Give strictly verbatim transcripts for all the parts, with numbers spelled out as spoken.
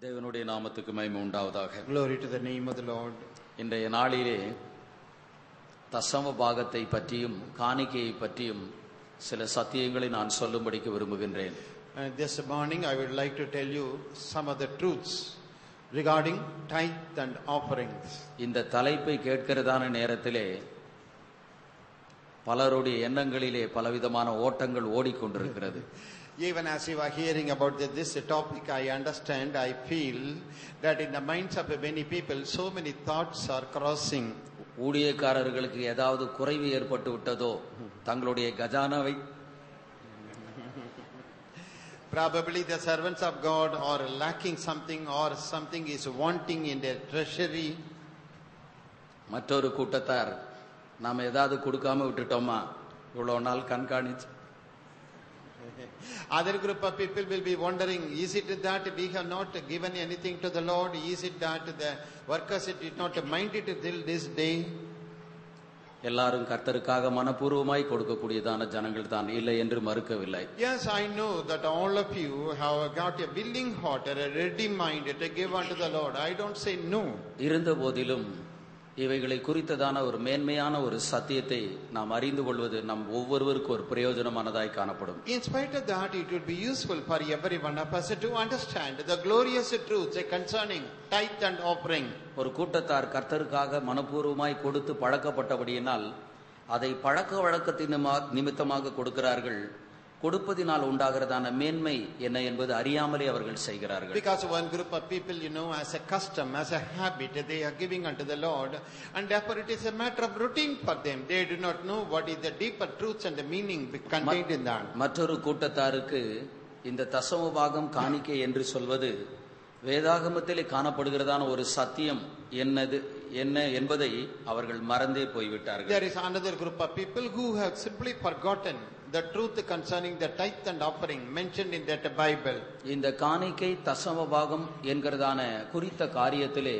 தேவனுடைய நாமத்துக்கு மகிமை உண்டாவதாக. Glory to the name of the Lord. இன்றைய நாளிலே தசம பாகத்தை பற்றியும் காணிக்கையை பற்றியும் சில சத்தியங்களை நான் சொல்லும்படிக்கு விரும்புகின்றேன். And this morning I would like to tell you some of the truths regarding tithe and offerings. இந்த தலைப்பை கேட்கிறதான நேரத்திலே பலருடைய எண்ணங்களிலே பலவிதமான ஓட்டங்கள் ஓடிக்கொண்டிருக்கிறது. Even as you are hearing about this topic, I understand, I feel that in the minds of many people, so many thoughts are crossing. ஊழியக்காரர்களுக்கு ஏதாவது குறைவு ஏற்பட்டு விட்டதோ, தங்களுடைய கஜானாவை Probably the servants of God are lacking something or something is wanting in their treasury. மற்றொரு கூட்டத்தார் நாம் ஏதாவது கொடுக்காம விட்டுட்டோமா, இவ்வளவு நாள் கண்காணிச்சு. Other group of people will be wondering, is it that we have not given anything to the Lord? Is it that the workers did not mind it till this day? எல்லாரும் கர்த்தருக்காக மனப்பூர்வமாய் கொடுக்கக்கூடியதான ஜனங்கள் தான், இல்லை என்று மறுக்கவில்லை. Yes, I know that all of you have got a willing heart or a ready mind to give unto the Lord. I don't say no. இருந்த போதிலும் இவைகளை குறித்ததான ஒரு மேன்மையான ஒரு சத்தியத்தை நாம் அறிந்து கொள்வது நம் ஒவ்வொருவருக்கும் ஒரு பிரயோஜனமானதாய் காணப்படும். In spite of that, it would be useful for every one of us to understand the glorious truths concerning tithe and offering. ஒரு கூட்டத்தார் கர்த்தருக்காக மனப்பூர்வமாய் கொடுத்து பழக்கப்பட்டபடியினால் அதை பழக்க வழக்கத்தின் நிமித்தமாக கொடுக்கிறார்கள். கொடுப்பதினால் உண்டாகிறதான மேன்மை என்ன என்பது அறியாமலே அவர்கள் செய்கிறார்கள். Because one group of people, you know, as a custom, as a habit, they are giving unto the Lord, and therefore it is a matter of routine for them. They do not know what is the deeper truths and the meaning contained in that. மற்றொரு கூட்டத்தாருக்கு இந்த தசம பாகம் காணிக்கை என்று சொல்வது வேதாகமத்திலே காணப்படுகிறதான ஒரு சத்தியம் என்னது என்ன என்பதை அவர்கள் மறந்தே போய்விட்டார்கள். There is another group of people who have simply forgotten the truth concerning the tithe and offering mentioned in that Bible. இந்த காணிக்கை தசம பாகம் என்கிறதான குறித்த காரியத்திலே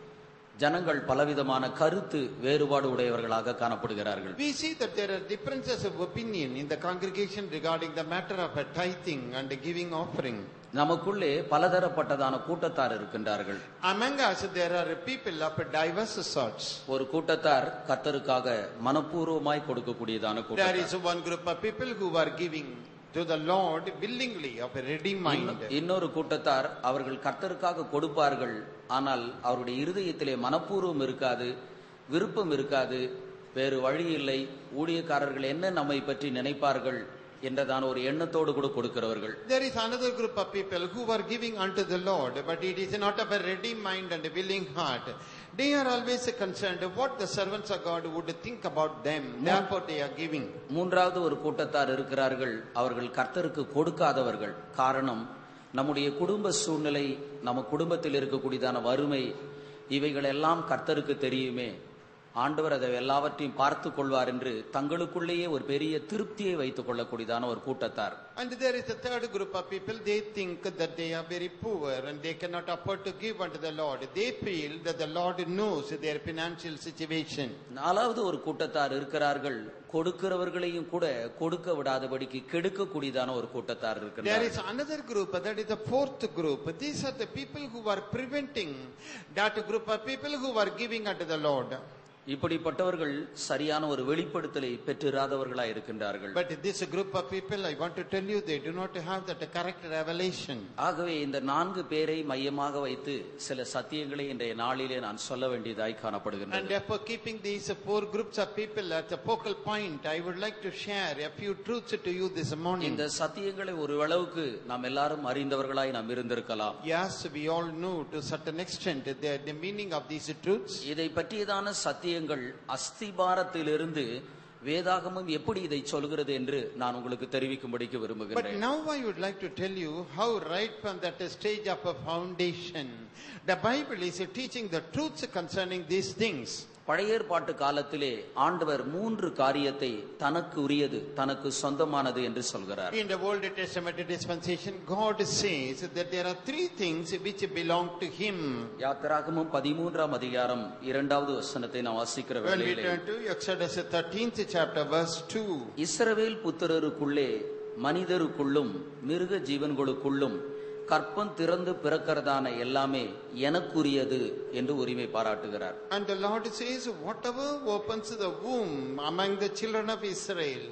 ஜனங்கள் பலவிதமான கருத்து வேறுபாடு உடையவர்களாக காணப்படுகிறார்கள். We see that there are differences of opinion in the congregation regarding the matter of a tithing and giving offering. நமக்குள்ளே பலதரப்பட்டதான கூட்டத்தார் இருக்கின்றார்கள். Among us there are people of diverse sorts. ஒரு கூட்டத்தார் கர்த்தருக்காக மனப்பூர்வமாய் கொடுக்கக்கூடியதான கூட்டத்தார். There is one group of people who are giving to the Lord willingly, of a ready mind. இன்னொரு கூட்டத்தார் அவர்கள் கர்த்தருக்காக கொடுப்பார்கள், ஆனால் அவருடைய இருதயத்திலே மனப்பூர்வம் இருக்காது, விருப்பம் இருக்காது, வேறு வழி இல்லை, ஊழியக்காரர்கள் என்ன நம்மை பற்றி நினைப்பார்கள் என்றதான ஒரு எண்ணத்தோடு கூட கொடுக்கிறவர்கள். There is another group of people who are giving unto the Lord, but it is not of a ready mind and a willing heart. They are always concerned what the servants of God would think about them, therefore they are giving. மூன்றாவது ஒரு கூட்டத்தார் இருக்கிறார்கள், அவர்கள் கர்த்தருக்கு கொடுக்காதவர்கள். காரணம், நம்முடைய குடும்ப சூழ்நிலை, நம்ம குடும்பத்தில் இருக்கக்கூடியதான வறுமை, இவைகள் எல்லாம் கர்த்தருக்கு தெரியுமே, ஆண்டவர் அதை எல்லாவற்றையும் பார்த்து கொள்வார் என்று தங்களுக்குள்ளேயே ஒரு பெரிய திருப்தியை வைத்துக் கொள்ளக்கூடியதான ஒரு கூட்டத்தார். And there is a third group of people, they think that they are very poor and they cannot afford to give unto the Lord. They feel that the Lord knows their financial situation. நாலாவது ஒரு கூட்டத்தார் இருக்கிறார்கள், கொடுக்கிறவர்களையும் கூட கொடுக்க விடாதபடிக்கு கெடுக்கக்கூடியதான ஒரு கூட்டத்தார் இருக்கிறார். There is another group, that is the fourth group. These are the people who are preventing that group of people who are giving unto the Lord. இப்படிப்பட்டவர்கள் சரியான ஒரு வெளிப்படுத்தலை பெற்றிராதவர்களாய் இருக்கின்றார்கள். But this group of people, I want to tell you, they do not have that correct revelation. ஆகவே இந்த நான்கு பேரை மையமாக வைத்து சில சத்தியங்களை இன்றைய நாளிலே நான் சொல்ல வேண்டியதாய் காணப்படுகின்றது. And therefore, keeping these four groups of people at the focal point, I would like to share a few truths to you this morning. இந்த சத்தியங்களை ஒரு அளவுக்கு நாம் எல்லாரும் அறிந்தவர்களாய் நாம் இருந்திருக்கலாம். Yes, we all know to certain extent the, the meaning of these truths. இதை பற்றியதான சத்திய அஸ்திபாரத்திலிருந்து வேதாகமம் எப்படி இதை சொல்கிறது என்று நான் உங்களுக்கு தெரிவிக்கும்படிக்கு விரும்புகிறேன். But now I would like to tell you how right from that stage of a foundation the Bible is teaching the truths concerning these things. பழைய ஏற்பாட்டு காலத்திலே ஆண்டவர் மூன்று காரியத்தை தனக்கு உரியது, தனக்கு சொந்தமானது என்று சொல்கிறார். In the Old Testament dispensation, God says that there are three things which belong to Him. யாத்திராகமம் பதிமூன்றாம் அதிகாரம் இரண்டாவது வசனத்தை நாம் வாசிக்கிற வேளையிலே, when we turn to Exodus thirteenth chapter verse two, இஸ்ரவேல் புத்திரருக்குள்ளே மனிதருக்குள்ளும் மிருக ஜீவன்களுக்குள்ளும் கற்பம் திறந்து பிறக்கிறதான எல்லாமே எனக்குரியது என்று உரிமை பாராட்டுகிறார். And the Lord says, whatever opens the womb among the children of Israel,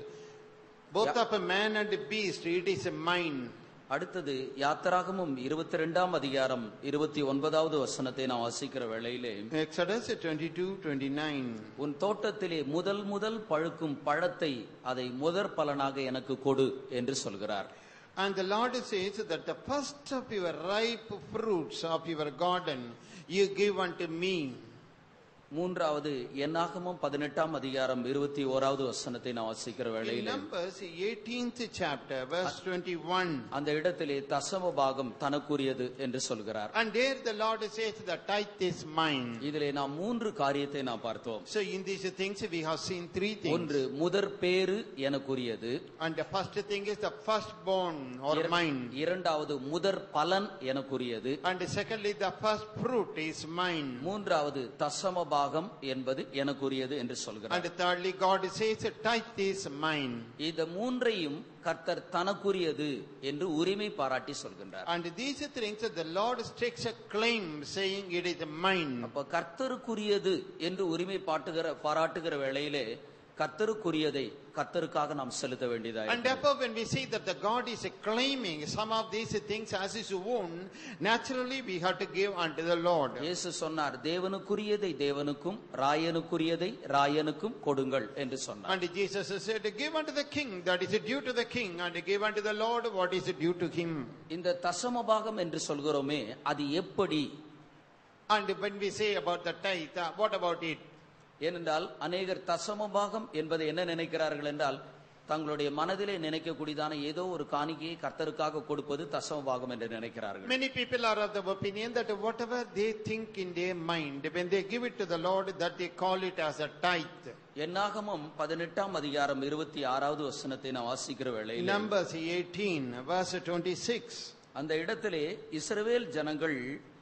both of a man and a beast, it is mine. அடுத்தது யாத்திராகமம் இருபத்தி ரெண்டாம் அதிகாரம் இருபத்தி ஒன்பதாவது வசனத்தை நான் வாசிக்கிற வேளையிலே, Exodus twenty-two twenty-nine, உன் தோட்டத்திலே முதல் முதல் பழுக்கும் பழத்தை அதை முதற் பலனாக எனக்கு கொடு என்று சொல்கிறார். And the Lord says that the first of your ripe fruits of your garden you give unto me. மூன்றாவது என்னாகமம் பதினெட்டாம் அதிகாரம் இருபத்தி ஓராவது வசனத்தை நான் வாசிக்கிற வேளையில், Numbers eighteenth chapter verse twenty-one, அந்த இடத்திலே தசம பாகம் தனக்குரியது என்று சொல்கிறார். and there the Lord says the tithe is mine. இதிலே நாம் மூன்று காரியத்தை நாம் பார்த்தோம். So in these things we have seen three things. ஒன்று, முதற் பேறு எனக்குரியது. And the first thing is the firstborn or mine. இரண்டாவது, முதற் பலன் எனக்குரியது. And secondly, the first fruit is mine. மூன்றாவது, தசம பாகம் என்பது எனக்குரியது என்று சொல்கிறார். And thirdly, God says tithe is mine. இந்த மூன்றையும் கர்த்தர் தனக்குரியது என்று உரிமை பாராட்டி சொல்கின்றார். And these things the Lord stakes a claim saying it is mine. அப்ப கர்த்தருக்குரியது என்று உரிமை பாட்டுகிற பாராட்டுகிற வேளையிலே கர்த்தருக்குரியதை கர்த்தருக்காக நாம் செலுத்த வேண்டியதா. And therefore when we see that the God is claiming some of these things as his own, naturally we have to give unto the Lord. இயேசு சொன்னார், தேவனுக்குரியதை தேவனுக்கும் ராயனுக்குரியதை ராயனுக்கும் கொடுங்கள் என்று சொன்னார். And Jesus said, give unto the king that is due to the king, and give unto the Lord what is due to him. இந்த தசம பாகம் என்று சொல்கிறோமே, அது எப்படி? And when we say about the tithe, what about it? ஏனென்றால் அநேகர் தசம பாகம் என்பதை என்ன நினைக்கிறார்கள் என்றால், தங்களுடைய மனதிலே நினைக்கக்கூடியதான ஏதோ ஒரு காணிக்கையை கர்த்தருக்காக கொடுப்பது தசம பாகம் என்று நினைக்கிறார்கள். Many people are of the opinion that whatever they think in their mind, when they give it to the Lord, that they call it as a tithe. என்னாகமம் பதினெட்டாம் அதிகாரம் இருபத்தி ஆறாவது வசனத்தை நான் வாசிக்கிற வேளையில், Numbers eighteen verse twenty-six, அந்த இடத்திலே இஸ்ரவேல் ஜனங்கள்,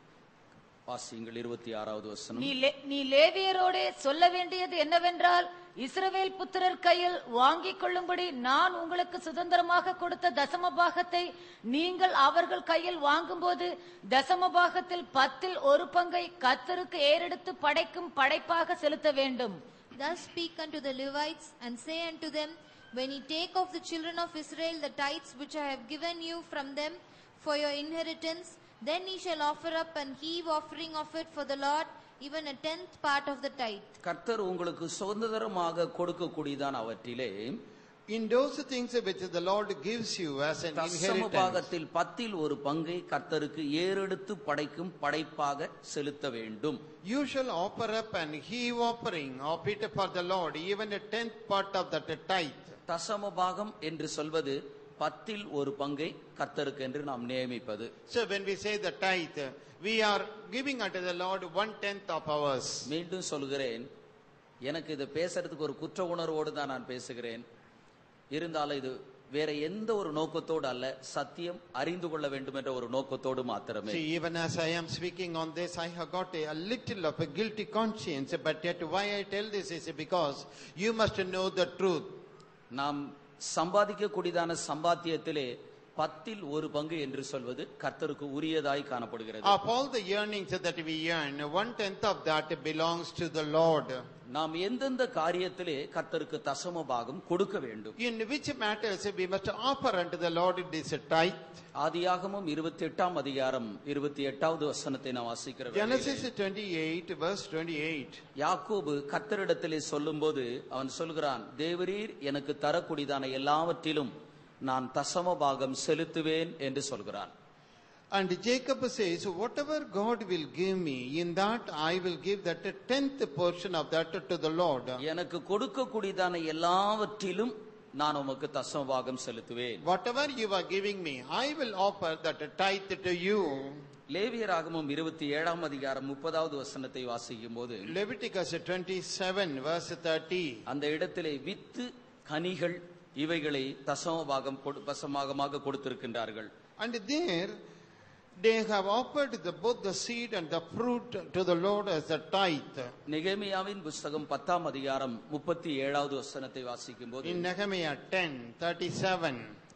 வாசியுங்கள் இருபத்தி ஆறாவது வசனம், நீ லேவியரோடே சொல்ல வேண்டியது என்னவென்றால், இஸ்ரவேல் புத்திரர் கையில் வாங்கிக் கொள்ளும்படி நான் உங்களுக்கு சுதந்திரமாக கொடுத்த தசம பாகத்தை நீங்கள் அவர்கள் கையில் வாங்கும்போது தசம பாகத்தில் பத்தில் ஒரு பங்கை கர்த்தருக்கு ஏறெடுத்து படைக்கும் படைப்பாக செலுத்த வேண்டும். Thus speak unto the Levites, and say unto them, when ye take of the children of Israel the tithes which I have given you from them for your inheritance, then ye shall offer up and heave offering of it for the Lord, even a tenth part of the tithe. கர்த்தர் உங்களுக்கு சுதந்திரமாக கொடுக்கக்கூடியதான அவற்றிலே, in those things which the Lord gives you as an தசம பாகத்தில் பத்தில் ஒரு பங்கை கர்த்தருக்கு ஏறெடுத்து படைக்கும் படைப்பாக செலுத்த வேண்டும். You shall offer up and heave offering of it for the Lord, even a tenth part of that tithe. தசம பாகம் என்று சொல்வது பத்தில் ஒரு பங்கை கர்த்தருக்கு என்று நாம் நியமிப்பது. So when we say the tithe, we are giving unto the Lord one tenth of ours. மீண்டும் சொல்கிறேன், எனக்கு இது பேசுறதுக்கு ஒரு குற்ற உணர்வோடு தான் நான் பேசுகிறேன். இருந்தாலும் இது வேற எந்த ஒரு நோக்கத்தோடு அல்ல, சத்தியம் அறிந்து கொள்ள வேண்டும் என்ற ஒரு நோக்கத்தோடு மாத்திரமே. See, even as I am speaking on this, I have got a, a little of a guilty conscience, but yet why I tell this is because you must know the truth. நாம் சம்பாதிக்க கூடியதான சம்பாத்தியத்திலே பத்தில் ஒரு பங்கு என்று சொல்வது கர்த்தருக்கு உரியதாய் காணப்படுகிறது. Of all the earnings that we earn, one tenth of that belongs to the Lord. நாம் எந்தெந்த காரியத்திலே கர்த்தருக்கு தசம பாகம் கொடுக்க வேண்டும்? In which matters we must offer unto the Lord this tithe. ஆதியாகமம் இருபத்தி எட்டாம் அதிகாரம் இருபத்தி எட்டாவது வசனத்தை நான் வாசிக்கிறேன். Genesis twenty-eight verse twenty-eight. யாக்கோபு கர்த்தரிடத்திலே சொல்லும்போது அவன் சொல்கிறான், தேவரீர் எனக்கு தரக்கூடியதான எல்லாவற்றிலும் நான் தசம பாகம் செலுத்துவேன் என்று சொல்கிறான். And Jacob says, whatever God will give me, in that I will give that tenth portion of that to the Lord. எனக்கு கொடுக்கக்கூடியதான எல்லாவற்றிலும் நான் உமக்கு தசம பாகம் செலுத்துவேன். Whatever you are giving me, I will offer that tithe to you. லேவியராகமம் இருபத்தி ஏழாம் அதிகாரம் முப்பதாவது வசனத்தை வாசிக்கும் போது, Leviticus twenty-seven verse thirty. அந்த இடத்திலே வித்து கனிகள் இவைகளை தசம பாகம் தசமமாக கொடுத்திருக்கின்றார்கள். And there they have offered the, both the seed and the fruit to the Lord as a tithe. நெகேமியாவின் புத்தகம் பத்தாம் அதிகாரம் முப்பத்தி ஏழாவது வசனத்தை வாசிக்கும் போது, In Nehemiah ten thirty-seven,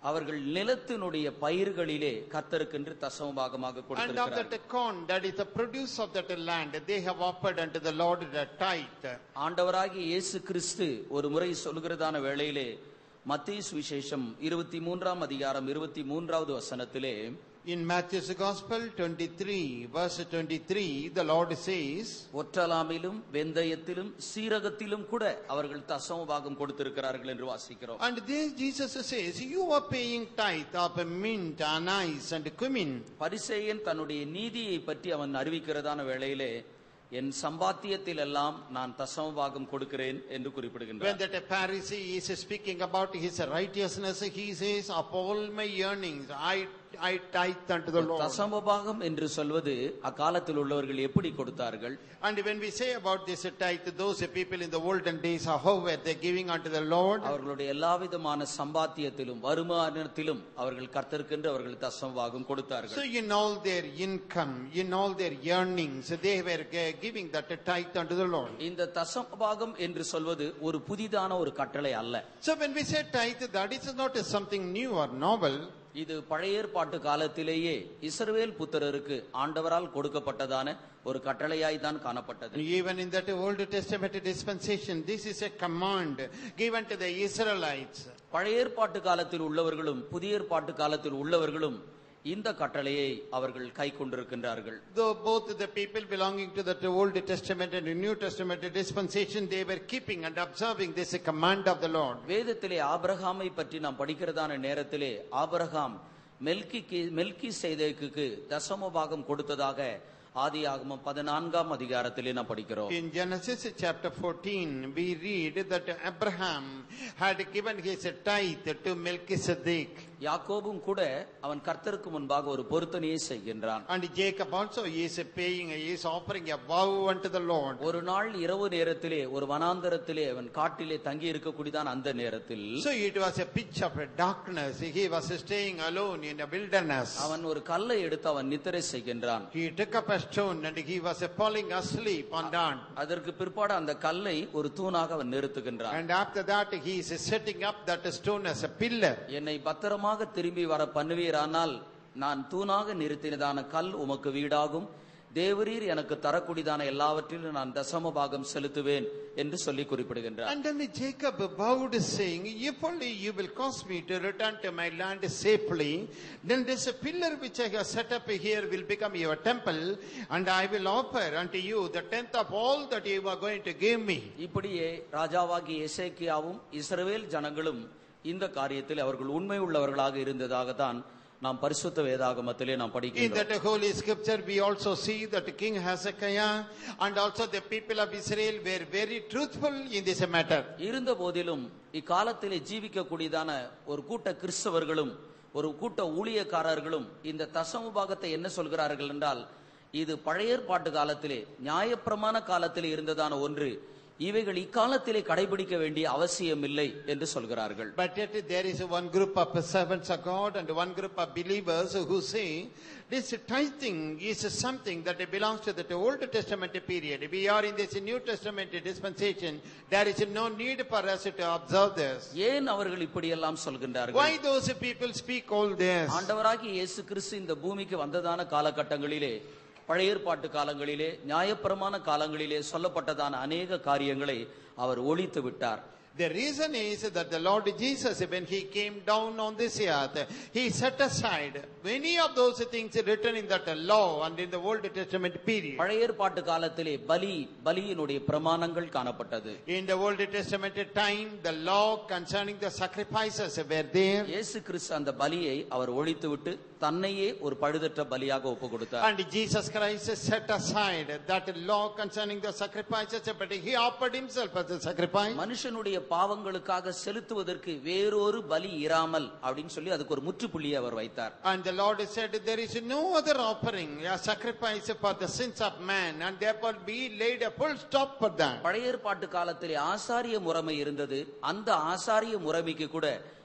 அவர்கள் நிலத்தினுடைய பயிர்களிலே கர்த்தருக்கென்று தசம பாகமாக And of கொடுத்திருக்கிறார்கள். that corn, that is the produce of that land, they have offered unto the Lord the tithe. ஆண்டவராகிய இயேசு கிறிஸ்து ஒரு முறை சொல்கிறதான வேளையிலே மத்தேயு சுவிசேஷம் இருபத்தி மூன்றாம் அதிகாரம் இருபத்தி மூன்றாவது வசனத்திலே, In Matthew's Gospel twenty-three, verse twenty-three, the Lord says, ஒற்றலாமிலும் வெந்தயத்திலும் சீரகத்திலும் கூட அவர்கள் தசம பாகம் கொடுத்திருக்கிறார்கள் என்று வாசிக்கிறோம். and there Jesus says, you are paying tithe of mint, anise and cumin. பரிசேயன் தன்னுடைய நீதியை பற்றி அவன் அறிவிக்கிறதான வேளையிலே, என் சம்பாத்தியத்தில் எல்லாம் நான் தசம பாகம் கொடுக்கிறேன் என்று When குறிப்பிடுகின்றார். that Pharisee is speaking about his righteousness, he says, of all my earnings, I I tithe unto the Lord. தசம பாகம் என்று சொல்வது அக்காலத்தில் உள்ளவர்கள் எப்படி கொடுத்தார்கள்? And when we say about this tithe, those people in the olden days, how were they giving unto the Lord? அவர்களுடைய எல்லாவிதமான சம்பாத்தியத்திலும் வருமானத்திலும் அவர்கள் கர்த்தருக்கென்று அவர்கள் தசம பாகம் So கொடுத்தார்கள். in all their income, in all their earnings, they were giving that tithe unto the Lord. இந்த தசம பாகம் என்று சொல்வது ஒரு புதிதான ஒரு கட்டளை அல்ல. So when we say tithe, that is not something new or novel. இது பழைய ஏற்பாட்டு காலத்திலேயே இஸ்ரவேல் புத்திரருக்கு ஆண்டவரால் கொடுக்கப்பட்டதான ஒரு கட்டளையாய் தான் காணப்பட்டது. Even in that Old Testament dispensation, this is a command given to the Israelites. பழைய ஏற்பாட்டு காலத்தில் உள்ளவர்களும் புதிய ஏற்பாட்டு காலத்தில் உள்ளவர்களும் இந்த கட்டளையை அவர்கள் கை கொண்டிருக்கின்றார்கள். Though both the people belonging to the Old Testament and the New Testament dispensation, they were keeping and observing this command of the Lord. வேதத்திலே ஆபிரகாமை பற்றி நாம் படிக்கிறதான நேரத்திலே ஆபிரகாம் மெல்கி மெல்கி சேதேக்குக்கு தசம பாகம் கொடுத்ததாக ஆதியாகமம் பதினான்காம் அதிகாரத்திலே நாம் படிக்கிறோம். In Genesis chapter fourteen, we read that Abraham had given his tithe to Melchizedek. யாக்கோபும் கூட அவன் கர்த்தருக்கு முன்பாக ஒரு பொருத்தனையை செய்கின்றான். And Jacob also is paying, he is offering a vow unto the Lord. ஒரு நாள் இரவு நேரத்திலே ஒரு வனாந்தரத்திலே அவன் காட்டிலே தங்கி இருக்கக்கூடியதான் அந்த நேரத்தில் So it was a pitch of darkness. He was staying alone in a wilderness. அவன் ஒரு கல்லை எடுத்து அவன் நித்திரை செய்கின்றான். He took up a stone and he was falling asleep on that. அதற்கு பிற்பாடு அந்த கல்லை ஒரு தூணாக அவன் நிறுத்துகின்றான். And after that he is setting up that stone as a pillar. என்னை பத்திரமாக திரும்பி வர பண்ணுவீரானால் நான் தூணாக நிறுத்தினதான கல் உமக்கு வீடாகும், தேவரீர் எனக்கு தரக்கூடியதான எல்லாவற்றிலும் நான் தசம பாகம் செலுத்துவேன் என்று சொல்லி குறிப்பிடுகின்றார். And then Jacob vowed, saying, if only you will cause me to return to my land safely, then this pillar which I have set up here will become your temple, and I will offer unto you the tenth of all that you are going to give me. இப்படியே ராஜாவாகிய எசேக்கியாவும் இஸ்ரவேல் ஜனங்களும் இந்த காரியத்தில் அவர்கள் உண்மை உள்ளவர்களாக இருந்ததாக தான் நாம் பரிசுத்த வேதாகமத்திலே நாம் In படிக்கிறோம். that holy scripture we also see that King Hezekiah and also the people of Israel were very truthful in this matter. இருந்த போதிலும் இக்காலத்திலே ஜீவிக்கக்கூடியதான ஒரு கூட்ட கிறிஸ்தவர்களும் ஒரு கூட்ட ஊழியக்காரர்களும் இந்த தசம பாகத்தை என்ன சொல்கிறார்கள் என்றால், இது பழைய ஏற்பாட்டு காலத்திலே நியாயப்பிரமாண காலத்திலே இருந்ததான ஒன்று, இவைகள் இக்காலத்திலே கடைபிடிக்க வேண்டிய அவசியம் இல்லை என்று சொல்கிறார்கள். But yet there is one group of servants of God and one group of believers who say this tithing is something that belongs to the Old Testament period. We are in this New Testament dispensation. There is no need for us to observe this. ஏன் அவர்கள் இப்படி எல்லாம் சொல்கின்றார்கள்? Why those people speak all this? ஆண்டவராகிய இயேசு கிறிஸ்து இந்த பூமிக்கு வந்ததான காலகட்டங்களிலே, பழைய ஏற்பாட்டு காலங்களிலே, நியாயப்பிரமாண காலங்களிலே சொல்லப்பட்டதான அநேக காரியங்களை அவர் ஒழித்து விட்டார். The reason is that the Lord Jesus, when he came down on this earth, he set aside many of those things written in that law and in the Old Testament period. பழைய ஏற்பாட்டு காலத்திலே பலி பலியினுடைய பிரமாணங்கள் காணப்பட்டது. In the Old Testament time, the law concerning the sacrifices were there. இயேசு கிறிஸ்து அந்த பலியை அவர் ஒழித்துவிட்டு தன்னையே ஒரு பழுதற்ற பலியாக ஒப்பு கொடுத்தார். And Jesus Christ set aside that law concerning the sacrifices, but he offered himself as a sacrifice. மனுஷனுடைய பாவங்களுக்காக செலுத்துவதற்கு வேறொரு பலி இராமல் அப்படின்னு சொல்லி அதுக்கு ஒரு முற்றுப்புள்ளியை அவர் வைத்தார். And the Lord said there is no other offering, a sacrifice for the sins of man, and therefore we laid a full stop for that. பழைய ஏற்பாட்டு காலத்திலே ஆசாரிய முறைமை இருந்தது. அந்த ஆசாரிய முறைமைக்கு கூட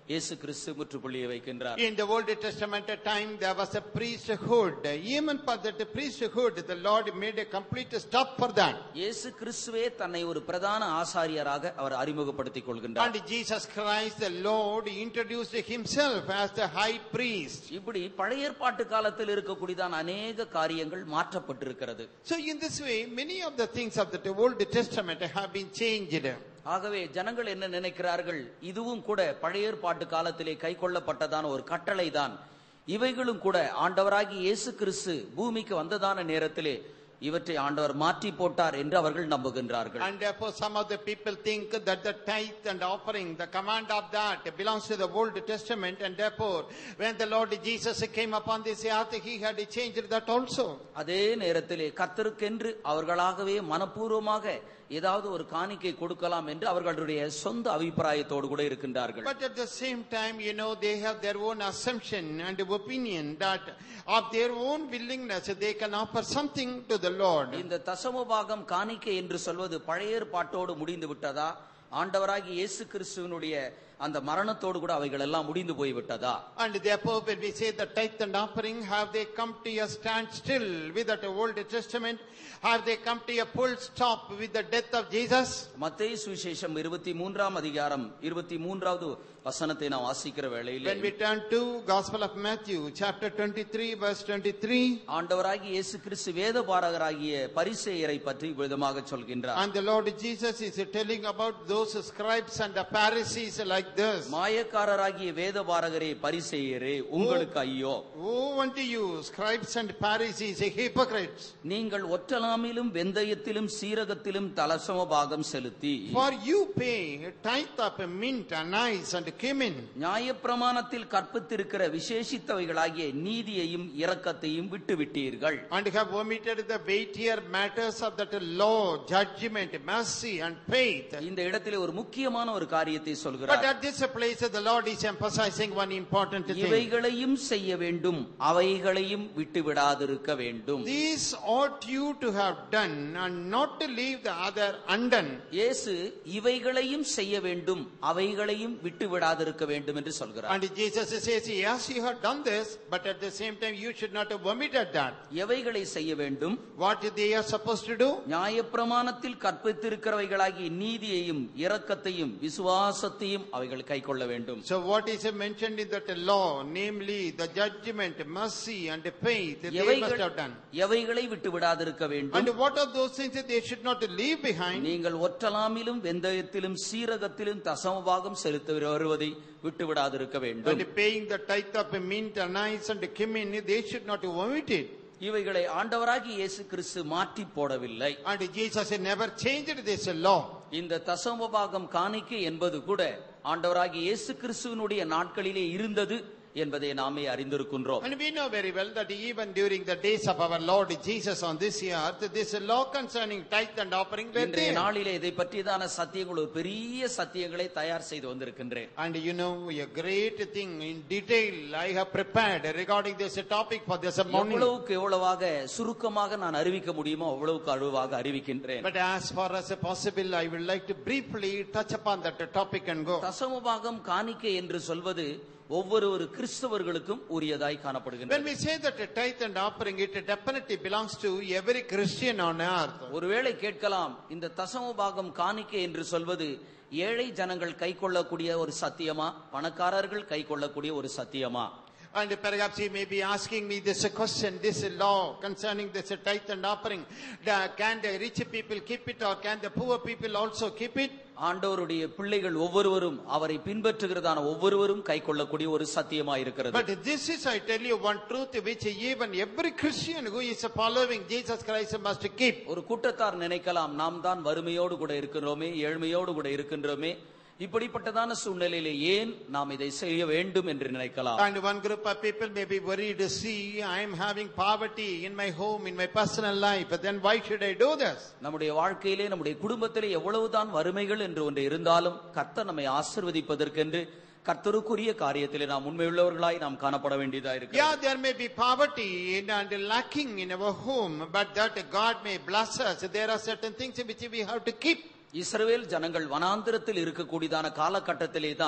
இயேசு கிறிஸ்து முற்றுப்புள்ளியை வைக்கின்றார். In the Old Testament time there was a priesthood. Even for that priesthood the Lord made a complete stop for that. இயேசு கிறிஸ்துவே தன்னை ஒரு பிரதான ஆசாரியராக அவர் அறிமுகப்படுத்திக் கொள்கின்றார். And Jesus Christ the Lord introduced himself as the high priest. இப்படி பழைய ஏற்பாட்டு காலத்தில் இருக்கக்கூடியதான அநேக காரியங்கள் மாற்றப்பட்டிருக்கிறது. So in this way many of the things of the Old Testament have been changed. ஆகவே ஜனங்கள் என்ன நினைக்கிறார்கள், இதுவும் கூட பழைய ஏற்பாட்டு காலத்திலே கைக்கொள்ளப்பட்டதான ஒரு கட்டளை தான், இவைகளும் கூட ஆண்டவராகிய இயேசு கிறிஸ்து பூமிக்கு வந்ததான நேரத்திலே இவற்றை ஆண்டவர் மாற்றி போட்டார் என்று அவர்கள் நம்புகின்றார்கள். And therefore some of the people think that the tithe and offering, the command of that belongs to the Old Testament, and therefore when the Lord Jesus came upon this earth he had changed that also. அதே நேரத்திலே கர்த்தருக்கென்று அவர்களாகவே மனப்பூர்வமாக ஏதாவது ஒரு காணிக்கை கொடுக்கலாம் என்று அவர்களுடைய சொந்த அபிப்பிராயத்தோடு கூட இருக்கின்றார்கள். But at the same time, you know, they have their own assumption and opinion that of their own willingness they can offer something to the Lord. இந்த தசமபாகம் காணிக்கை என்று சொல்வது பழைய ஏற்பாட்டோடு முடிந்து விட்டதா, ஆண்டவராகிய இயேசு கிறிஸ்துவினுடைய அந்த மரணத்தோடு கூட அவைகள் எல்லாம் முடிந்து போய் விட்டதா? And therefore when we say the tithe and offering, have they come to a standstill with that Old Testament? Have they come to a full stop with the death of Jesus? மத்தேயு சுவிசேஷம் இருபத்தி மூன்றாம் அதிகாரம் இருபத்தி மூன்றாவது வசனத்தை நாம் வாசிக்கிற வேளையிலே, when we turn to Gospel of Matthew chapter twenty-three verse twenty-three, ஆண்டவராகிய இயேசு கிறிஸ்து வேதபாரகராகிய பரிசேயரை பற்றி விதமாக சொல்கின்றார். and the Lord Jesus is telling about those scribes and the Pharisees like this. மாயக்காரராகிய வேதபாரகரே பரிசேயரே உங்களுக்கு ஐயோ, woe unto you scribes and Pharisees, hypocrites, நீங்கள் ஒற்றலாமிலும் வெந்தயத்திலும் சீரகத்திலும் தலசம பாகம் செலுத்தி, for you pay tithe of mint, anise and cumin, நியாயப்பிரமாணத்தில் கற்பித்திருக்கிற விசேஷித்தவைகளாகிய நீதியையும் இரக்கத்தையும் விட்டுவிட்டீர்கள், and have omitted the weightier matters of that law, judgment, mercy and faith. இந்த இடத்திலே ஒரு முக்கியமான ஒரு காரியத்தை But சொல்கிறார். at this place the Lord is emphasizing one important thing. இவைகளையும் செய்ய வேண்டும், அவைகளையும் விட்டு விடாதிருக்க வேண்டும். These ought you to have done and not to leave the other undone. இயேசு இவைகளையும் செய்ய வேண்டும், அவைகளையும் விட்டு விடாதிருக்க வேண்டும் என்று சொல்கிறார். And Jesus says, yes, you have done this, but at the same time you should not have omitted that. எவைகளை செய்ய வேண்டும்? What they are supposed to do? நியாயப்பிரமாணத்தில் கற்பித்திருக்கிறவைகளாகிய நீதியையும் இரக்கத்தையும் விசுவாசத்தையும் அவைகள் கைக்கொள்ள வேண்டும். So what is mentioned in that law, namely the judgment, mercy and faith, they must have done. எவைகளை விட்டு விடாதிருக்க வேண்டும்? And what are those things that they should not leave behind? நீங்கள் ஒற்றலாமிலும் வெந்தயத்திலும் சீரகத்திலும் தசமபாகம் செலுத்த வருவதை விட்டு விடாதிருக்க வேண்டும். And paying the tithe of mint, anise and cumin, they should not omit it. இவைகளை ஆண்டவராகிய இயேசு கிறிஸ்து மாற்றி போடவில்லை. And Jesus never changed this law. இந்த தசமபாகம் காணிக்கை என்பது கூட ஆண்டவராகிய இயேசு கிறிஸ்துவினுடைய நாட்களிலே இருந்தது என்பதை நாமே அறிந்திருக்கின்றோம். And we know very well that even during the days of our Lord Jesus on this earth, this law concerning tithe and offering were இன்றைய there. நாளிலே இதை பற்றியதான சத்தியங்கள் ஒரு பெரிய சத்தியங்களை தயார் செய்து வந்திருக்கின்றேன். And you know a great thing in detail I have prepared regarding this topic for this morning. எவ்வளவுக்கு எவ்வளவாக சுருக்கமாக நான் அறிவிக்க முடியுமோ அவ்வளவுக்கு அழுவாக அறிவிக்கின்றேன். But as far as possible I would like to briefly touch upon that topic and go. தசமபாகம் காணிக்கை என்று சொல்வது ஒவ்வொரு ஒரு கிறிஸ்தவர்களுக்கும் உரியதாய் காணப்படுகின்றது. When we say that a tithe and offering, it definitely belongs to every Christian on earth. ஒருவேளை கேட்கலாம், இந்த தசமபாகம் காணிக்கை என்று சொல்வது ஏழை ஜனங்கள் கைக்கொள்ளக்கூடிய ஒரு சத்தியமா, பணக்காரர்கள் கைக்கொள்ளக்கூடிய ஒரு சத்தியமா? And perhaps he may be asking me this question, this law concerning this tithe and offering, can the rich people keep it or can the poor people also keep it? ஆண்டவருடைய பிள்ளைகள் ஒவ்வொருவரும் அவரை பின்பற்றுகிறதான ஒவ்வொருவரும் கைக்கொள்ளக்கூடிய ஒரு சத்தியமா இருக்கிறது. But this is, I tell you, one truth which even every Christian who is following Jesus Christ must keep. ஒரு கூட்டத்தார் நினைக்கலாம், நாம் தான் வறுமையோடு கூட இருக்கிறோமே, ஏழ்மையோடு கூட இருக்கின்றோமே, இப்படிப்பட்டதான சூழ்நிலையிலே ஏன் நாம் இதை செய்ய வேண்டும் என்று நினைக்கலாம். And one group of people may be worried to see I am having poverty in my home, in my personal life, but then why should I do this? நம்முடைய வாழ்க்கையிலே, நம்முடைய குடும்பத்திலே எவ்வளவுதான் வறுமைகள் என்று ஒன்று இருந்தாலும் கர்த்தர் நம்மை ஆசீர்வதிப்பதற்கென்று கர்த்தருக்குரிய காரியத்திலே நாம் உண்மையுள்ளவர்களாய் நாம் காணப்பட வேண்டியதா இருக்கு. Yeah, there may be poverty and lacking in our home, but that God may bless us. There are certain things which we have to keep. இஸ்ரவேல் ஜனங்கள் வனாந்திரத்தில் இருக்கக்கூடியதான காலகட்டத்திலே தான்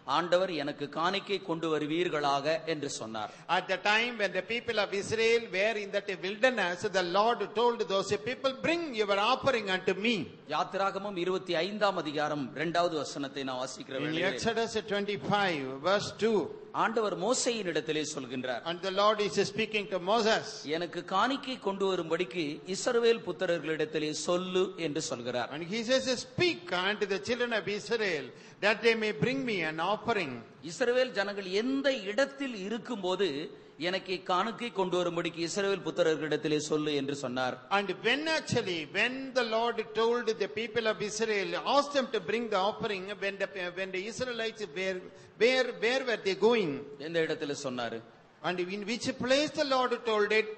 ஆண்டவர் எனக்கு காணிக்கை கொண்டு வருவீர்களாக என்று சொன்னார். At the time when the people of Israel were in that wilderness, the Lord told those people, bring your offering unto me. யாத்திராகமம் இருபத்தி ஐந்தாம் அதிகாரம் இரண்டாவது வசனத்தை நான் வாசிக்கிற In வேளையிலே Exodus twenty-five verse two, ஆண்டவர் மோசேயின் இடத்திலே சொல்கின்றார், and the Lord is speaking to Moses, எனக்கு காணிக்கை கொண்டு வரும்படிக்கு இஸ்ரவேல் புத்திரர்களிடத்திலே சொல்லு என்று சொல்கிறார். and he says, speak unto the children of Israel that they may bring me an offering. இஸ்ரவேல் ஜனங்கள் எந்த இடத்தில் இருக்கும்போது எனக்கு காணிக்கை கொண்டு வரும்படிக்கு இஸ்ரவேல் புத்திரர்களிடத்திலே சொல்லு என்று சொன்னார். And when actually when the Lord told the people of Israel, asked them to bring the offering, when the when the Israelites were where where were they going? எந்த இடத்திலே சொன்னாரு? And in which place the Lord told it?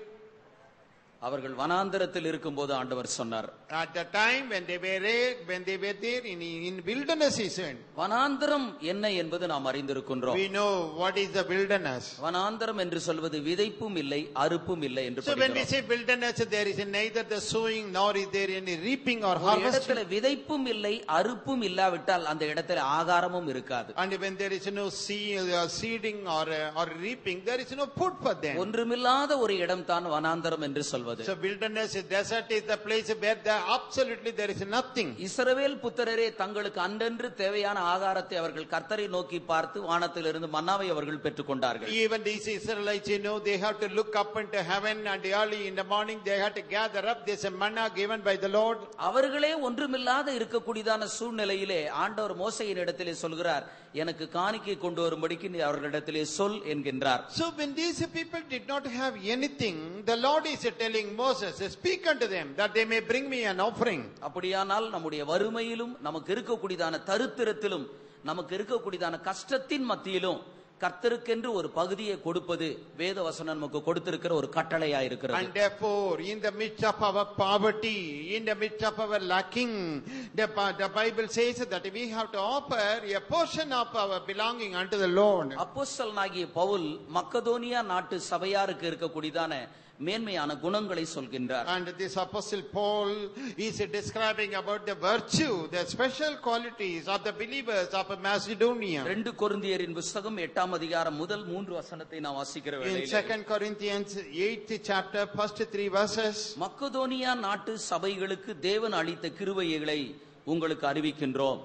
அவர்கள் வனாந்தரத்தில் இருக்கும்போது ஆண்டவர் சொன்னார். At the time when they were when they were there in in wilderness, he said. வனாந்தரம் என்ன என்பது நாம் அறிந்திருக்கின்றோம். We know what is the wilderness. வனாந்தரம் என்று சொல்வது விதைப்பும் இல்லை அறுப்பும் இல்லை என்று So when we படிக்கிறோம். say wilderness, there is neither the sowing nor is there any reaping or ஒரு harvesting. இடத்துல விதைப்பும் இல்லை அறுப்பும் இல்லாவிட்டால் அந்த இடத்துல ஆகாரமும் இருக்காது. And when there is no see, uh, seeding or uh, or reaping, there is no food for them. ஒன்றுமில்லாத ஒரு இடம் தான் வனாந்தரம் என்று சொல்வது. So wilderness, desert is the place where there absolutely there is nothing. இஸ்ரவேல் புத்திரரே தங்களுக்கு அன்றென்று தேவையான ஆகாரத்தை அவர்கள் கர்த்தரை நோக்கி பார்த்து வானத்திலிருந்து மன்னாவை அவர்கள் பெற்றுக்கொண்டார்கள். Even these Israelites, you know, they have to look up into heaven, and early in the morning they have to gather up this manna given by the Lord. அவர்களே ஒன்றுமில்லாத இருக்கக்கூடியதான சூழ்நிலையிலே ஆண்டவர் மோசேயின் இடத்திலே சொல்கிறார், எனக்கு காணிக்கை கொண்டு வரும்படிக்கு நீ அவர்களிடத்திலே சொல் என்கின்றார். So when these people did not have anything, the Lord is telling Moses, speak unto them that they may bring me an offering. அப்படியானால் நம்முடைய வறுமையிலும் நமக்கு இருக்கக்கூடியதான தரித்திரத்திலும் நமக்கு இருக்கக்கூடியதான கஷ்டத்தின் மத்தியிலும் கர்த்தருக்கென்று ஒரு பகுதியை கொடுப்பது வேத வசனம் நமக்கு கொடுத்திருக்கிற ஒரு கட்டளையா இருக்கிறது. And therefore, in the midst of our poverty, in the midst of our lacking, the, the Bible says that we have to offer a portion of our belonging unto the Lord. அப்போஸ்தலனாகிய பவுல் மக்கதோனியா நாட்டு சபையாருக்கு இருக்கக்கூடியதான மேன்மையான குணங்களை சொல்கின்றார். And this apostle Paul is describing about the virtue, the special qualities of the believers of Macedonia. ரெண்டு கொரிந்தியரின் புத்தகம் எட்டாம் அதிகாரம் முதல் மூன்று வசனத்தை நான் வாசிக்கிற In வேளையிலே Second Corinthians eighth chapter, first three verses. Macedonia நாட்டு சபைகளுக்கு தேவன் அளித்த கிருபைகளை உங்களுக்கு அறிவிக்கின்றோம்.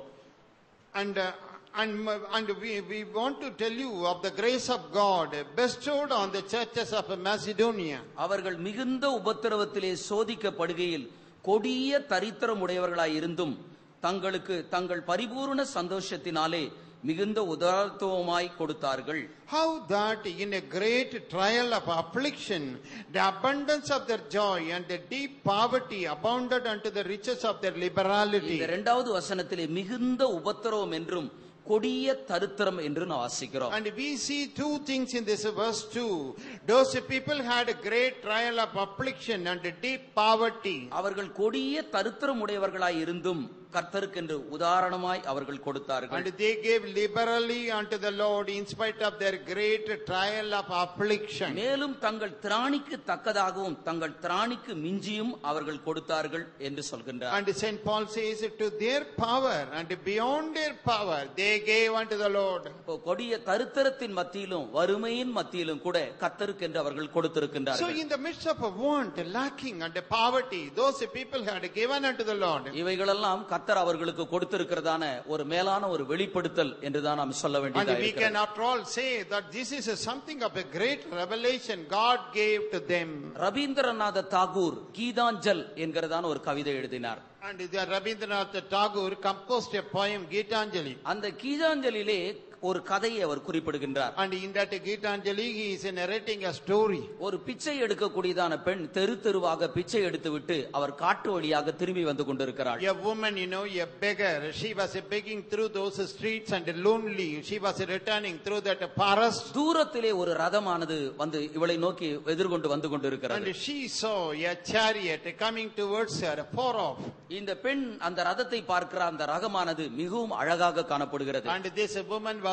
And uh, And, and we, we want to tell you of the grace of God bestowed on the churches of Macedonia. அவர்கள் மிகுந்த உபத்திரவத்திலே சோதிக்கப்படுகையில் கொடிய தரித்திரம் உடையவர்களாய் இருந்தும் தங்களுக்கு தங்கள் பரிபூர்ண சந்தோஷத்தினாலே மிகுந்த உதாரத்துவமாய் கொடுத்தார்கள். How that in a great trial of affliction, the abundance of their joy and the deep poverty abounded unto the riches of their liberality. இந்த இரண்டாவது வசனத்திலே மிகுந்த உபத்திரவம் என்றும் கொடிய தரித்திரம் என்று நான் வாசிக்கிறோம். And we see two things in this verse two. Those people had a great trial of affliction and deep poverty. அவர்கள் கொடிய தரித்திரம் உடையவர்களாய் இருந்தும் கர்த்தருக்கென்று உதாரணமாய் அவர்கள் கொடுத்தார்கள். And they gave liberally unto the Lord in spite of their great trial of affliction. மேலும் தங்கள் திராணிக்கு தக்கதாகவும் தங்கள் திராணிக்கு மிஞ்சியும் அவர்கள் கொடுத்தார்கள் என்று சொல்கின்றார். And Saint Paul says, to their power and beyond their power they gave unto the Lord. கொடிய தரித்திரத்தின் மத்தியிலும் வறுமையின் மத்தியிலும் கூட கர்த்தருக்கென்று அவர்கள் So கொடுத்திருக்கின்றார்கள். in the midst of a want, lacking and poverty, those people had given unto the Lord. இவைகளெல்லாம் கர்த்தர் அவர்களுக்கு கொடுத்திருக்கிறதான ஒரு மேலான ஒரு வெளிப்படுத்தல் என்றுதான் நாம் சொல்ல And வேண்டியதாக we can இருக்கிறது. after all say that this is a something of a great revelation God gave to them. ரவீந்திரநாத Tagore கீதாஞ்சல் என்கிறதான ஒரு கவிதை எழுதினார். And the Rabindranath Tagore composed a poem, Gitanjali. அந்த கீதாஞ்சலிலே ஒரு கதையை அவர் குறிப்பிடுகின்றார். And in that Gitanjali he is narrating a story. ஒரு பிச்சை எடுக்கக்கூடியதான பெண் தெரு தெருவாக பிச்சை எடுத்துவிட்டு அவர் காட்டு வழியாக திரும்பி வந்து கொண்டிருக்கிறாள். A woman, you know, a beggar, she was begging through those streets and lonely. She was returning through that forest. தூரத்திலே ஒரு ரதமானது வந்து இவளை நோக்கி எதிர்கொண்டு வந்து கொண்டிருக்கிறது. And she saw a chariot coming towards her far off. இந்த பெண் அந்த ரதத்தை பார்க்கிற அந்த ரகமானது மிகவும் அழகாக காணப்படுகிறது. And this woman was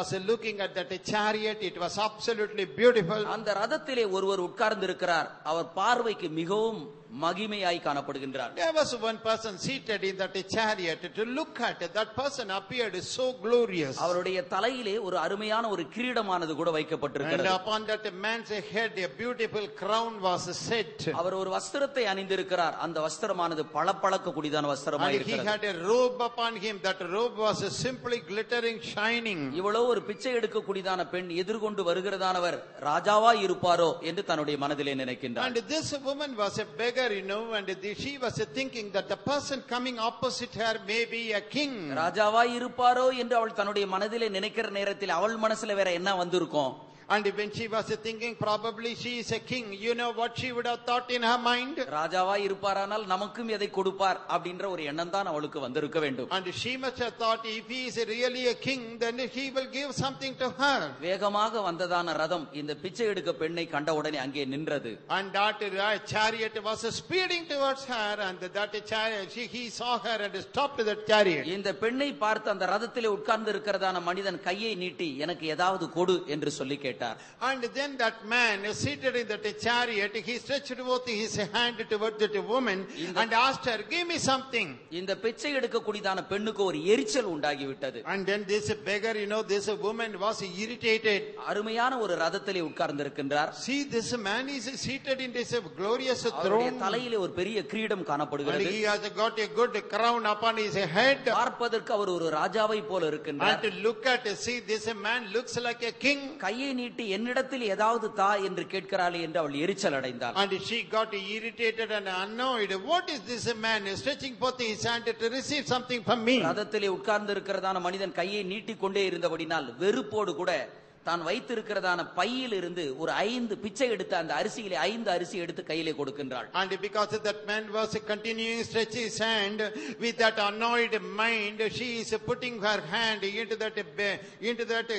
was looking at that chariot. It was absolutely beautiful. அந்த ரதத்திலே ஒருவர் உட்கார்ந்து இருக்கிறார். அவர் பார்வைக்கு மிகவும் மகிமையாய் காணப்படுகின்றார். There was one person seated in that chariot. To look at it, that person appeared so glorious. அவருடைய தலையிலே ஒரு அருமையான ஒரு கிரீடமானது கூட வைக்கப்பட்டிருக்கிறது. And upon that man's head a beautiful crown was set. அவர் ஒரு வஸ்திரத்தை அணிந்திருக்கிறார். அந்த வஸ்திரமானது பளபளக்க கூடியதான வஸ்திரமாய் இருக்கிறது. And he இருக்கிறது. had a robe upon him. That robe was simply glittering, shining. இவ்வளவு ஒரு பிச்சை எடுக்க கூடியதான பெண் எதிர்கொண்டு வருகிறதானவர் ராஜாவாய் இருப்பாரோ என்று தன்னுடைய மனதிலே நினைக்கின்றார். And this woman was a beggar, you know, and the, she was thinking that the person coming opposite her may be a king. ராஜாவாய் இருப்பாரோ என்று அவள் தன்னுடைய மனதிலே நினைக்கிற நேரத்தில் அவள் மனசுல வேற என்ன வந்திருக்கும்? And when she was thinking, probably she is a king. You know what she would have thought in her mind? ராஜாவாய் இருப்பாரானால் நமக்கும் எதை கொடுப்பார் அப்படின்ற ஒரு எண்ணம் தான் அவளுக்கு வந்திருக்க வேண்டும். And she must have thought, if he is really a king, then he will give something to her. வேகமாக வந்ததான ரதம் இந்த பிச்சை எடுக்க பெண்ணை கண்ட உடனே அங்கே நின்றது. And that chariot was speeding towards her, and that chariot, she, he saw her and stopped that chariot. இந்த பெண்ணை பார்த்து அந்த ரதத்திலே உட்கார்ந்து இருக்கிறதான மனிதன் கையை நீட்டி எனக்கு ஏதாவது கொடு என்று சொல்லி கேட்டார். And then that man seated in that chariot, he stretched forth his hand towards that woman and asked her, give me something. இந்த பிச்சை எடுக்க கூடியதான பெண்ணுக்கு ஒரு எரிச்சல் உண்டாகி விட்டது. And then this beggar, you know, this woman was irritated. அருமையான ஒரு ரதத்திலே உட்கார்ந்து இருக்கின்றார். See, this man is seated in this glorious அவருடைய throne. தலையிலே ஒரு பெரிய கிரீடம் And காணப்படுகிறது. he has got a good crown upon his head. பார்ப்பதற்கு அவர் ஒரு ராஜாவை போல And இருக்கின்றார். to look at, see, this man looks like a king. கையை நீட்டி என்னிடத்தில் ஏதாவது தா என்று கேட்கிறாளே என்று அவள் எரிச்சல் அடைந்தாள். And she got irritated and annoyed. What is this man stretching forth his hand to receive something from me? ரதத்திலே உட்கார்ந்து இருக்கிறதான மனிதன் கையை நீட்டிக் கொண்டே இருந்தபடினால் வெறுப்போடு கூட தான் வைத்திருக்கிறதான பையில் இருந்து ஒரு ஐந்து பிச்சை எடுத்து அந்த அரிசியிலே ஐந்து அரிசி எடுத்து கையிலே கொடுக்கின்றாள். And because that man was continuing to stretch his hand with that annoyed mind, she is putting her hand into that into that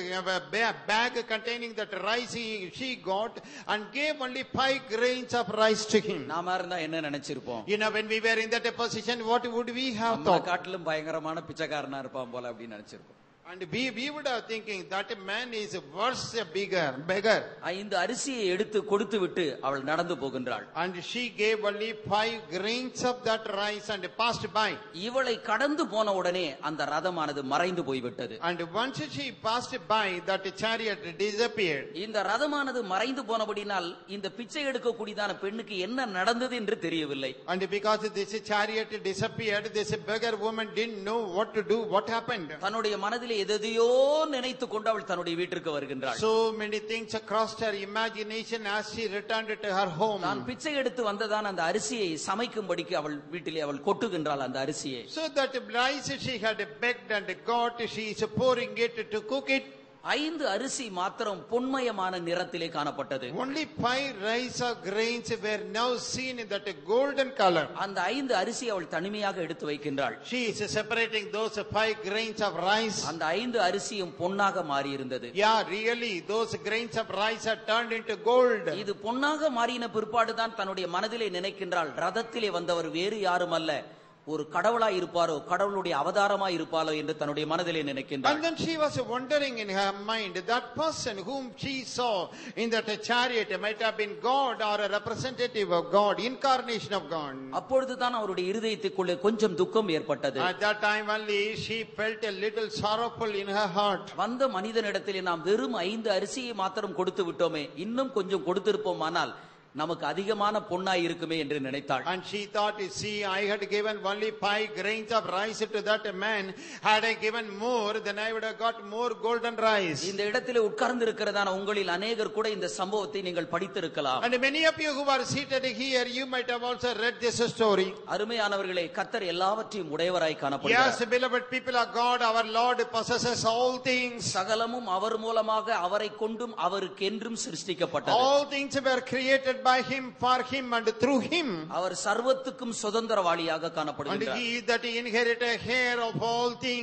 bag containing that rice she got and gave only five grains of rice to him. நாம இருந்தா என்ன நினைச்சிருப்போம்? You know, when we were in that position, what would we have நம்ம thought? காட்டிலும் பயங்கரமான பிச்சைக்காரனா இருப்பான் போல அப்படின்னு நினைச்சிருப்போம். And we we would have thinking that man is worse a beggar beggar. ஐந்து அரிசியை எடுத்து கொடுத்து விட்டு அவள் நடந்து போகின்றாள். And she gave only five grains of that rice and passed by. இவளை கடந்து போன உடனே அந்த ரதமானது மறைந்து போய்விட்டது. And once she passed by, that chariot disappeared. இந்த ரதமானது மறைந்து போனபடினால் இந்த பிச்சை எடுக்க கூடியதான பெண்ணுக்கு என்ன நடந்தது என்று தெரியவில்லை. And because this chariot disappeared, this beggar woman didn't know what to do, what happened. தன்னுடைய மனதிலே எதையோ நினைத்துக் கொண்டு அவள் தன்னுடைய வீட்டிற்கு வருகின்றாள். So many things crossed her imagination as she returned to her home. தான் பிச்சை எடுத்து வந்ததான அந்த அரிசியை சமைக்கும்படிக்கு அவள் வீட்டிலே அவள் கொட்டுகின்றாள் அந்த அரிசியை. So that rice she had begged and got, she is pouring it to cook it. ஐந்து அரிசி மாத்திரம் பொன்மயமான நிறத்திலே காணப்பட்டது. Only five rice or grains were now seen in that golden color. அந்த ஐந்து அரிசி அவள் தனிமையாக எடுத்து வைக்கின்றாள். She is separating those five grains of rice. அந்த ஐந்து அரிசியும் பொன்னாக மாறி இருந்தது. Yeah, really, those grains of rice are turned into gold. இது பொன்னாக மாறின பிற்பாடுதான் தன்னுடைய மனதிலே நினைக்கின்றாள், ரதத்திலே வந்தவர் வேறு யாரும் அல்ல, ஒரு கடவுளாய் இருப்பாரோ, கடவுளுடைய அவதாரமாய் இருப்பாரோ என்று தன்னுடைய மனதிலே நினைக்கின்றாள். And then she was wondering in her mind, that person whom she saw in that chariot might have been God or a representative of God, incarnation of God. அப்பொழுதுதான் அவருடைய இருதயத்துக்குள்ளே கொஞ்சம் துக்கம் ஏற்பட்டது. At that time only she felt a little sorrowful in her heart. வந்த மனிதனிடத்திலே நாம் வெறும் ஐந்து அரிசியை மாத்திரம் கொடுத்து விட்டோமே, இன்னும் கொஞ்சம் கொடுத்திருப்போமானால் நமக்கு அதிகமான பொன்னாய் இருக்குமே என்று நினைத்தாள். And she thought, see, I had given only five grains of rice to that man. Had I given more, then I would have got more golden rice. இந்த இடத்திலே உட்கார்ந்து இருக்கிறதான உங்களில் அநேகர் கூட இந்த சம்பவத்தை நீங்கள் படித்திருக்கலாம். And many of you who are seated here, you might have also read this story. அருமையானவர்களே, கர்த்தர் எல்லாவற்றையும் உடையவராய் காணப்படுகிறார். Yes, beloved people of God, our Lord possesses all things. சகலமும் அவர் மூலமாக, அவரை கொண்டும், அவருக்கென்றும் சிருஷ்டிக்கப்பட்டது. All things were created by him, for him and through him. Our சர்வத்துக்கும் சுதந்திரவாளியாக And காணப்படுகிறார். he that inherited heir of all things.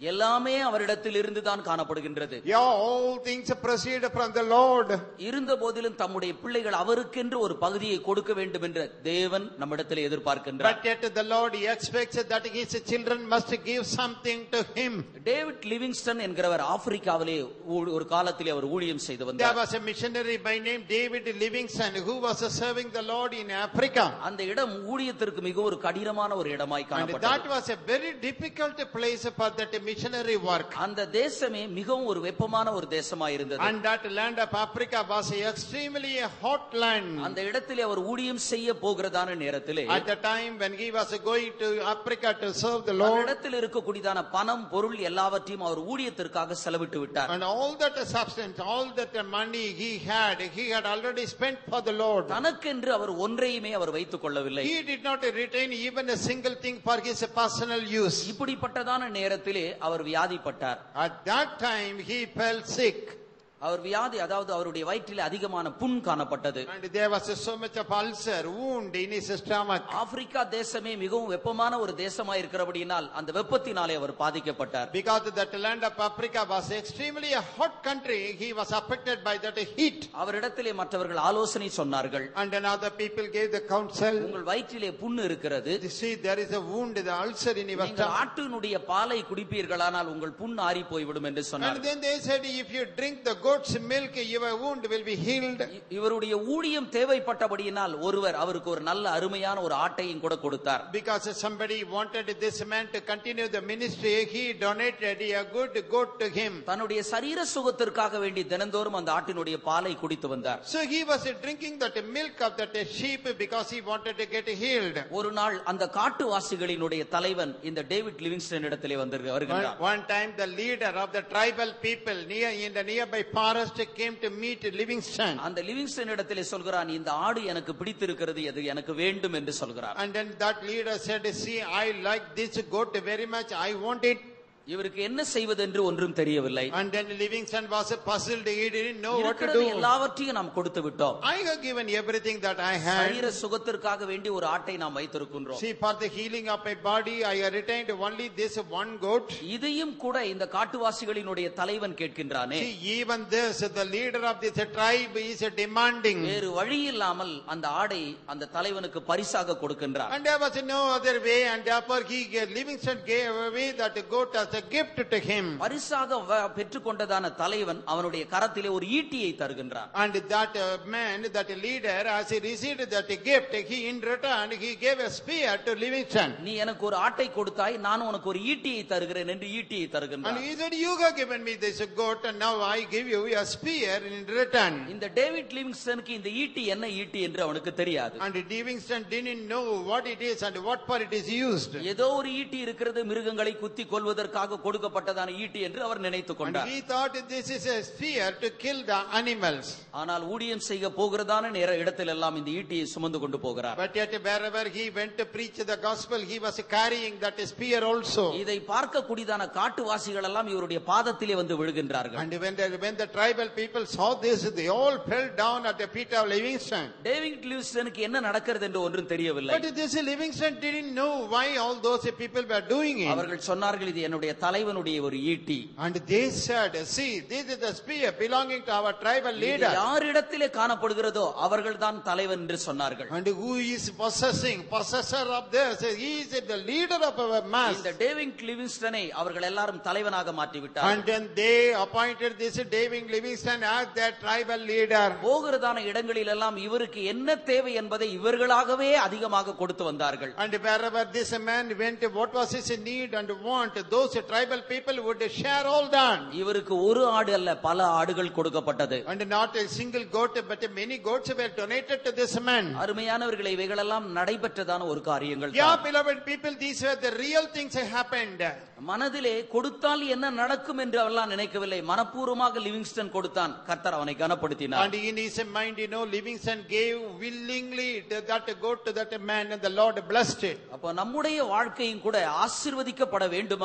எல்லாமே அவரிடத்தில் இருந்துதான் காணப்படுகின்றது. Yeah, all things proceed from the Lord. இருந்த போதிலும் தம்முடைய பிள்ளைகள் அவருக்கென்று ஒரு பகுதியை கொடுக்க வேண்டும் என்ற தேவன் நம்மிடத்தில் எதிர்பார்க்கின்றார். But yet the Lord expects that his children must give something to him. David Livingstone என்கிறவர் ஆப்பிரிக்காவிலே ஒரு காலத்திலே அவர் ஊழியம் செய்து வந்தார். There was a missionary by name David Livingstone who was serving the Lord in Africa. அந்த இடம் ஊழியத்திற்கு மிக ஒரு கடினமான ஒரு இடமாய் காணப்பட்டது. And that was a very difficult place for that missionary work. அந்த தேசமே மிகவும் ஒரு வெப்பமான ஒரு தேசமாய் இருந்தது. And that land of Africa was extremely a hot land. அந்த இடத்திலே அவர் ஊழியம் செய்ய போகிறதான நேரத்திலே at the time when he was going to Africa to serve the Lord, அந்த இடத்தில் இருக்கக்கூடியதான பணம் பொருள் எல்லாவற்றையும் அவர் ஊழியத்திற்காக செலவிட்டு விட்டார். and all that substance, all that money he had, he had already spent for the Lord. தனக்கென்று அவர் ஒன்றையுமே அவர் வைத்துக் கொள்ளவில்லை. He did not retain even a single thing for his personal use. இப்படிப்பட்டதான நேரத்திலே அவர் வியாதிப்பட்டார். At that time he fell sick. அவர் வியாதி, அதாவது அவருடைய வயிற்றில் அதிகமான புண் காணப்பட்டது. And there was so much of ulcer, wound in his stomach. Africa தேசமே மிகவும் வெப்பமான ஒரு தேசமாய் இருக்கிறபடியினால் அந்த வெப்பத்தினாலே அவர் பாதிக்கப்பட்டார். Because that land of Africa was extremely a hot country, he was affected by that heat. அவரிடத்திலே மற்றவர்கள் ஆலோசனை சொன்னார்கள். And then other people gave the counsel. உங்கள் வயிற்றிலே புண் இருக்கிறது. See, there is a wound, the ulcer in your நீங்கள் stomach. ஆட்டினுடைய பாலை குடிப்பீர்களானால் உங்கள் புண் ஆறி போய்விடும் என்று And சொன்னார்கள். then they said, if you drink the goat's milk, your wound will be healed. இவருடைய ஊழியம் தேவைப்பட்டபடியினால் ஒருவர் அவருக்கு ஒரு நல்ல அருமையான ஒரு ஆட்டையும் கூட கொடுத்தார். Because somebody wanted this man to continue the ministry, he donated a good goat to him. தன்னுடைய சரீர சுகத்திற்காக வேண்டி தினந்தோறும் அந்த ஆட்டினுடைய பாலை குடித்து வந்தார். So he was drinking that milk of that sheep because he wanted to get healed. ஒரு நாள் அந்த காட்டுவாசிகளினுடைய தலைவன் இந்த டேவிட் லிவிங்ஸ்டன் இடத்திலே வந்து வருகிறார். One time the leader of the tribal people near in the nearby forest came to meet Livingstone. அந்த Livingstone இடத்திலே சொல்கிறான், இந்த ஆடு எனக்கு பிடித்திருக்கிறது, அது எனக்கு வேண்டும் என்று சொல்கிறார். And then that leader said, see, I like this goat very much, I want it. இவருக்கு என்ன செய்வது என்று ஒன்றும் தெரியவில்லை. And then Livingstone was puzzled, he didn't know what to இருக்கிறது do. எல்லாவற்றையும் நாம் கொடுத்து விட்டோம். I have given everything that I had. சரீர சுகத்திற்காக வேண்டி ஒரு ஆட்டை நாம் வைத்திருக்கின்றோம். See, for the healing of my body, I have retained only this one goat. இதையும் கூட இந்த காட்டுவாசிகளினுடைய தலைவன் கேட்கின்றானே. See, even this, the leader of this tribe is demanding. வேறு வழி இல்லாமல் அந்த ஆடை அந்த தலைவனுக்கு பரிசாக கொடுக்கின்றார். And there was no other way, and therefore he, Livingstone gave away that goat as a gift to him. பரிசாக பெற்றுக்கொண்டதான தலைவன் அவனுடைய கரத்திலே ஒரு ஈட்டியை தருகின்றார். And that uh, man, that leader, as he received that gift, he in return he gave a spear to Livingstone. நீ எனக்கு ஒரு ஆட்டை கொடுத்தாய், நான் உனக்கு ஒரு ஈட்டியை தருகிறேன் என்று ஈட்டியை And தருகின்றார். he said, you have given me this goat, and now I give you a spear in return. இந்த டேவிட் லிவிங்ஸ்டனுக்கு இந்த ஈட்டி என்ன ஈட்டி என்று அவனுக்கு தெரியாது. And Livingstone didn't know what it is and what for it is used. ஏதோ ஒரு ஈட்டி இருக்கிறது, மிருகங்களை குத்தி கொல்வதற்காக கொடுக்கப்பட்டதான ஈட்டி என்று அவர் நினைத்துக் And கொண்டார். he thought this is a spear to kill the animals. ஆனால் ஊழியம் செய்ய போகிறதான நேர இடத்திலெல்லாம் இந்த ஈட்டியை சுமந்து கொண்டு போகிறார். But yet wherever he went to preach the gospel, he was carrying that spear also. இதை பார்க்கக்கூடியதான காட்டுவாசிகள் எல்லாம் இவருடைய பாதத்திலே வந்து விழுகின்றார்கள். And when the, when the tribal people saw this, they all fell down at the feet of Livingstone. David லிவிங்ஸ்டனுக்கு என்ன நடக்கிறது என்று ஒன்றும் தெரியவில்லை. But this Livingstone didn't know why all those people were doing it. அவர்கள் சொன்னார்கள், இது என்னுடைய தலைவனுடைய ஒரு ஈட்டி. And they said, see, this is the spear belonging to our tribal leader. யாரிடத்திலே காணப்படுகிறதோ அவர்கள்தான் தலைவன் என்று சொன்னார்கள். And who is possessing, possessor of this? He is the leader of our mass. இந்த டேவிட் லிவிங்ஸ்டனை அவர்கள் எல்லாரும் தலைவனாக மாற்றி விட்டார்கள். And then they appointed this David Livingstone as their tribal leader. போகிறதான இடங்களில் எல்லாம் இவருக்கு என்ன தேவை என்பதை இவர்களாகவே அதிகமாக கொடுத்து வந்தார்கள். And wherever this man went, what was his need and want, those tribal people would share all that. இவருக்கு ஒரு ஆடு அல்ல, பல ஆடுகள் கொடுக்கப்பட்டது. And not a single goat, but many goats were donated to this man. அருமையானவர்களே, இவைகளெல்லாம் நடைபெற்றதான ஒரு காரியங்கள். Yeah, beloved people, these were the real things that happened. மனதிலே கொடுத்தால் என்ன நடக்கும் என்று அவெல்லாம் நினைக்கவில்லை. மனப்பூர்வமாக லிவிங்ஸ்டன் கொடுத்தான், கர்த்தர் அவனை கனப்படுத்தினார். And in his mind, you know, Livingstone gave willingly that goat to that man, and the Lord blessed it. அப்ப நம்முடைய வாழ்க்கையும் கூட ஆசீர்வதிக்கப்பட வேண்டுமானால்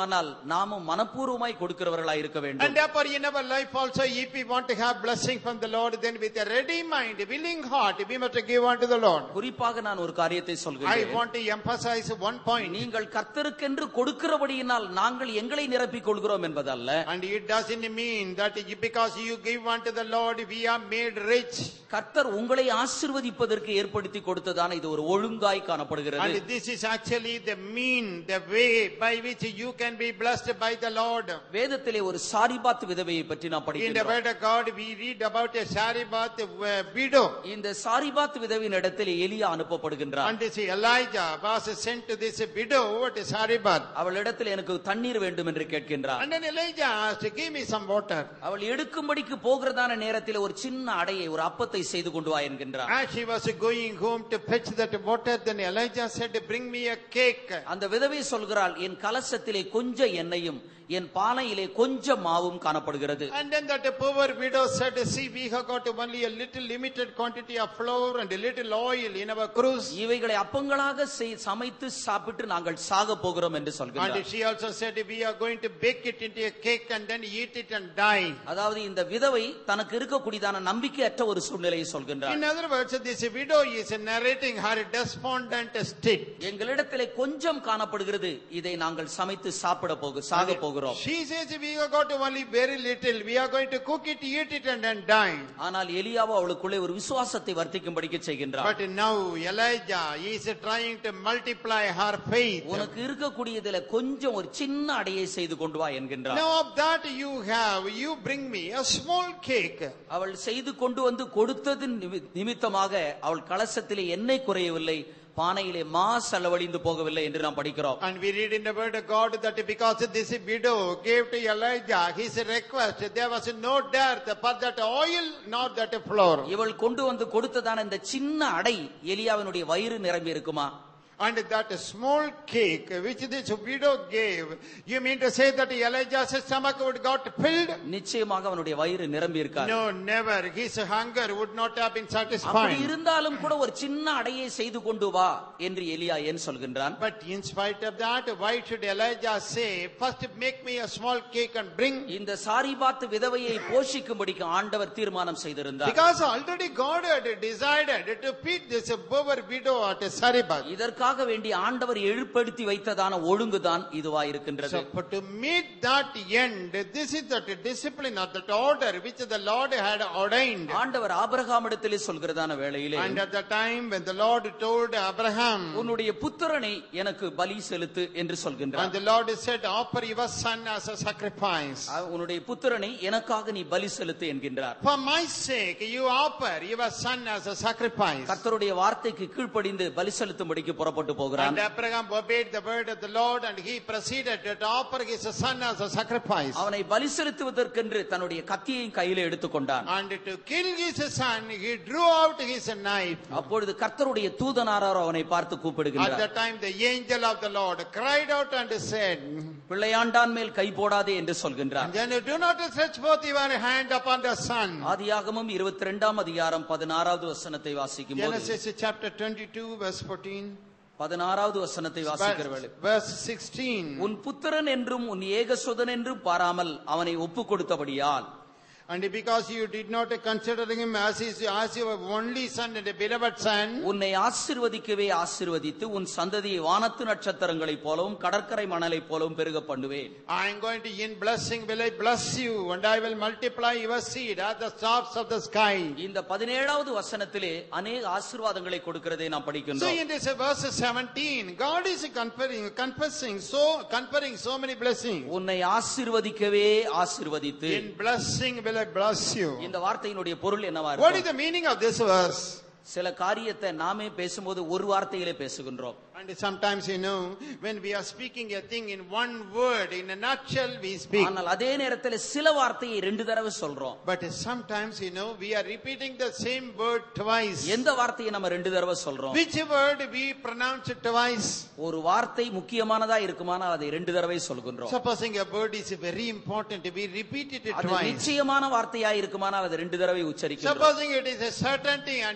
நாமும் மனப்பூர்வமாய் கொடுக்கிறவர்களாய் இருக்க வேண்டும். And therefore in our life also, if we want to have blessing from the Lord, then with a ready mind, willing heart, we must give unto the Lord. குறிப்பாக நான் ஒரு காரியத்தை I சொல்கிறேன். want to emphasize one point. நீங்கள் கர்த்தருக்கென்று கொடுக்கிறபடியினால் நாங்கள் எங்களை நிரப்பிக் கொள்கிறோம் என்பதல்ல. And it doesn't mean that because you give unto the Lord, we are made rich. கர்த்தர் உங்களை ஆசீர்வதிப்பதற்கு ஏற்படுத்தி கொடுத்ததான இது ஒரு ஒழுங்காய் காணப்படுகிறது. And this is actually the mean, the way by which you can be blessed by the Lord. வேதத்திலே ஒரு சாரிபாத் விதவையை பற்றி நாம் In the படிக்கிறோம். word of God, we read about a Sariphat widow. இந்த சாரிபாத் விதவின் இடத்திலே எலியா அனுப்பப்படுகின்றார். And this Elijah was sent to this widow at Sariphat. அவள் இடத்தில் எனக்கு தண்ணீர் வேண்டும் என்று கேட்கின்றார். And then Elijah asked, give me some water. அவள் எடுக்கும்படிக்கு போகிறதான நேரத்தில் ஒரு சின்ன அடையை ஒரு அப்பத்தை செய்து கொண்டு வா என்கின்றார். As she was going home to fetch that water, then Elijah said, bring me a cake. அந்த விதவை சொல்கிறாள், என் கலசத்திலே கொஞ்சம் எண்ணெயும் என் பானையிலே கொஞ்சம் மாவும் காணப்படுகிறது. And then that poor widow said, see, we have got only a little limited quantity of flour and a little oil in our cruse. இவைகளை அப்பங்களாக சமைத்து சாப்பிட்டு நாங்கள் சாக போகிறோம் என்று சொல்கிறார். And she also said, we are going to bake it into a cake and then eat it and die. அதாவது இந்த விதவை தனக்கு இருக்கக்கூடியதான நம்பிக்கையற்ற ஒரு சூழ்நிலையை சொல்கின்றார். In other words, this widow is narrating her despondent state. எங்களிடத்திலே கொஞ்சம் காணப்படுகிறது, இதை நாங்கள் சமைத்து சாப்பிட போக சாக போகிறோம். She says, we have got only very little, we are going to cook it, eat it and then die. ஆனால் எலியாவோ அவளுக்குள்ளே ஒரு விசுவாசத்தை வர்த்திக்கும்படிக்கு செய்கின்றார். But now Elijah is trying to multiply her faith. உனக்கு இருக்கக்கூடியதிலே கொஞ்சம் ஒரு சின்ன அடையை செய்து கொண்டு வா என்கின்றார். Now of that you have, you bring me a small cake. அவள் செய்து கொண்டு வந்து கொடுத்தது நிமித்தமாக அவள் கலசத்திலே எண்ணெய் குறையவில்லை, பானையிலே மா செலவழிந்து போகவில்லை என்று நாம் படிக்கிறோம். And we read in the word of God that because this widow gave to Elijah his request, there was no dearth for that oil nor that flour. இவள் கொண்டு வந்து கொடுத்ததான இந்த சின்ன அடை எலியாவினுடைய வயிறு நிரம்பி இருக்குமா? And that small cake which this widow gave, you mean to say that Elijah's stomach would got filled? நிச்சயமாக அவனுடைய வயிறு நிரம்பி இருக்காது. No, never. His hunger would not have been satisfied. அப்படி இருந்தாலும் கூட ஒரு சின்ன அடையை செய்து கொண்டு வா என்று எலியா ஏன் சொல்கின்றான்? But in spite of that, why should Elijah say, first make me a small cake and bring? இந்த சாரிபாத் விதவையை போஷிக்கும்படிக்கு ஆண்டவர் தீர்மானம் செய்திருந்தார். Because already God had decided to feed this poor widow at Sariphat. இதற்காக வேண்டி ஆண்டவர் எழுப்படுத்தி வைத்ததான ஒழுங்குதான் இதுவா இருக்கின்றது. So but to meet that end, this is the discipline of that order which the Lord had ordained. ஆண்டவர் ஆபிரகாமிடத்திலே சொல்கிறதான வேளையிலே, And at the time when the Lord told Abraham, உன்னுடைய புத்திரனை எனக்கு பலி செலுத்து என்று சொல்கின்றார். and the Lord said, offer your son as a sacrifice. உன்னுடைய புத்திரனை எனக்காக நீ பலி செலுத்து என்கின்றார். For my sake you offer your son as a sacrifice. கர்த்தருடைய வார்த்தைக்கு கீழ்ப்படிந்து பலி செலுத்தும்படிக்கு புறப்பட்டு போகிறான். And Abraham obeyed the word of the Lord and he proceeded to offer his son as a sacrifice. அவனை பலி செலுத்துவதற்கென்று தன்னுடைய கத்தியை கையிலே எடுத்துக்கொண்டான். And to kill his son, he drew out his knife. அப்பொழுது கர்த்தருடைய தூதனாரோ அவனை பார்த்து At கூப்பிடுகிறார். that time the angel of the Lord cried out and said, பிள்ளையாண்டான் மேல் கை போடாதே என்று சொல்கின்றார். then do not stretch forth your hand upon the son. ஆதியாகமம் இருபத்தி இரண்டாம் அதிகாரம் பதினாறாவது வசனத்தை வாசிக்கும் போது, Genesis chapter twenty-two verse fourteen. பதினாறாவது வசனத்தை வாசிக்கிற வேளை, Verse sixteen. உன் புத்திரன் என்றும் உன் ஏகசுதன் என்றும் பாராமல் அவனை ஒப்பு கொடுத்தபடியால், And because you did not consider him as his, as your only son and a beloved son, உன்னை ஆசீர்வதிக்கவே ஆசீர்வதித்து உன் சந்ததியை வானத்து நட்சத்திரங்களைப் போலவும் கடற்கரை மணலைப் போலவும் பெருக பண்ணுவேன். I am going to in blessing will I bless you, and I will multiply your seed as the stars of the sky. இந்த பதினேழாவது வசனத்திலே அநேக ஆசீர்வாதங்களை கொடுக்கிறதை நாம் So படிக்கின்றோம். in this verse seventeen, God is conferring, confessing, so conferring so many blessings. உன்னை ஆசீர்வதிக்கவே ஆசீர்வதித்து, In blessing will I bless you. இந்த வார்த்தையினுடைய பொருள் என்னவா What is இருக்கும்? the meaning of this verse? சில காரியத்தை நாமே பேசும்போது ஒரு வார்த்தையிலே பேசுகின்றோம். And sometimes, you know, when we are speaking a thing in one word, in a nutshell, we speak. ஆனால் அதே நேரத்தில் சில வார்த்தையை ரெண்டு தடவை சொல்றோம். But sometimes, you know, we are repeating the same word twice. எந்த வார்த்தையை நம்ம ரெண்டு தடவை சொல்றோம்? Which word we pronounce twice? ஒரு வார்த்தை முக்கியமானதா இருக்குமானால் அதை ரெண்டு தடவை சொல்கின்றோம். Supposing a word is very important, we repeat it அது twice. நிச்சயமான வார்த்தையா இருக்குமானால் அதை ரெண்டு தடவை உச்சரிக்கிறோம். Supposing it is a certainty and a surety,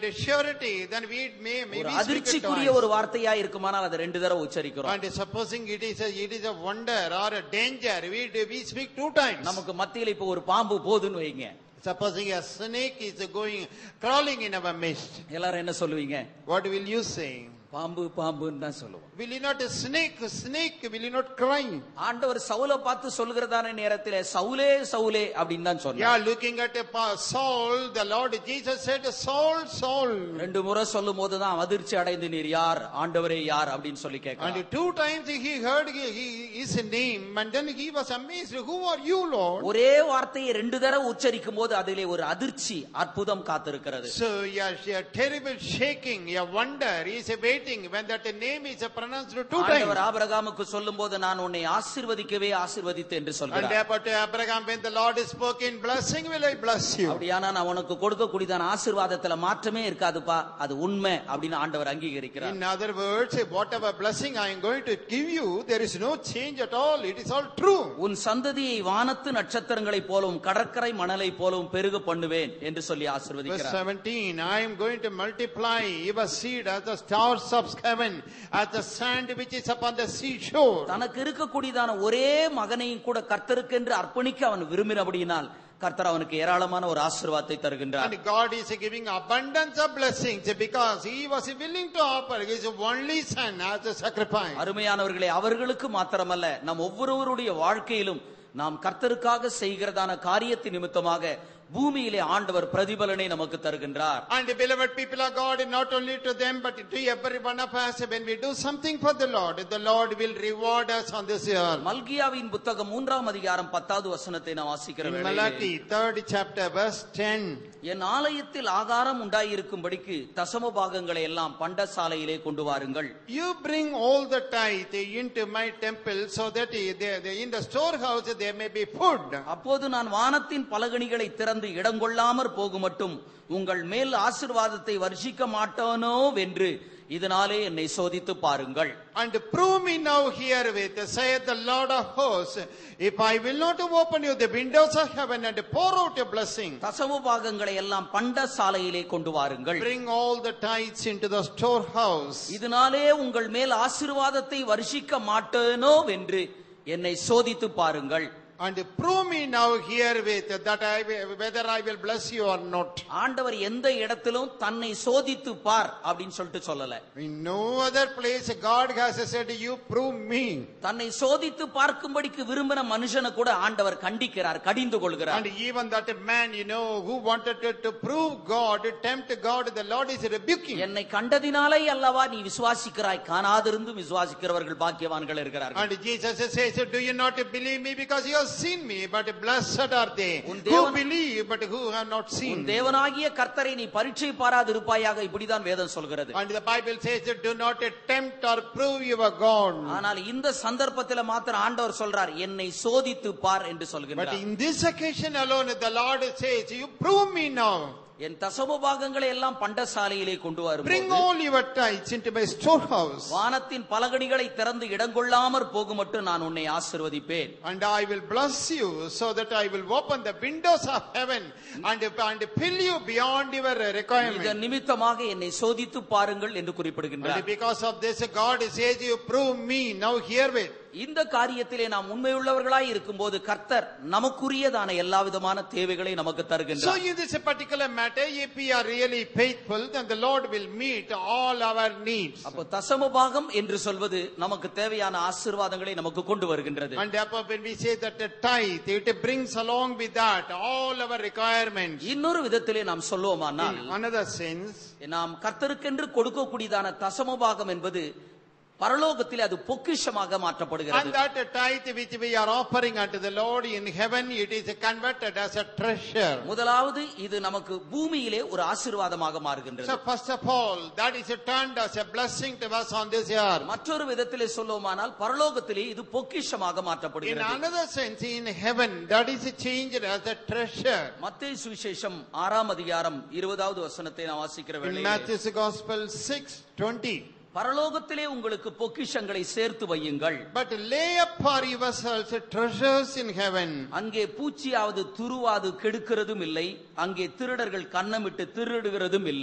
majority, then we may maybe ஒரு speak it அதிர்ச்சிக்குரிய twice. ஒரு வார்த்தையா இருக்குமானால் அதை ரெண்டு தடவை உச்சரிக்கிறோம். And supposing it is a it is a wonder or a danger, we we speak two times. நமக்கு மத்தியில இப்ப ஒரு பாம்பு போகுதுன்னு வைங்க. Supposing a snake is going crawling in our midst, எல்லாரும் என்ன சொல்லுவீங்க? what will you say? பாம்பு பாம்புன்னு தான் சொல்லுவோம். Will you not snake snake will you not cry? ஆண்டவர் சவுலை பார்த்து சொல்கிறதான நேரத்திலே சவுலே சவுலே அப்படின்னு தான் சொன்னார். Yeah, looking at a pa- Saul, the Lord Jesus said, Saul, Saul. ரெண்டு முறை சொல்லும் போதுதான் அதிர்ச்சி அடைந்து நீர் யார் ஆண்டவரே யார் அப்படின்னு சொல்லி கேட்கிறார். And two times he heard he, he, his name, and then he was amazed. Who are you, Lord? ஒரே வார்த்தையை ரெண்டு தடவை உச்சரிக்கும் போது அதிலே ஒரு அதிர்ச்சி அற்புதம் காத்திருக்கிறது. So yeah, a terrible shaking, a wonder is waiting when that name is pronounced two times. ஆண்டவர் ஆபிரகாமுக்கு சொல்லும்போது நான் உன்னை ஆசீர்வதிக்கவே ஆசீர்வதித்தேன் என்று And சொல்கிறார். about Abraham, when the Lord spoke in blessing, will I bless you? அப்படியானா நான் உனக்கு கொடுக்கக்கூடியதான ஆசீர்வாதத்துல மாற்றமே இருக்காதுப்பா, அது உண்மை அப்படின்னு ஆண்டவர் அங்கீகரிக்கிறார். In other words, whatever blessing I am going to give you, there is no change at all. It is all true. உன் சந்ததியை வானத்து நட்சத்திரங்களைப் போலவும் கடற்கரை மணலை போலவும் பெருக பண்ணுவேன் என்று சொல்லி Verse ஆசீர்வதிக்கிறார். seventeen, I am going to multiply your seed as the stars of heaven, as the sand which is upon the seashore. தனக்கு இருக்கக்கூடியதான ஒரே மகனையும் கூட கர்த்தருக்கென்று அர்ப்பணிக்க அவன் விரும்பினபடியினால் கர்த்தர் அவனுக்கு ஏராளமான ஒரு ஆசீர்வாதத்தை தருகின்றார். And God is giving abundance of blessings because he was willing to offer his only son as a sacrifice. அருமையானவர்களே, அவர்களுக்கு மாத்திரமல்ல நம் ஒவ்வொருவருடைய வாழ்க்கையிலும் நாம் கர்த்தருக்காக செய்கிறதான காரியத்தின் நிமித்தமாக பூமியிலே ஆண்டவர் பிரதிபலனை நமக்கு தருகின்றார். And the beloved people of God, not only to them but to every one of us, when we do something for the Lord, the Lord will reward us on this earth. மல்கியாவின் புத்தகம் மூன்றாம் அதிகாரம் பத்தாவது வசனத்தை நாம் வாசிக்கிற In வேளையிலே, Malachi third chapter verse ten, என் ஆலயத்தில் ஆகாரம் உண்டாயிருக்கும்படிக்கு தசம பாகங்களை எல்லாம் பண்டசாலையிலே கொண்டு வாருங்கள். you bring all the tithe into my temple so that they, they, in the storehouse there may be food. அப்போது நான் வானத்தின் பலகணிகளை திறந்து இடங்கொள்ளாமற் போகும் மட்டும் உங்கள் மேல் ஆசீர்வாதத்தை வர்ஷிக்க மாட்டானோ வென்று இதனாலே என்னை சோதித்து பாருங்கள். And prove me now herewith, saith the Lord of hosts, if I will not open you the windows of heaven and pour out a blessing. தசம பாகங்களை எல்லாம் பண்டசாலையிலே கொண்டு வாருங்கள். Bring all the tithes into the storehouse. இதனாலே உங்கள் மேல் ஆசீர்வாதத்தை வர்ஷிக்க மாட்டேனோ வென்று என்னை சோதித்து பாருங்கள். And prove me now herewith that I will, whether I will bless you or not. ஆண்டவர் எந்த இடத்திலும் தன்னை சோதித்து பார் அப்படின்னு சொல்லிட்டு சொல்லல. In no other place God has said, you prove me. தன்னை சோதித்து பார்க்கும்படிக்கு விரும்பின மனுஷனை கூட ஆண்டவர் கண்டிக்கிறார், கடிந்து கொள்கிறார். And even that man, you know, who wanted to, to prove God, tempt God, the Lord is rebuking. என்னை கண்டதினாலே அல்லவா நீ விசுவாசிக்கிறாய், காணாதிருந்தும் விசுவாசிக்கிறவர்கள் பாக்கியவான்கள் இருக்கிறார்கள். And Jesus says, do you not believe me because you have seen me, but blessed are they உன் who தேவன் believe but who have not உன் seen. தேவனாகிய கர்த்தரை நீ பரீட்சை பாராது இருப்பாயாக, இப்படிதான் வேதம் சொல்கிறது. And the Bible says, do not tempt or prove your God. ஆனால் இந்த சந்தர்ப்பத்தில் மாத்திரம் ஆண்டவர் சொல்றார், என்னை சோதித்து பார் என்று But சொல்கிறார். in this occasion alone, the Lord says, you prove me now. என் தசம பாகங்களை எல்லாம் பண்டசாலையிலே கொண்டு Bring வரும்போது all your tithes into my storehouse. வானத்தின் பலகணிகளை திறந்து இடங்கொள்ளாமற் போகும் மட்டும் நான் உன்னை ஆசீர்வதிப்பேன். And I will bless you so that I will open the windows of heaven and, and fill you beyond your requirement. இதன் நிமித்தமாக என்னை சோதித்து பாருங்கள் என்று And குறிப்பிடுகின்றார். because of this, God says, you prove me now herewith. இந்த காரியத்திலே நாம் உண்மையுள்ளவர்களாய் இருக்கும்போது கர்த்தர் நமக்குரியதான எல்லா விதமான தேவைகளை நமக்கு So தருகின்றார். in this particular matter, if we are really faithful, then the Lord will meet all our needs. அப்போ தசம பாகம் என்று சொல்வது நமக்கு தேவையான ஆசீர்வாதங்களை நமக்கு கொண்டு வருகின்றது. And therefore when we say that the tithe, it brings along with that all our requirements. இன்னொரு விதத்திலே நாம் சொல்லுவோமானால், In another sense, நாம் கர்த்தருக்கென்று கொடுக்கக்கூடியதான தசம பாகம் என்பது பரலோகத்தில் அது பொக்கிஷமாக மாற்றப்படுகிறது. and that tithe which we are offering unto the Lord in heaven, it is converted as a treasure. முதலாவது இது நமக்கு பூமியிலே ஒரு ஆசீர்வாதமாக மாறுகின்றது. So first of all, that is turned as a blessing to us on this earth. மற்றொரு விதத்திலே சொல்லுவோமானால் பரலோகத்திலே இது பொக்கிஷமாக In மாற்றப்படுகிறது. another sense, in heaven, that is changed as a treasure. மத்தேயு சுவிசேஷம் ஆறாம் அதிகாரம் இருபதாவது வசனத்தை நான் வாசிக்கிற In வேளையிலே, Matthew's Gospel six twenty. பரலோகத்திலே உங்களுக்கு பொக்கிஷங்களை சேர்த்து வையுங்கள், But lay up for yourselves treasures in heaven. அங்கே பூச்சியாவது துருவாது கெடுக்கிறதும் இல்லை, அங்கே திருடர்கள் கன்னமிட்டு திருடுகிறதும் இல்லை.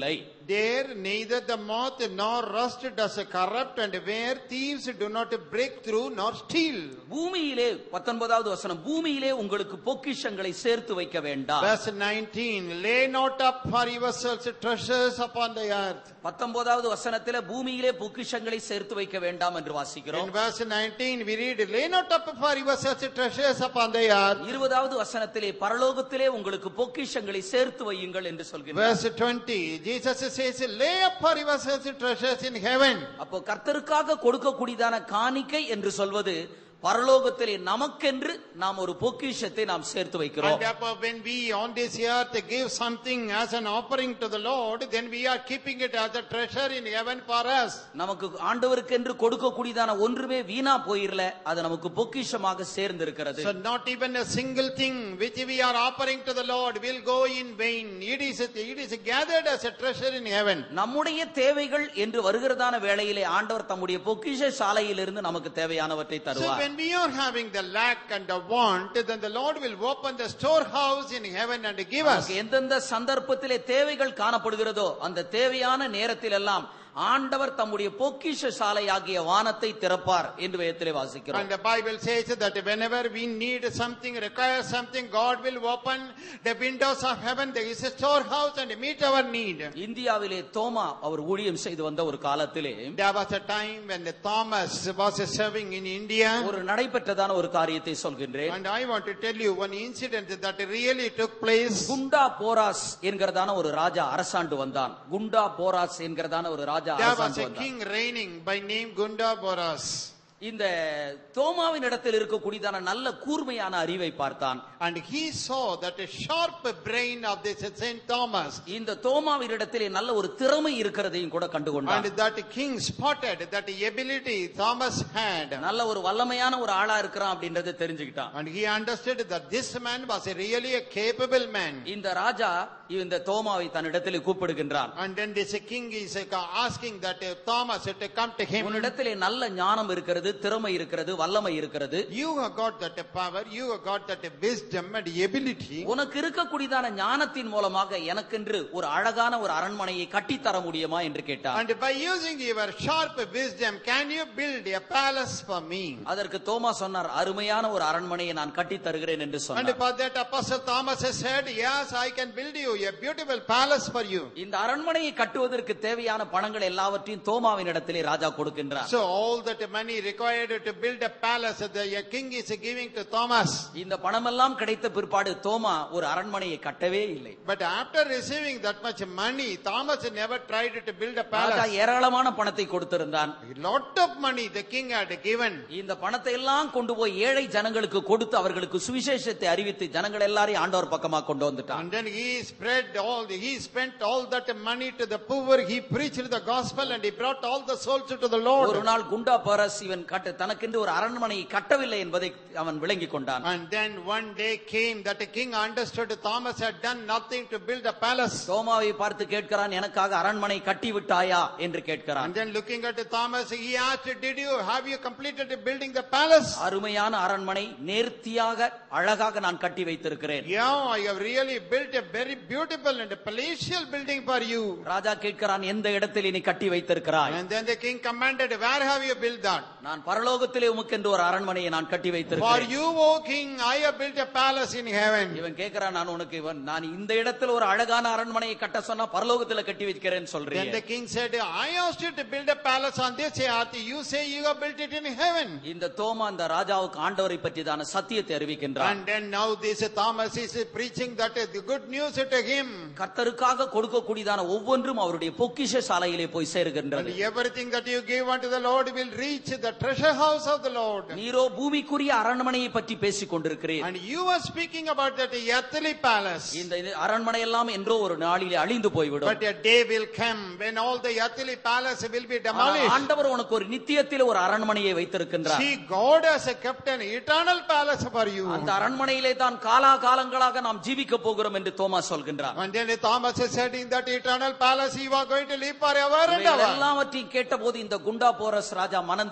there neither the moth nor rust does corrupt, and where thieves do not break through nor steal. பூமியிலே பத்தொன்பதாவது வசனம், பூமியிலே உங்களுக்கு பொக்கிஷங்களை சேர்த்து வைக்க வேண்டாம். Verse nineteen, lay not up for yourselves treasures upon the earth. பத்தொன்பதாவது வசனத்திலே பூமியிலே பொக்கிஷங்களை சேர்த்து வைக்க வேண்டாம் என்று வாசிக்கிறோம். In verse nineteen we read, lay not up for yourselves treasures upon the earth. இருபதாவது வசனத்திலே பரலோகத்திலே உங்களுக்கு பொக்கிஷங்களை சேர்த்து வையுங்கள் என்று சொல்கிறார். Verse twenty, Jesus says, lay up for yourselves treasures in heaven. அப்போ கர்த்தருக்காக கொடுக்கக்கூடியதான காணிக்கை என்று சொல்வது பரலோகத்திலே நமக்கென்று நாம் ஒரு பொக்கிஷத்தை நாம் சேர்த்து வைக்கிறோம். And therefore when we on this earth give something as an offering to the Lord, then we are keeping it as a treasure in heaven for us. நமக்கு ஆண்டவருக்கென்று கொடுக்கக்கூடியதான ஒன்றுமே வீணா போயிரல, அது நமக்கு பொக்கிஷமாக சேர்ந்திருக்கிறது. So not even a single thing which we are offering to the Lord will go in vain. It is it is gathered as a treasure in heaven. நம்முடைய தேவைகள் என்று வருகிறதான வேளையிலே ஆண்டவர் தம்முடைய பொக்கிஷ சாலையிலிருந்து நமக்கு தேவையானவற்றை தருவார். When we are having the lack and the want, then the Lord will open the storehouse in heaven and give us. எந்தெந்த சந்தர்ப்பத்திலே தேவைகள் காணப்படுகிறதோ அந்த தேவையான நேரத்தில் எல்லாம் ஆண்டவர் தம்முடைய பொக்கிஷ சாலையாகிய வானத்தை திறப்பார் என்று வேதத்திலே வாசிக்கிறோம். And the Bible says that whenever we need something, require something, God will open the windows of heaven, there is a storehouse, and meet our need. இந்தியாவிலே தோமா அவர் ஊழியம் செய்து வந்த ஒரு காலத்திலே There was a time when Thomas was serving in India. ஒரு நடைபெற்றதான ஒரு காரியத்தை சொல்கின்றேன். And I want to tell you one incident that really took place. குண்டா போராஸ் என்கிறதான ஒரு ராஜா அரசாண்டு வந்தான். குண்டா போராஸ் என்கிறதான ஒரு ராஜா There was a king reigning by name Gnanaraja. இந்த தோமாவின் இடத்தில் இருக்கக்கூடியதான நல்ல கூர்மையான அறிவை பார்த்தான். And he saw that a sharp brain of this Saint Thomas. இந்த தோமாவின் இடத்திலே நல்ல ஒரு திறமை இருக்கிறதையும் கூட கண்டுகொண்டான். And that king spotted that ability Thomas had. நல்ல ஒரு வல்லமையான ஒரு ஆளா இருக்கிறான் அப்படின்றதை தெரிஞ்சுக்கிட்டான். And he understood that this man was a really a capable man. இந்த ராஜா இந்த தோமாவை தன்னிடத்திலே கூப்பிடுகின்றான். And then this king is asking that Thomas to come to him. உன்னிடத்திலே நல்ல ஞானம் இருக்கிறது, திறமை இருக்கிறது, வல்லமை இருக்கிறது. You have got that power, you have got that wisdom and ability. உனக்கு இருக்கக்கூடியதான ஞானத்தின் மூலமாக எனக்கென்று ஒரு அழகான ஒரு அரண்மனையை கட்டி தர முடியுமா என்று கேட்டார். And by using your sharp wisdom, can you build a palace for me? அதற்கு தோமா சொன்னார், அருமையான ஒரு அரண்மனையை நான் கட்டி தருகிறேன் என்று சொன்னார். And for that apostle Thomas said, yes, I can build you a beautiful palace for you. இந்த அரண்மனையை கட்டுவதற்கு தேவையான பணங்கள் எல்லாவற்றையும் தோமாவின் இடத்திலே ராஜா கொடுக்கின்றார். So all that money required to build a palace, the king is giving to Thomas. இந்த பணமெல்லாம் கிடைத்த பிற்பாடு தோமா ஒரு அரண்மனையை கட்டவே இல்லை. But after receiving that much money, Thomas never tried to build a Raja palace. ஏராளமான பணத்தை கொடுத்திருந்தான். A lot of money the king had given. இந்த பணத்தை எல்லாம் கொண்டு போய் ஏழை ஜனங்களுக்கு கொடுத்து அவர்களுக்கு சுவிசேஷத்தை அறிவித்து ஜனங்கள் எல்லாரையும் ஆண்டவர் பக்கமா கொண்டு வந்துட்டான். And then he spread all the, he spent all that money to the poor. He preached the gospel and he brought all the souls to the Lord. ஒரு நாள் குண்டா போராஸ் இவன் கட்ட தனக்கென்று ஒரு அரண்மனையை கட்டவில்லை என்பதை அவன் விளங்கிக் கொண்டான். And then one day came that the king understood Thomas had done nothing to build a palace. தோமாவை பார்த்து கேட்கிறான், எனக்காக அரண்மனை கட்டி விட்டாயா என்று கேட்கிறான். And then looking at Thomas, he asked, did you have you completed building the palace? அருமையான அரண்மனை நேர்த்தியாக அழகாக நான் கட்டி வைத்திருக்கிறேன். Yeah, I have really built a very beautiful and a palatial building for you. ராஜா கேட்கிறான், எந்த இடத்தில் நீ கட்டி வைத்திருக்கிறாய்? And then the king commanded, where have you built that? நான் பரலோகத்திலே உமக்கென்று ஒரு அரண்மனையை நான் கட்டி For வைத்திருக்கிறேன். you, O king, I have built a palace in heaven. இவன் கேட்கிறான், நான் உனக்கு இவன் நான் இந்த இடத்துல ஒரு அழகான அரண்மனையை கட்ட சொன்னா பரலோகத்துல கட்டி வைக்கிறேன்னு Then சொல்றீங்க. the king said, I asked you to build a palace on this earth. You say you have built it in heaven. இந்த தோமா அந்த ராஜாவுக்கு ஆண்டவரை பற்றிதான சத்தியத்தை அறிவிக்கின்றான். And then now this Thomas is preaching that the good news to him. கர்த்தருக்காக கொடுக்கக்கூடியதான ஒவ்வொன்றும் அவருடைய பொக்கிஷ சாலையிலே போய் And சேருகின்றது. everything that you give unto the Lord will reach the treasure house of the Lord. நீரோ பூமிக்குரிய அரண்மனையை பற்றி பேசிக் கொண்டிருக்கிறீர். And you are speaking about that earthly palace. இந்த அரண்மனை எல்லாம் என்றோ ஒரு நாளிலே அழிந்து போய்விடும். But a day will come when all the earthly palace will be ஆனால் demolished. ஆண்டவர் உனக்கு ஒரு நித்தியத்திலே ஒரு அரண்மனையை வைத்திருக்கின்றார். See, God has kept an eternal palace for you. அந்த அரண்மனையிலே தான் காலாகாலங்களாக நாம் ஜீவிக்க போகிறோம் என்று தோமா சொல்கின்றார். And then Thomas said, in that eternal palace you are going to live forever and இவைகள் ever. எல்லாவற்றையும் கேட்டபோது இந்த குண்டா போரஸ் ராஜா மனம் திரும்பி ஆண்டவரை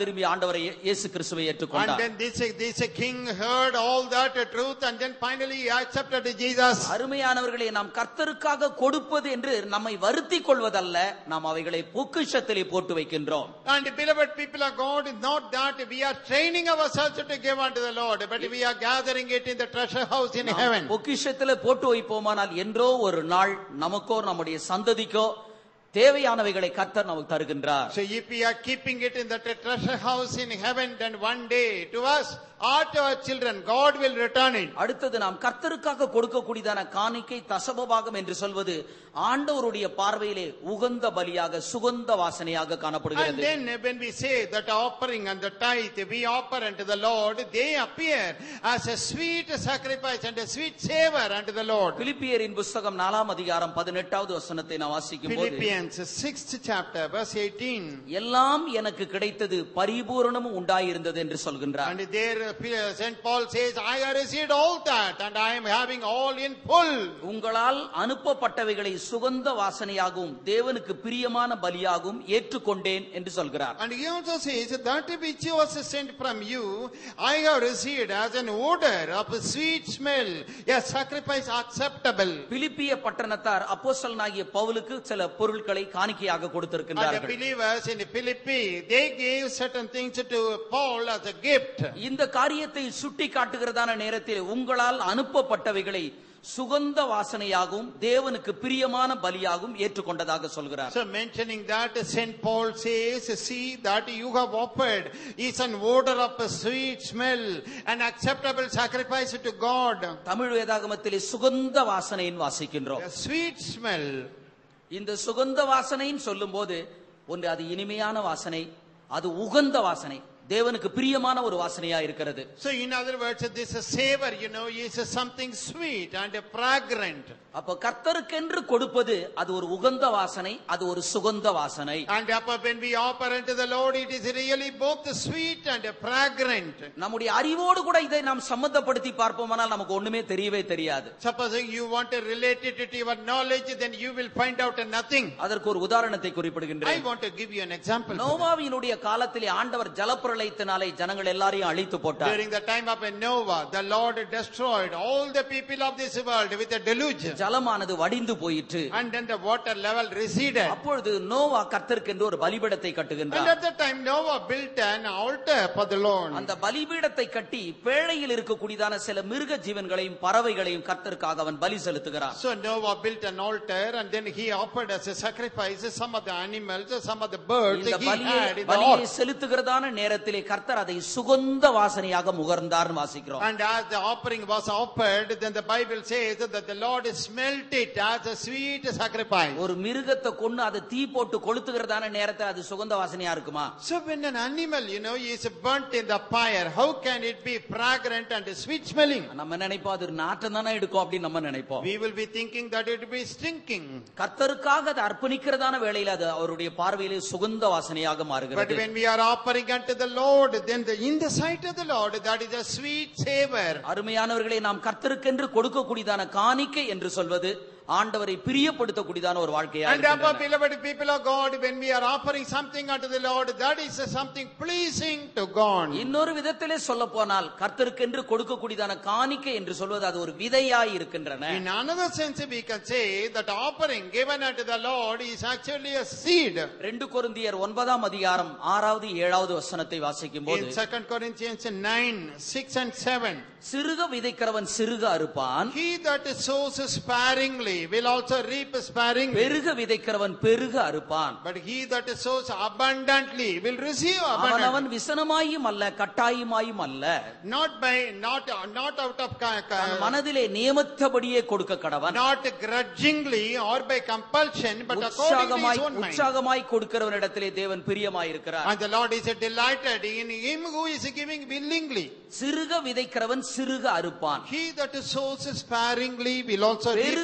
ஆண்டவரை இயேசு கிறிஸ்துவை And ஏற்றுக்கொண்டார். then this, this king heard all that truth and then finally he accepted Jesus. அருமையானவர்களே, நாம் கர்த்தருக்காக கொடுப்பது என்று நம்மை வருத்திக் கொள்வதல்ல, நாம் அவைகளை பொக்கிஷத்திலே போட்டு வைக்கின்றோம். And beloved people of God, not that we are training ourselves to give unto the Lord, but we are gathering it in the treasure house in heaven. பொக்கிஷத்திலே போட்டு வைப்போமானால் என்றோ ஒரு நாள் நமக்கோ நம்முடைய சந்ததிக்கோ தேவையானவைகளை கர்த்தர் நமக்கு தருகின்றார். So if we are keeping it in the treasure house in heaven, then one day to us or to our children, God will return it. அடுத்தது நாம் கர்த்தருக்காக கொடுக்கக்கூடியதான காணிக்கை தசமபாகம் என்று சொல்வது ஆண்டவருடைய பார்வையிலே உகந்த பலியாக சுகந்த வாசனையாக காணப்படுகிறது. And then when we say that offering and the tithe we offer unto the Lord, they appear as a sweet sacrifice and a sweet savor unto the Lord. பிலிப்பியரின் புத்தகம் நாலாம் அதிகாரம் பதினெட்டாவது வசனத்தை நாம் வாசிக்கும்போது Philippians sixth chapter verse eighteen. எல்லாம் எனக்கு கிடைத்தது பரிபூரணமும் உண்டாயிருந்தது என்று சொல்கின்றார். And there Saint Paul says, I have received all that and I am having all in full. உங்களால் அனுப்பப்பட்டவைகளை சுகந்த வாசனையாகவும் தேவனுக்கு பிரியமான பலியாகவும் ஏற்றுக்கொண்டேன் என்று சொல்கிறார். And he also says that which was sent from you I have received as an odor of a sweet smell, a sacrifice acceptable. பிலிப்பிய பட்டணத்தார் அப்போஸ்தலனாகிய பவுலுக்கு சில பொருட்களை காணிக்கையாக கொடுத்திருக்கிறார்கள். And the believers in Philippi, they gave certain things to Paul as a gift. இந்த காரியத்தை சுட்டி காட்டுகிறதான நேரத்தில் உங்களால் அனுப்பப்பட்டவைகளை சுகந்த வாசனையாகவும் தேவனுக்கு பிரியமான பலியாகவும் ஏற்றுக்கொண்டதாக சொல்கிறார். So mentioning that, Saint Paul says, see that you have offered is an odor of a sweet smell, an acceptable sacrifice to God. Tamil வேதாகமத்திலே சுகந்த வாசனையின் வாசிக்கின்றோம். A sweet smell. இந்த சுகந்த வாசனைன்னு சொல்லும்போது ஒன்று அது இனிமையான வாசனை, அது உகந்த வாசனை, தேவனுக்கு பிரியமான ஒரு வாசனையா இருக்கிறது. So in other words, this savor, you know, is something sweet and fragrant. அப்ப கர்த்தருக்கென்று கொடுப்பது அது ஒரு உகந்த வாசனை, அது ஒரு சுகந்த வாசனை. And when we offer unto the Lord, it is really both sweet and fragrant. நம்முடைய அறிவோடு கூட இதை நாம் சம்பந்தப்படுத்தி பார்ப்போமானால் நமக்கு ஒண்ணுமே தெரியவே தெரியாது. Supposing you want to relate it to your knowledge, then you will find out nothing. அதற்கு ஒரு உதாரணத்தை குறிப்பிடுகின்றேன். I want to give you an example. நோவாவினுடைய காலத்திலே ஆண்டவர் ஜலப்பிரளயத்தினாலே ஜனங்கள் எல்லாரையும் அழித்து போட்டார். During the time of Noah, the Lord destroyed all the people of this world with a deluge. ஜலமானது வடிந்து போயிற்று. And then the water level receded. அப்பொழுது நோவா கர்த்தருக்கென்று ஒரு பலிபீடத்தை And கட்டுகின்றார். at that time Noah built an altar for the Lord. அந்த பலிபீடத்தை கட்டி பேழையில் இருக்கக்கூடியதான சில மிருக ஜீவன்களையும் பறவைகளையும் கர்த்தருக்காக அவன் பலி செலுத்துகிறான். So Noah built an altar and then he offered as a sacrifice some of the animals, some of the birds இந்த he பலியை had in the பலியை altar. செலுத்துகிறதான நேரத்திலே கர்த்தர் அதை சுகந்த வாசனையாக முகர்ந்தார்னு வாசிக்கிறோம். And as the offering was offered, then the Bible says that the Lord smelt it as a sweet sacrifice. ஒரு மிருகத்தை கொன்னு அதை தீ போட்டு கொளுத்துகிறதான நேரத்துல அது சுகந்த வாசனையா இருக்குமா? So when an animal, you know, is burnt in the fire, how can it be fragrant and sweet smelling? நம்ம நினைப்போம் அது நாட்டம் தானே எடுக்கும் அப்படி நம்ம நினைப்போம். We will be thinking that it will be stinking. கர்த்தருக்காக அதை அர்ப்பணிக்கிறதான வேளையில அது அவருடைய பார்வையிலே சுகந்த வாசனையாக But மாறுகிறது. when we are offering unto the Lord, then the, in the sight of the Lord, that is a sweet savor. அருமையானவர்களே, நாம் கர்த்தருக்கென்று கொடுக்கக்கூடியதான காணிக்கை என்று சொல்வது ஆண்டவரை பிரியப்படுத்தக்கூடியதான ஒரு வாழ்க்கையா And therefore, இருக்கிறது. beloved people of God, when we are offering something unto the Lord, that is something pleasing to God. இன்னொரு விதத்திலே சொல்ல போனால் கர்த்தருக்கென்று கொடுக்கக்கூடியதான காணிக்கை என்று சொல்வது அது ஒரு விதையாய் இருக்கின்றன. In another sense, we can say that offering given unto the Lord is actually a seed. ரெண்டு கொரிந்தியர் ஒன்பதாம் அதிகாரம் ஆறாவது ஏழாவது வசனத்தை வாசிக்கும் போது In Second Corinthians nine, six and seven, சிறுக விதைக்கிறவன் சிறுக அறுப்பான், he that sows sparingly will also reap sparingly, பெருக விதைக்கிறவன் பெருக அறுப்பான். but he that sows abundantly will receive அவனவன் abundantly. விசனமாயும் அல்ல கட்டாயமாயும் அல்ல, Not by not not out of ca- ca- தன் மனதிலே நியமித்தபடியே கொடுக்க கடவன். not grudgingly or by compulsion, but according to his உற்சாகமாய் own mind. உற்சாகமாய் கொடுக்கிறவனிடத்திலே தேவன் பிரியமாயிருக்கிறார். And the Lord is delighted in him who is giving willingly. சிறுக விதைக்கிறவன் சிறுக அறுப்பான், He that sows sparingly will also reap பெருக sparingly.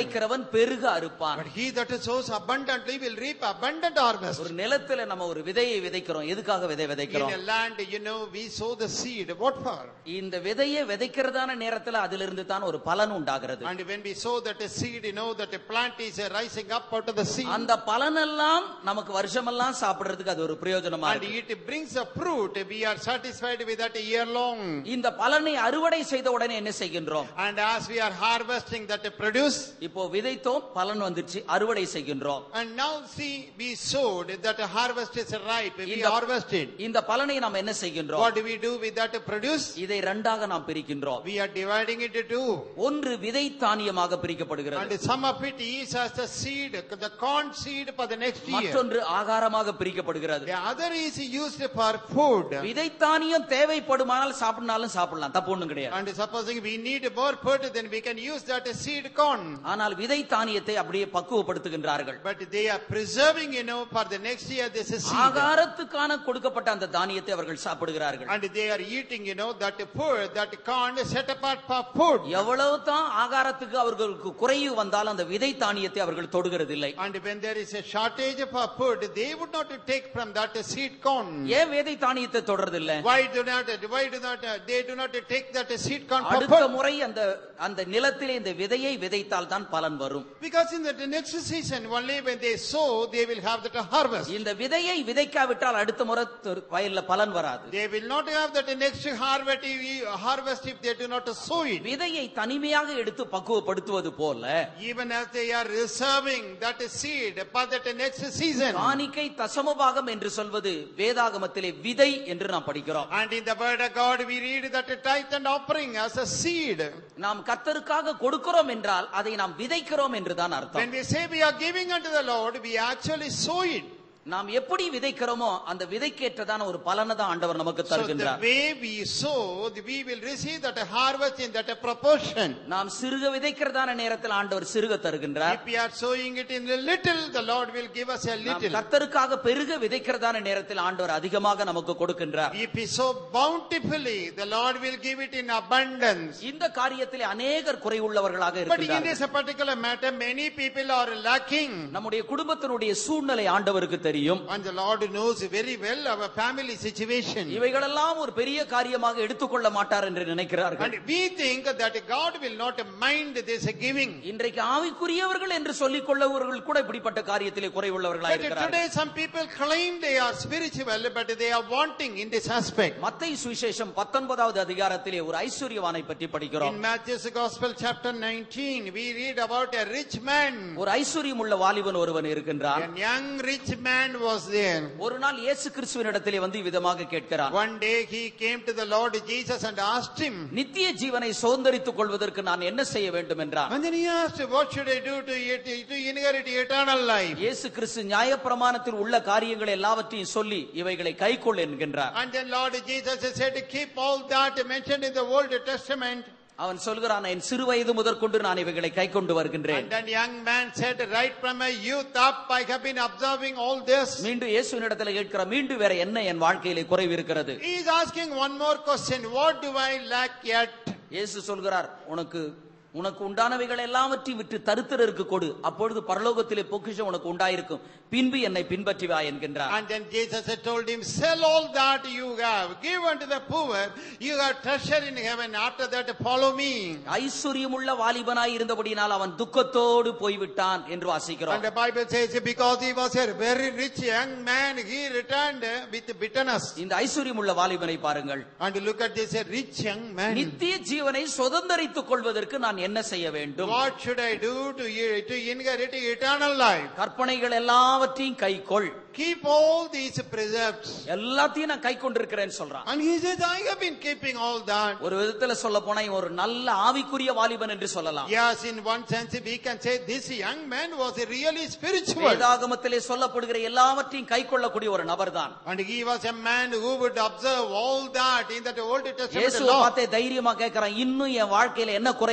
விதைக்கிறவன் பெருக அறுப்பான். But he that sows abundantly will reap abundant harvest. ஒரு நிலத்துல நம்ம ஒரு விதையை விதைக்கிறோம். எதுக்காக விதை விதைக்கிறோம்? In a land, you know, we sow the seed. What for? இந்த விதையை விதைக்கிறதான நேரத்துல அதிலிருந்து தான் ஒரு பலன் உண்டாகிறது. And when we sow that a seed, you know that a plant is rising up out of the seed. அந்த பலனெல்லாம் நமக்கு வருஷமெல்லாம் சாப்பிடுறதுக்கு அது ஒரு பிரயோஜனமா இருக்கு. And it brings a fruit. We are satisfied with that a year long. இந்த பலனை அறுவடை செய்த உடனே என்ன செய்கின்றோம்? And as we are harvesting that produce, இப்போ விதைத்தோம், பலன் வந்துச்சு, அறுவடை செய்கின்றோம். And now see, we sowed that the harvest is ripe. We harvested. இந்த பலனை நாம் என்ன செய்கின்றோம்? What do we do with that produce? இதை இரண்டாக நாம் பிரிக்கின்றோம். We are dividing it into two. ஒன்று விதை தானியமாக பிரிக்கப்படுகிறது. And some of it is as the seed, the corn seed for the next year. மற்றொன்று ஆகாரமாக பிரிக்கப்படுகிறது. The other is used for food. விதை தானியம் தேவைப்படுமானால் சாப்பிடனாலும் சாப்பிடலாம், தப்பு ஒண்ணும் கிடையாது. And supposing we need more food, then we can use that seed corn. ஆனால் விதை தானியத்தை அப்படியே பக்குவப்படுத்துகின்றார்கள். But they are preserving, you know, for the next year this is seed. ஆகாரத்துக்கான கொடுக்கப்பட்ட அந்த தானியத்தை அவர்கள் சாப்பிடுகிறார்கள். And they are eating, you know, that food, that corn is set apart for food. எவ்வளவு தான் ஆகாரத்துக்கு அவர்களுக்கு குறைவு வந்தால் அந்த விதை தானியத்தை அவர்கள் தொடுகிறதில்லை. And when there is a shortage of food, they would not take from that seed corn. ஏன் விதை தானியத்தை தொடறதில்லை? Why do not why do not they do not take that seed corn for food? அடுத்த முறை அந்த அந்த நிலத்திலே இந்த விதையை விதைத்தால் தான் பலன் வரும். Because in the next season only when they sow they will have that harvest. இந்த விதையை விதைக்காவிட்டால் அடுத்த முறை வயல்ல பலன் வராது. They will not have that next harvest harvest if they do not sow it. விதையை தனிமையாக எடுத்து பக்குவப்படுத்துவது போல even as they are reserving that seed for that next season. காணிக்கை தசமபாகம் என்று சொல்வது வேதாகமத்திலே விதை என்று நாம் படிக்கிறோம். And in the word of God we read that tithe and offering as a seed. நாம் கர்த்தருக்காக கொடுக்கிறோம் என்றால் அதை நாம் விதைக்கிறோம் என்றுதான் அர்த்தம். When we say we are giving unto the Lord, we actually sow it. நாம் எப்படி விதைக்கிறோமோ அந்த விதைக்கேற்றதான ஒரு பலனை தான் ஆண்டவர் நமக்கு தருகின்றார். So the way we sow, we will receive that harvest in that proportion. நாம் சிறுக விதைக்கிறதான நேரத்தில் ஆண்டவர் சிறுக தருகின்றார். If we are sowing it in a little, the Lord will give us a little. நாம் கர்த்தருக்காக பெருக விதைக்கிறதான நேரத்தில் ஆண்டவர் அதிகமாக நமக்கு கொடுக்கின்றார். If we sow bountifully, the Lord will give it in abundance. இந்த காரியத்திலே அநேகர் குறைவுள்ளவர்களாக இருக்கிறார்கள். But in this இருக்கிறார்கள். particular matter, many people are lacking. நம்முடைய குடும்பத்தினுடைய சூழ்நிலை ஆண்டவருக்கு தெரியும். And the Lord knows very well our family situation. இவைகளெல்லாம் ஒரு பெரிய காரியமாக எடுத்துக்கொள்ள மாட்டார் என்று நினைக்கிறார்கள். And we think that God will not mind this giving. இன்றைக்கு ஆவிக்குரியவர்கள் என்று சொல்லிக் கொள்ளவர்கள் கூட இப்படிப்பட்ட காரியத்திலே குறைவுள்ளவர்களாக But இருக்கிறார்கள். today some people claim they are spiritual, but they are wanting in this aspect. மத்தேயு சுவிசேஷம் பத்தொன்பதாவது அதிகாரத்திலே ஒரு ஐஸ்வர்யவானை பற்றி படிக்கிறோம். In Matthew's Gospel chapter nineteen, we read about a rich man. ஒரு ஐஸ்வர்யம் உள்ள வாலிபன் ஒருவன் இருக்கின்றான். A young rich man was there. ஒரு நாள் இயேசு கிறிஸ்துவினிடத்திலே வந்து விதமாக கேட்கிறான். One day he came to the Lord Jesus and asked him, நித்திய ஜீவனை சுதந்தரித்துக் கொள்வதற்கு நான் என்ன செய்ய வேண்டும் என்றான். and then he asked, what should I do to, to inherit eternal life? இயேசு கிறிஸ்து நியாயப்பிரமாணத்தில் உள்ள காரியங்களை எல்லாவற்றையும் சொல்லி இவைகளை கைக்கொள் என்கின்றார். And then Lord Jesus said, keep all that mentioned in the Old Testament. அவன் சொல்கிறான், என் சிறு வயது முதற்கொண்டு நான் இவைகளை கைக்கொண்டு வருகின்றேன். And then young man said, right from my youth up I have been observing all this. மீண்டும் இயேசுவினிடத்தில் கேட்கிறான், மீண்டும் வேற என்ன என் வாழ்க்கையிலே குறைவு இருக்கிறது? He is asking one more question, what do I lack yet? இயேசு சொல்கிறார், உனக்கு உனக்கு உண்டானவைகள் எல்லாவற்றையும் விட்டு தரித்திரருக்கு கொடு, அப்பொழுது பரலோகத்திலே பொக்கிஷம் உனக்கு உண்டாயிருக்கும், பின்பு என்னை பின்பற்றி வா என்கின்றார். And then Jesus had told him, sell all that you have, give unto the poor, you have treasure in heaven, after that follow me. ஐஸ்வர்யமுள்ள வாலிபனாய் இருந்தபடியால் அவன் துக்கத்தோடு போய்விட்டான் என்று வாசிக்கிறோம். And the Bible says because he was a very rich young man, he returned with bitterness. இந்த ஐஸ்வர்யமுள்ள வாலிபனை பாருங்கள். And look at this, a rich young man. நித்திய ஜீவனை சுதந்தரித்துக் கொள்வதற்கு நான் என்ன செய்ய வேண்டும்? What should I do to to inherit eternal life? கற்பனைகள் எல்லாவற்றையும் கைக்கொள். Keep all these precepts. எல்லாத்தையும் நான் கைக்கொண்டிருக்கிறேன் சொல்றான். And he says, I have been keeping all that. ஒரு விதத்துல சொல்ல போனா ஒரு நல்ல ஆவிக்குரிய வாலிபன் என்று சொல்லலாம். Yes, in one sense we can say this young man was really spiritual. வேதாகமத்திலே சொல்லப்படுகிற எல்லாவற்றையும் கைக்கொள்ளக்கூடிய ஒரு நபர்தான். And he was a man who would observe all that in that Old Testament இயேசுவை law. பார்த்தே தைரியமா கேட்கிறான், இன்னும் என் வாழ்க்கையில என்ன குறை இருக்கு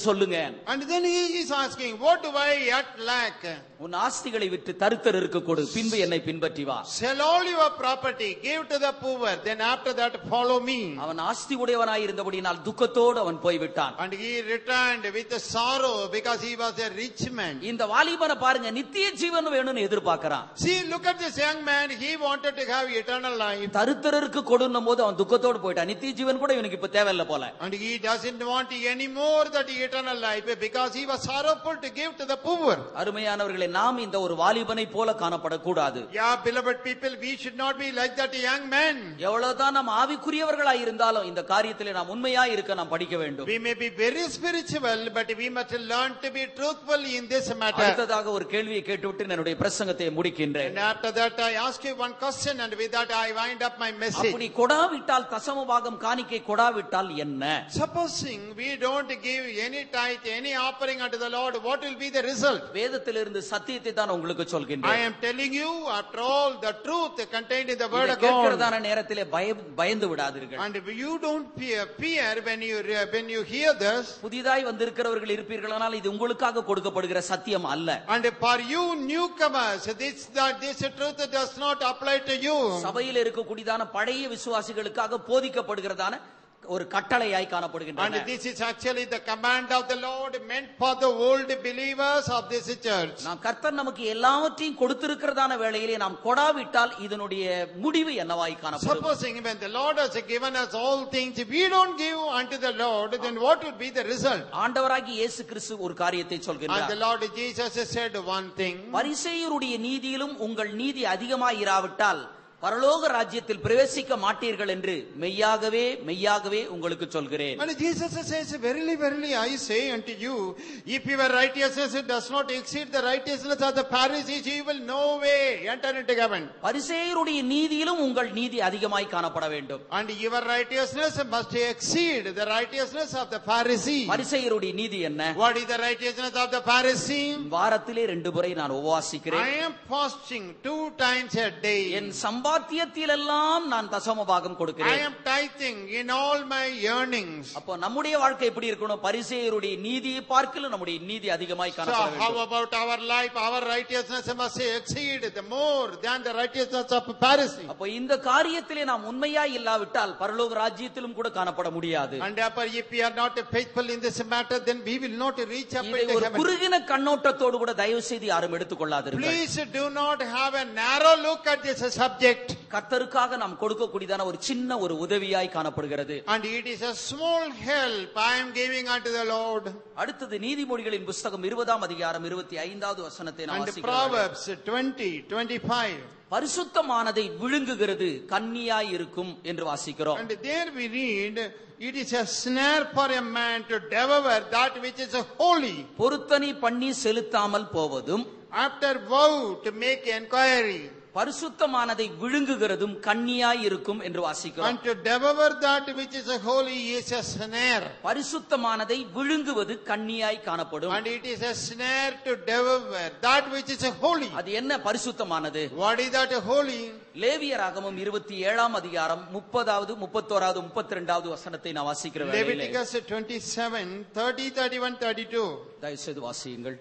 சொல்லுங்க. And then he is asking, what do I yet lack? உன் ஆஸ்திகளை விட்டு தரித்திரருக்கு கொடு, பின்பு என்னை பின்பற்றி வா. Sell all your property, give to the poor, then after that follow me. அவன் ஆஸ்தி உடையவனாய் இருந்தபடியினால் துக்கத்தோடு அவன் போய்விட்டான். And he returned with a sorrow because he was a rich man. இந்த வாலிபனை பாருங்க, நித்திய ஜீவன் வேணும்னு எதிர்பார்க்கறான். See, look at this young man, he wanted to have eternal life. தரித்திரருக்கு கொடுன்னும் போது அவன் துக்கத்தோடு போயிட்டான். நித்திய ஜீவன் கூட இவனுக்கு இப்ப தேவையில்லை போல. And he doesn't want any more that eternal life because he was sorrowful to give to the poor. அருமையானவர்களே, நாம் இந்த ஒரு வாலிபனை போல காணப்படக்கூடாது. Yeah, beloved people, we should not be like that young man. எவ்வளவுதான் நாம் ஆவிக்குரியவர்களாய் இருந்தாலும் இந்த காரியத்திலே நாம் உண்மையாய் இருக்க நாம் படிக்க வேண்டும். We may be very spiritual, but we must learn to be truthful in this matter. அடுத்ததாக ஒரு கேள்வியை கேட்டுவிட்டு என்னுடைய பிரசங்கத்தை முடிக்கின்றேன். And after that I ask you one question, and with that I wind up my message. அப்படி கொடாவிட்டால், தசம பாகம் காணிக்கை கொடாவிட்டால் என்ன? Supposing we don't give any tithe, any offering unto the Lord, what will be the result? வேதத்திலிருந்து சத்தியத்தை தான் உங்களுக்கு I சொல்கின்றேன். am telling you, after all, the truth contained in the word இதை of God. கேட்கிறதான நேரத்திலே பய- பயந்து விடாதீர்கள். And you don't fear, fear when you when you hear this. புதிதாய் வந்திருக்கிறவர்கள் இருப்பீர்களானால் இது உங்களுக்காக கொடுக்கப்படுகிற சத்தியம் அல்ல. And for you newcomers, this that this truth does not apply to you. சபையில் இருக்கக்கூடியதான பழைய விசுவாசிகளுக்காக போதிக்கப்படுகிறதான ஒரு கட்டளையாய் காணப்படுகின்றன. And this is actually the command of the Lord meant for the old believers of this church. நாம் கர்த்தர் நமக்கு எல்லாவற்றையும் கொடுத்திருக்கிறதான வேளையிலே நாம் கொடாவிட்டால் இதனுடைய முடிவு என்னவாய் காணப்படும்? Supposing when the Lord has given us all things, we don't give unto the Lord, then what would be the result? ஆண்டவராகிய இயேசு கிறிஸ்து ஒரு காரியத்தை And சொல்கிறார். the Lord Jesus said one thing. பரிசேயருடைய நீதியிலும் உங்கள் நீதி அதிகமாய் இராவிட்டால் பரலோக ராஜ்யத்தில் பிரவேசிக்க மாட்டீர்கள் என்று மெய்யாகவே மெய்யாகவே உங்களுக்கு சொல்கிறேன். And Jesus says, verily, verily, I say unto you, if your righteousness does not exceed the righteousness of the Pharisees, you will no way enter into heaven. பரிசேயருடைய நீதியிலும் உங்கள் நீதி அதிகமாய் காணப்பட வேண்டும். And your righteousness must exceed the righteousness of the Pharisee. பரிசேயருடைய நீதி என்ன? What is the righteousness of the Pharisee? வாரத்திலே ரெண்டு முறை நான் உபவாசிக்கிறேன். I am fasting two times a day. என் சம்பாத்தியத்திலெல்லாம் நான் தசம பாகம் I கொடுக்கிறேன். am tithing in all my earnings. அப்போ நம்முடைய வாழ்க்கை எப்படி இருக்கணும்? பரிசேயருடைய நீதியை பார்க்கல நம்முடைய நீதி அதிகமாய் So காணப்பட how வேண்டும். about our life? Our righteousness must exceed the more than the righteousness of a Pharisee. அப்போ இந்த காரியத்திலே நாம் உண்மையாய் இல்லாவிட்டால் பரலோக ராஜ்யத்திலும் கூட காணப்பட முடியாது. And therefore, if we are not faithful in this matter, then we will not reach up இதை into ஒரு heaven. குறுகின கண்ணோட்டத்தோடு கூட தயவு செய்து யாரும் எடுத்துக்கொள்ளாதீர்கள். Please do not have a narrow look at this subject. கர்த்தருக்காக நாம் கொடுக்கக்கூடியதான ஒரு சின்ன ஒரு உதவியாய் காணப்படுகிறது. And it is a small help I am giving unto the Lord. அடுத்தது நீதிமொழிகளின் புஸ்தகம் இருபதாம் அதிகாரம் இருபத்தி ஐந்தாவது வசனத்தை நாம் And வாசிக்கிறோம். Proverbs twenty twenty-five. பரிசுத்தமானதை விழுங்குகிறது கன்னியாய் இருக்கும் என்று வாசிக்கிறோம். And there we read, it is a snare for a man to devour that which is holy. பொருத்தனை பண்ணி செலுத்தாமல் போவதும் After vow to make enquiry. பரிசுத்தமானதை விழுங்குகிறதும் கன்னியாய் இருக்கும் என்று வாசிக்கிறோம். And to devour that which is holy is a snare. பரிசுத்தமானதை விழுங்குவது கன்னியாய் காணப்படும். And it is a snare to devour that which is holy. அது என்ன பரிசுத்தமானது? What is that holy? லேவியராகமம் இருபத்தி ஏழாம் அதிகாரம் முப்பதாவது முப்பத்தோராவது முப்பத்தி ரெண்டாவது வசனத்தை நான் வாசிக்கிற வேளையிலே Leviticus twenty-seven, thirty, thirty-one, thirty-two. தயவு செய்து வாசியுங்கள்.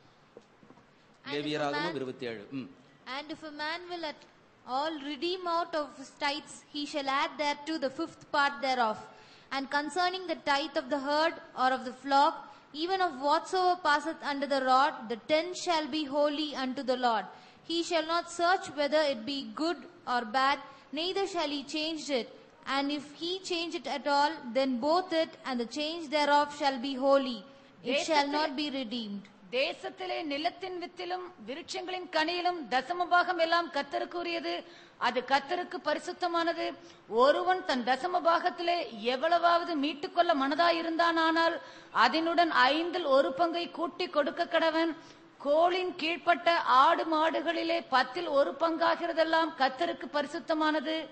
லேவியராகமம் இருபத்தி ஏழு. And if a man will at all redeem out of his tithes, he shall add thereto the fifth part thereof. And concerning the tithe of the herd or of the flock, even of whatsoever passeth under the rod, the tenth shall be holy unto the Lord. He shall not search whether it be good or bad, neither shall he change it. And if he change it at all, then both it and the change thereof shall be holy. It shall not be redeemed. தேசத்திலே நிலத்தின் வித்திலும் விருட்சங்களின் கனியிலும் தசமபாகம் எல்லாம் கர்த்தருக்குரியது. அது கர்த்தருக்கு பரிசுத்தமானது. ஒருவன் தன் தசமபாகத்திலே எவ்வளவாவது மீட்டுக்கொள்ள மனதாயிருந்தானால் அதனுடன் ஐந்தில் ஒரு பங்கை கூட்டி கொடுக்க கடவன். கோளின் கீழ்ப்பட்ட ஆடு மாடுகளிலே பத்தில் ஒரு பங்காகிறதெல்லாம் கர்த்தருக்கு பரிசுத்தமானது.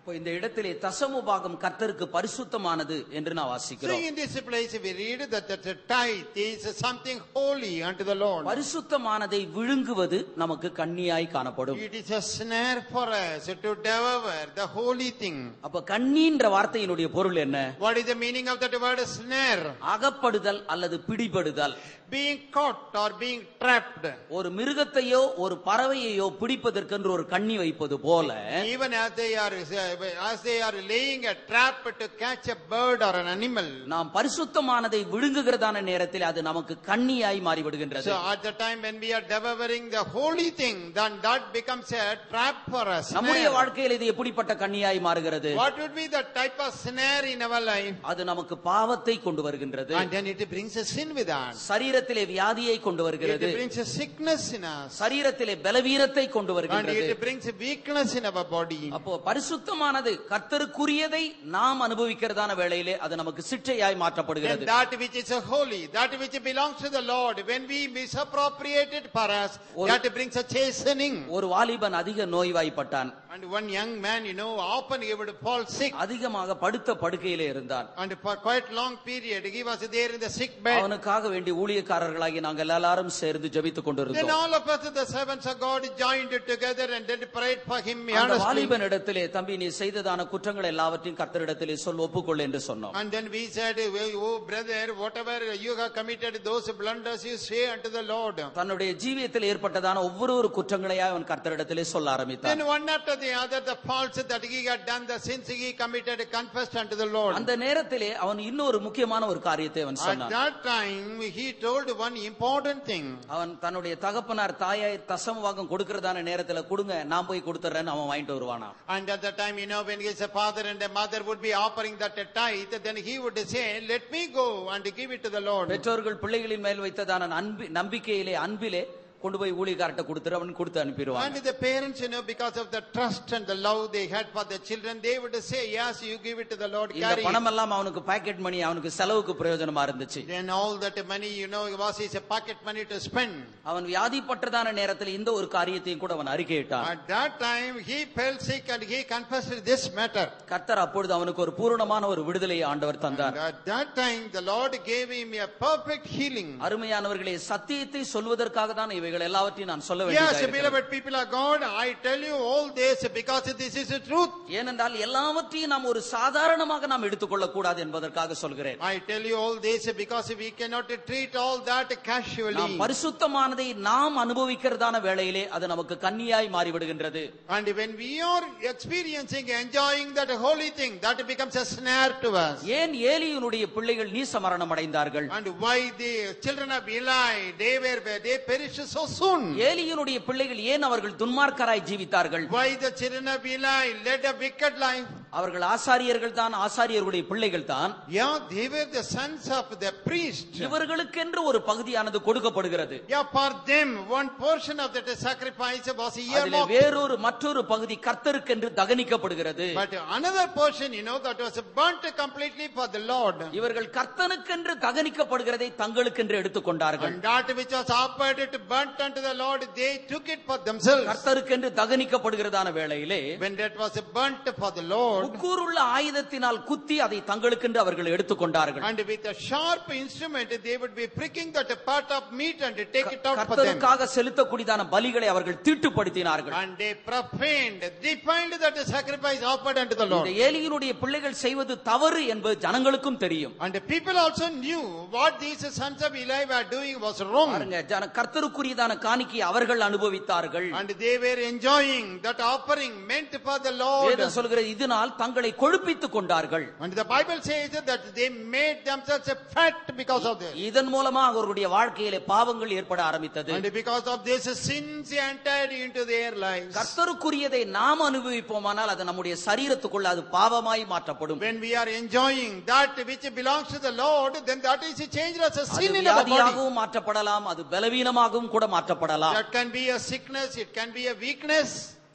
இப்போ இந்த இடத்திலே தசமபாகம் கர்த்தருக்கு பரிசுத்தமானது என்று நான் So வாசிக்கிறோம். in this place we read that, that the tithe is something holy unto the Lord. பரிசுத்தமானதை விழுங்குவது நமக்கு கண்ணியாய் காணப்படும். It is a snare for us to devour the holy thing. அப்ப கண்ணின்ற வார்த்தையினுடைய பொருள் என்ன? What is the meaning of that word snare? அகப்படுதல் அல்லது பிடிபடுதல். Being caught or being trapped. ஒரு மிருகத்தையோ ஒரு பறவையையோ பிடிப்பதற்கென்று ஒரு கண்ணி வைப்பது போல, Even as they are as they are laying a trap to catch a bird or an animal. நாம் பரிசுத்தமானதை விழுங்குகிறதான நேரத்தில் அது நமக்கு கண்ணியாய் மாறிவிடுகின்றது. So at the time when we are devouring the holy thing, then that becomes a trap for us. நம்முடைய வாழ்க்கையில் இது எப்படிப்பட்ட கண்ணியாய் மாறுகிறது? What would be the type of snare in our life? அது நமக்கு பாவத்தை கொண்டு வருகின்றது. And then it brings a sin with us. சரீரத்திலே வியாதியை கொண்டு வருகிறது. It brings a sickness in us. சரீரத்திலே பலவீனத்தை கொண்டு And வருகின்றது. it brings a weakness in our body. அப்போ பரிசுத்தமானது கர்த்தருக்குரியதை நாம் அனுபவிக்கிறதான வேளையிலே அது நமக்கு சிட்சையாய் And மாற்றப்படுகிறது. that which is holy, that which belongs to the Lord, when we misappropriate it for us, that brings a chastening. ஒரு வாலிபன் அதிக நோய்வாய்ப்பட்டான். And one young man, you know, often he would fall sick. அதிகமாக படுத்த படுக்கையிலே இருந்தான். And for quite long period, he was there in the sick bed. அவனுக்காக வேண்டி ஊழியக்காரர்களாகி நாங்கள் எல்லாரும் சேர்ந்து ஜெபித்துக் Then கொண்டிருந்தோம். all of us, the servants of God, joined together and then prayed for him அந்த earnestly. வாலிபன் இடத்திலே, தம்பி நீ செய்ததான குற்றங்கள் எல்லாவற்றையும் கர்த்தரிடத்திலே சொல், ஒப்புக்கொள் என்று சொன்னோம். And then we said, oh brother, whatever you have committed, those blunders you say unto the Lord. தன்னுடைய ஜீவியத்தில் ஏற்பட்டதான ஒவ்வொரு ஒரு குற்றங்களையா அவன் கர்த்தரிடத்திலே சொல்ல ஆரம்பித்தான். Then one after the other, the faults that he had done, the sins he committed, confessed unto the Lord. அந்த நேரத்திலே அவன் இன்னொரு முக்கியமான ஒரு காரியத்தை அவன் At சொன்னான். that time, he told one important thing. அவன் தன்னுடைய தகப்பனார் தாயாய் தசமபாகம் கொடுக்கிறதான நேரத்துல கொடுங்க, நான் போய் கொடுத்துறேன்னு அவன் வாங்கிட்டு வருவானா. And at the time, you know, when his father and the mother would be offering that tithe, then he would say, let me go and give it to the Lord. பெற்றோர்கள் பிள்ளைகளின் மேல் வைத்ததான அன்பி நம்பிக்கையிலே அன்பிலே கொண்டு போய் ஊழியக்காரட்ட கொடுத்துரு, அவன் கொடுத்து அனுப்பிடுவாங்க. And the parents, you know, because of the trust and the love they had for the children, they would say, yes, you give it to the Lord, இந்த carry it. பணம் எல்லாம் அவனுக்கு பாக்கெட் மணி, அவனுக்கு செலவுக்கு பிரயோஜனமா இருந்துச்சு. Then all that money, you know, was his pocket money to spend. அவன் வியாதிப்பட்டதான நேரத்தில் இந்த ஒரு காரியத்தையும் கூட அவன் அறிக்கையிட்டான். At that time, he fell sick and he confessed this matter. கர்த்தர் அப்பொழுது அவனுக்கு ஒரு பூரணமான ஒரு விடுதலையை ஆண்டவர் தந்தார். And at that time, the Lord gave him a perfect healing. அருமையானவர்களே, சத்தியத்தை சொல்வதற்காக தான் இவைகள் எல்லாவற்றையும் நான் சொல்ல Yes, வேண்டியது. beloved people of God, I tell you all this because this is the truth. ஏனென்றால் எல்லாவற்றையும் நாம் ஒரு சாதாரணமாக நாம் எடுத்துக்கொள்ள கூடாது என்பதற்காக சொல்கிறேன். I tell you all this because we cannot treat all that casually. நாம் பரிசுத்தமானதை நாம் அனுபவிக்கிறதான வேளையிலே அது நமக்கு கண்ணியாய் மாறிவிடுகின்றது. And when we are experiencing, enjoying that holy thing, that becomes a snare to us. ஏன் ஏலியினுடைய பிள்ளைகள் நீசமரணம் அடைந்தார்கள்? And why the children of Eli, they were they perished so soon. ஏலியினுடைய பிள்ளைகள் ஏன் அவர்கள் துன்மார்க்கராய் ஜீவித்தார்கள்? Why the children of Eli led a wicked life? அவர்கள் ஆசாரியர்கள் தான், ஆசாரியர்களுடைய பிள்ளைகள் தான். Yeah, they were the sons of the priest. இவர்களுக்கென்று ஒரு பகுதியானது கொடுக்கப்படுகிறது. Yeah, for them one portion of that sacrifice was அதிலே earmarked. வேறொரு மற்றொரு பகுதி கர்த்தருக்கென்று தகனிக்கப்படுகிறது. But another portion, you know, that was burnt completely for the Lord. இவர்கள் கர்த்தனுக்கென்று தகனிக்கப்படுகிறதை தங்களுக்கென்று எடுத்துக்கொண்டார்கள். And that which was offered to burnt unto the Lord, they took it for themselves. கர்த்தருக்கென்று தகனிக்கப்படுகிறதான வேளையிலே When that was burnt for the Lord, உக்கூருள்ள ஆயுதத்தினால் குத்தி அதை தங்களுக்கென்று அவர்கள் எடுத்துக்கொண்டார்கள். and with a sharp instrument they would be pricking that part of meat and take it out for them. கர்த்தருக்காக செலுத்தக்கூடியதான பலிகளை அவர்கள் தீட்டுப்படுத்தினார்கள். And they profaned, defiled that sacrifice offered unto the Lord. இந்த ஏலியினுடைய பிள்ளைகள் செய்வது தவறு என்பது ஜனங்களுக்கும் தெரியும். And the people also knew what these sons of Eli were doing was wrong. பாருங்க, ஜன கர்த்தருக்குரியதான காணிக்கை அவர்கள் அனுபவித்தார்கள். And they were enjoying that offering meant for the Lord. வேதம் சொல்கிறது, இதனால் தங்களை கொழுப்பித்துக் கொண்டார்கள். And the Bible says that they made themselves fat because of this. இதன் மூலமாக அவர்களுடைய வாழ்க்கையிலே பாவங்கள் ஏற்பட ஆரம்பித்தது. And because of this, sins entered into their lives. கர்த்தருக்குரியதை நாம் அனுபவிப்போமானால் அது நம்முடைய சரீரத்துக்குள்ள அது பாவமாய் மாற்றப்படும். When we are enjoying that which belongs to the Lord, then that is changed as a sin in our body. வியாதியாகவும் மாற்றப்படலாம், அது பலவீனமாகவும் கூட மாற்றப்படலாம். That can be a sickness, it can be a weakness.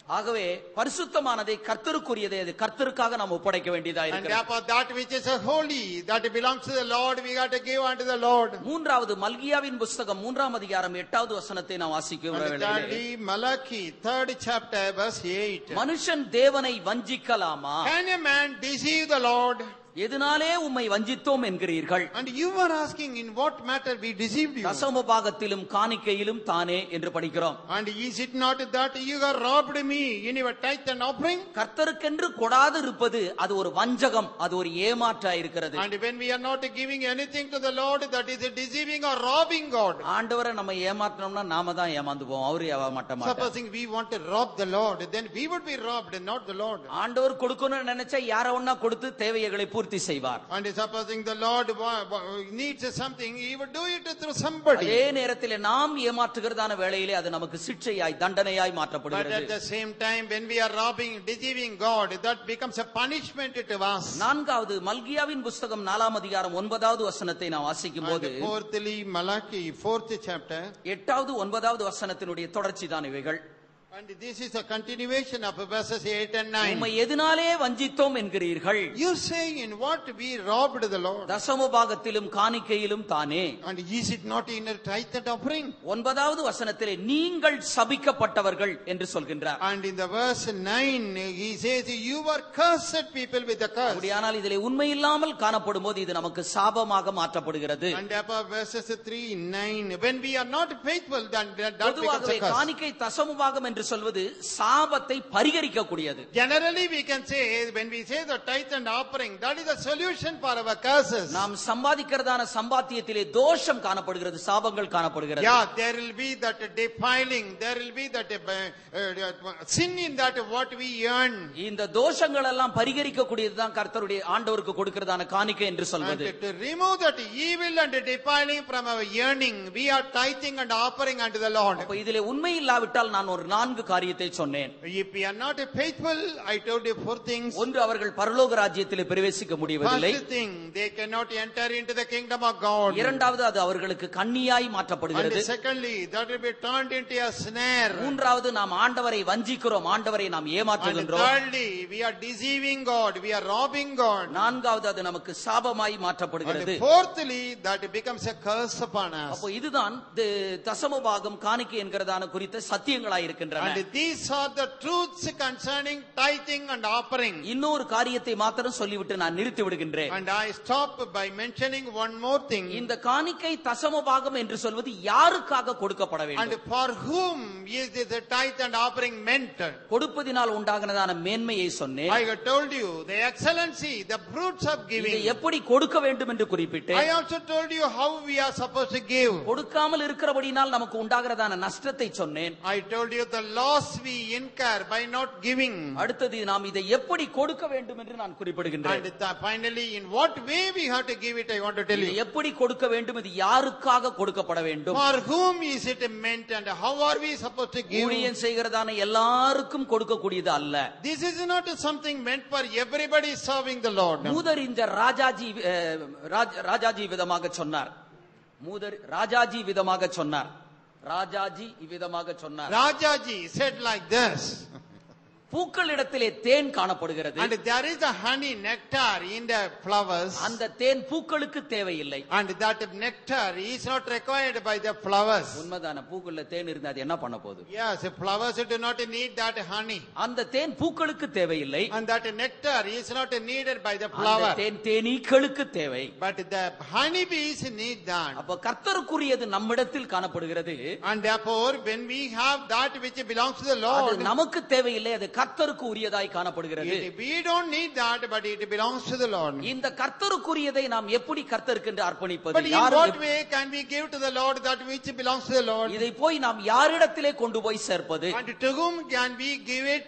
ஆகவே பரிசுத்தமானதை கர்த்தருக்குரியதை அது கர்த்தருக்காக நாம் ஒப்படைக்க வேண்டியதா And இருக்கிறது. therefore that which is holy, that belongs to the Lord, we got to give unto the Lord. மூன்றாவது மல்கியாவின் புஸ்தகம் மூன்றாம் அதிகாரம் எட்டாவது வசனத்தை நாம் வாசிக்கிற And வேளையிலே thirdly, Malachi, third chapter, verse eight. மனுஷன் தேவனை வஞ்சிக்கலாமா? Can a man deceive the Lord? எதனாலே உம்மை வஞ்சித்தோம் என்கிறீர்கள்? And you are asking, in what matter we deceived you? தசம பாகத்திலும் காணிக்கையிலும் தானே என்று படிக்கிறோம். And is it not that you have robbed me in your tithe and offering? கர்த்தருக்கென்று கொடாது இருப்பது அது ஒரு வஞ்சகம், அது ஒரு ஏமாற்றா இருக்கிறது. And when we are not giving anything to the Lord, that is a deceiving or robbing God. ஆண்டவரை நம்ம ஏமாற்றணும்னா நாம தான் ஏமாந்து போவோம், அவரு ஏமாற்ற மாட்டார். Supposing we want to rob the Lord, then we would be robbed and not the Lord. ஆண்டவர் கொடுக்கணும்னு நினைச்சா யார ஒண்ணா கொடுத்து தேவைகளை பூர்த்தி செய்வார். And supposing the Lord needs something, he would do it through somebody. அதே நேரத்தில் நாம் ஏமாற்றுகிறதான வேளையிலே அது நமக்கு சிட்சையாய் தண்டனையாய் But மாற்றப்படுகிறது. at the same time, when we are robbing, deceiving God, that becomes a punishment to us. நான்காவது மல்கியாவின் புஸ்தகம் நாலாம் அதிகாரம் ஒன்பதாவது வசனத்தை நான் வாசிக்கும் போது And fourthly, Malachi, fourth chapter. எட்டாவது ஒன்பதாவது வசனத்தினுடைய தொடர்ச்சி தான் இவைகள். And this is a continuation of verses eight and nine. உம்மை எதனாலே வஞ்சித்தோம் என்கிறீர்கள்? You say, in what we robbed the Lord? தசம பாகத்திலும் காணிக்கையிலும் தானே. And is it not in a tithe and offering? ஒன்பதாவது வசனத்திலே நீங்கள் சபிக்கப்பட்டவர்கள் என்று சொல்கின்றார். And in the verse nine, he says, you are cursed people with a curse. அப்படியானால் இதிலே உண்மை இல்லாமல் காணப்படும் போது இது நமக்கு சாபமாக மாற்றப்படுகிறது. And above verses three, nine, when we are not faithful, then that becomes a பொதுவாகவே curse. காணிக்கை தசம பாகம் என்று சொல்வது சாபத்தை பரிகரிக்க கூடியது. Generally we can say, when we say the tithe and offering, that is the solution for our curses. நாம் சம்பாதிக்கிறதான சம்பாத்தியத்திலே தோஷம் காணப்படுகிறது, சாபங்கள் காணப்படுகிறது. Yeah, there will be that defiling, there will be that uh, uh, sin in that what we earn. இந்த தோஷங்கள் எல்லாம் பரிகரிக்க கூடியதுதான் கர்த்தருடைய ஆண்டவருக்கு கொடுக்கிறதான காணிக்கை என்று சொல்வது. And to remove that evil and defiling from our earning, we are tithing and offering unto the Lord. அப்ப இதிலே உண்மை இல்லாவிட்டால் நான் ஒரு நான்கு காரியத்தை சொன்னேன். If we are not faithful, I told you four things. ஒன்று, அவர்கள் பரலோக ராஜ்யத்திலே பிரவேசிக்க முடியவில்லை. First thing, they cannot enter into the kingdom of God. இரண்டாவது, அது அவர்களுக்கு கண்ணியாய் மாற்றப்படுகிறது. And secondly, that will be turned into a snare. மூன்றாவது, நாம் ஆண்டவரை வஞ்சிக்கிறோம், ஆண்டவரை நாம் And ஏமாற்றுகின்றோம். thirdly, we are deceiving God, we are robbing God. நான்காவது, அது நமக்கு சாபமாய் And மாற்றப்படுகிறது. fourthly, that becomes a curse upon us. அப்போ இதுதான் தி- தசம பாகம் காணிக்கை என்கிறதான குறித்த சத்தியங்களாய் இருக்கின்றன. And these are the truths concerning tithing and offering. இன்னொரு காரியத்தை மாத்திரம் சொல்லிவிட்டு நான் நிறுத்தி விடுகின்றேன். And I stop by mentioning one more thing. இந்த காணிக்கை தசம பாகம் என்று சொல்வது யாருக்காக கொடுக்கப்பட And வேண்டும்? for whom is this tithe and offering meant? கொடுப்பதினால் உண்டாகிறதான மேன்மையை சொன்னேன். I have told you the excellency, the fruits of இதை giving. எப்படி கொடுக்க வேண்டும் என்று குறிப்பிட்டேன். I also told you how we are supposed to give. கொடுக்காமல் இருக்கிறபடினால் நமக்கு உண்டாகிறதான நஷ்டத்தை சொன்னேன். I told you the loss we incur by not giving. அடுத்தது நாம் இதை எப்படி கொடுக்க வேண்டும் என்று நான் குறிப்பிடுகின்றேன். And the, finally, in what way we have to give it, I want to tell இதை you. எப்படி கொடுக்க வேண்டும், இது யாருக்காக கொடுக்கப்பட வேண்டும்? For whom is it meant and how are we supposed to give? ஊழியம் செய்கிறதான எல்லாருக்கும் கொடுக்கக்கூடியது அல்ல. This is not something meant for everybody serving the Lord. மூதர் இந்த ராஜாஜி அஹ், ராஜ- ராஜாஜி விதமாக சொன்னார். மூதர் ராஜாஜி விதமாக சொன்னார். ராஜாஜி இவ்விதமாக சொன்னார். Rajaji said like this. பூக்களிடத்திலே தேன் காணப்படுகிறது. And there is a honey nectar in the flowers. அந்த தேன் பூக்களுக்கு தேவையில்லை. And that nectar is not required by the flowers. உண்மைதான, பூக்குள்ள தேன் இருந்தா அது என்ன பண்ண போகுது? Yes, flowers do not need that honey. அந்த தேன் பூக்களுக்கு தேவையில்லை. And that nectar is not needed by the அந்த flower. தேன் தேனீக்களுக்கு தேவை. But the honeybees need that. அப்ப கர்த்தருக்குரியது நம்மிடத்தில் காணப்படுகிறது. And therefore, when we have that which belongs to the அது Lord, நமக்கு தேவையில்லை, அது கர்த்தருக்கு உரியதாய் காணப்படுகிறது. it- we don't need that, but it belongs to the Lord. இந்த கர்த்தருக்குரியதை நாம் எப்படி கர்த்தருக்கு என்று அர்ப்பணிப்பது? But in யாரும் what way can we give to the Lord that which belongs to the Lord? இதை போய் நாம் யாரிடத்திலே கொண்டு போய் சேர்ப்பது? And to whom can we give it?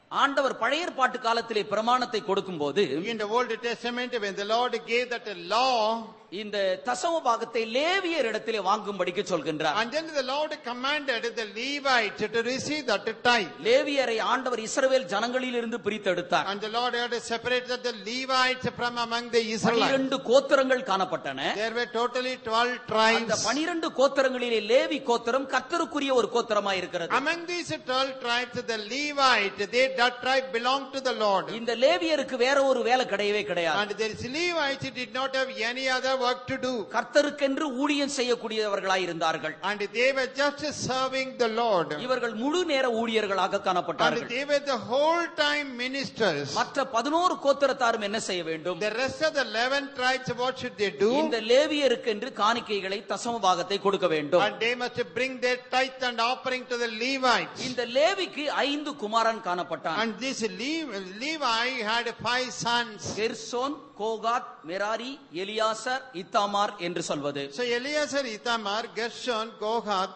ஆண்டவர் பழைய ஏற்பாட்டு காலத்திலே பிரமாணத்தை கொடுக்கும்போது in the Old Testament, when the Lord gave that law, இந்த தசம பாகத்தை லேவியர் இடத்திலே வாங்கும்படிக்கு சொல்கின்றார். and then the Lord commanded the Levites to receive that tithe. லேவியரை ஆண்டவர் இஸ்ரவேல் ஜனங்களிலிருந்து பிரித்தெடுத்தார். And the Lord had separated the Levites from among the Israelites. பன்னிரண்டு கோத்திரங்கள் காணப்பட்டன. There were totally twelve tribes. அந்த பன்னிரண்டு கோத்திரங்களிலே லேவி கோத்திரம் கர்த்தருக்குரிய ஒரு கோத்திரமாய் இருக்கிறது. Among these twelve tribes, the Levite, they, that tribe belonged to the Lord. இந்த லேவியருக்கு வேற ஒரு வேலை கிடையவே கிடையாது. And there is Levites did not have any other work to do. கர்த்தருக்கென்று ஊழியம் செய்யக்கூடியவர்களாய் இருந்தார்கள். And they were just serving the Lord. இவர்கள் முழு நேர ஊழியர்களாக காணப்பட்டார்கள். And they were the whole time ministers. மற்ற பதினோரு கோத்திரத்தாரும் என்ன செய்ய வேண்டும்? The rest of the eleven tribes, what should they do? இந்த லேவியருக்கென்று காணிக்கைகளை தசம பாகத்தை கொடுக்க வேண்டும். And they must bring their tithe and offering to the Levites. இந்த லேவிக்கு ஐந்து குமாரன் காணப்பட்டான். And this Levi had five sons. Gershon, Kohath, Merari, Eleazar, Ithamar என்று சொல்வது. So Eleazar, Ithamar, Gershon, Kohath,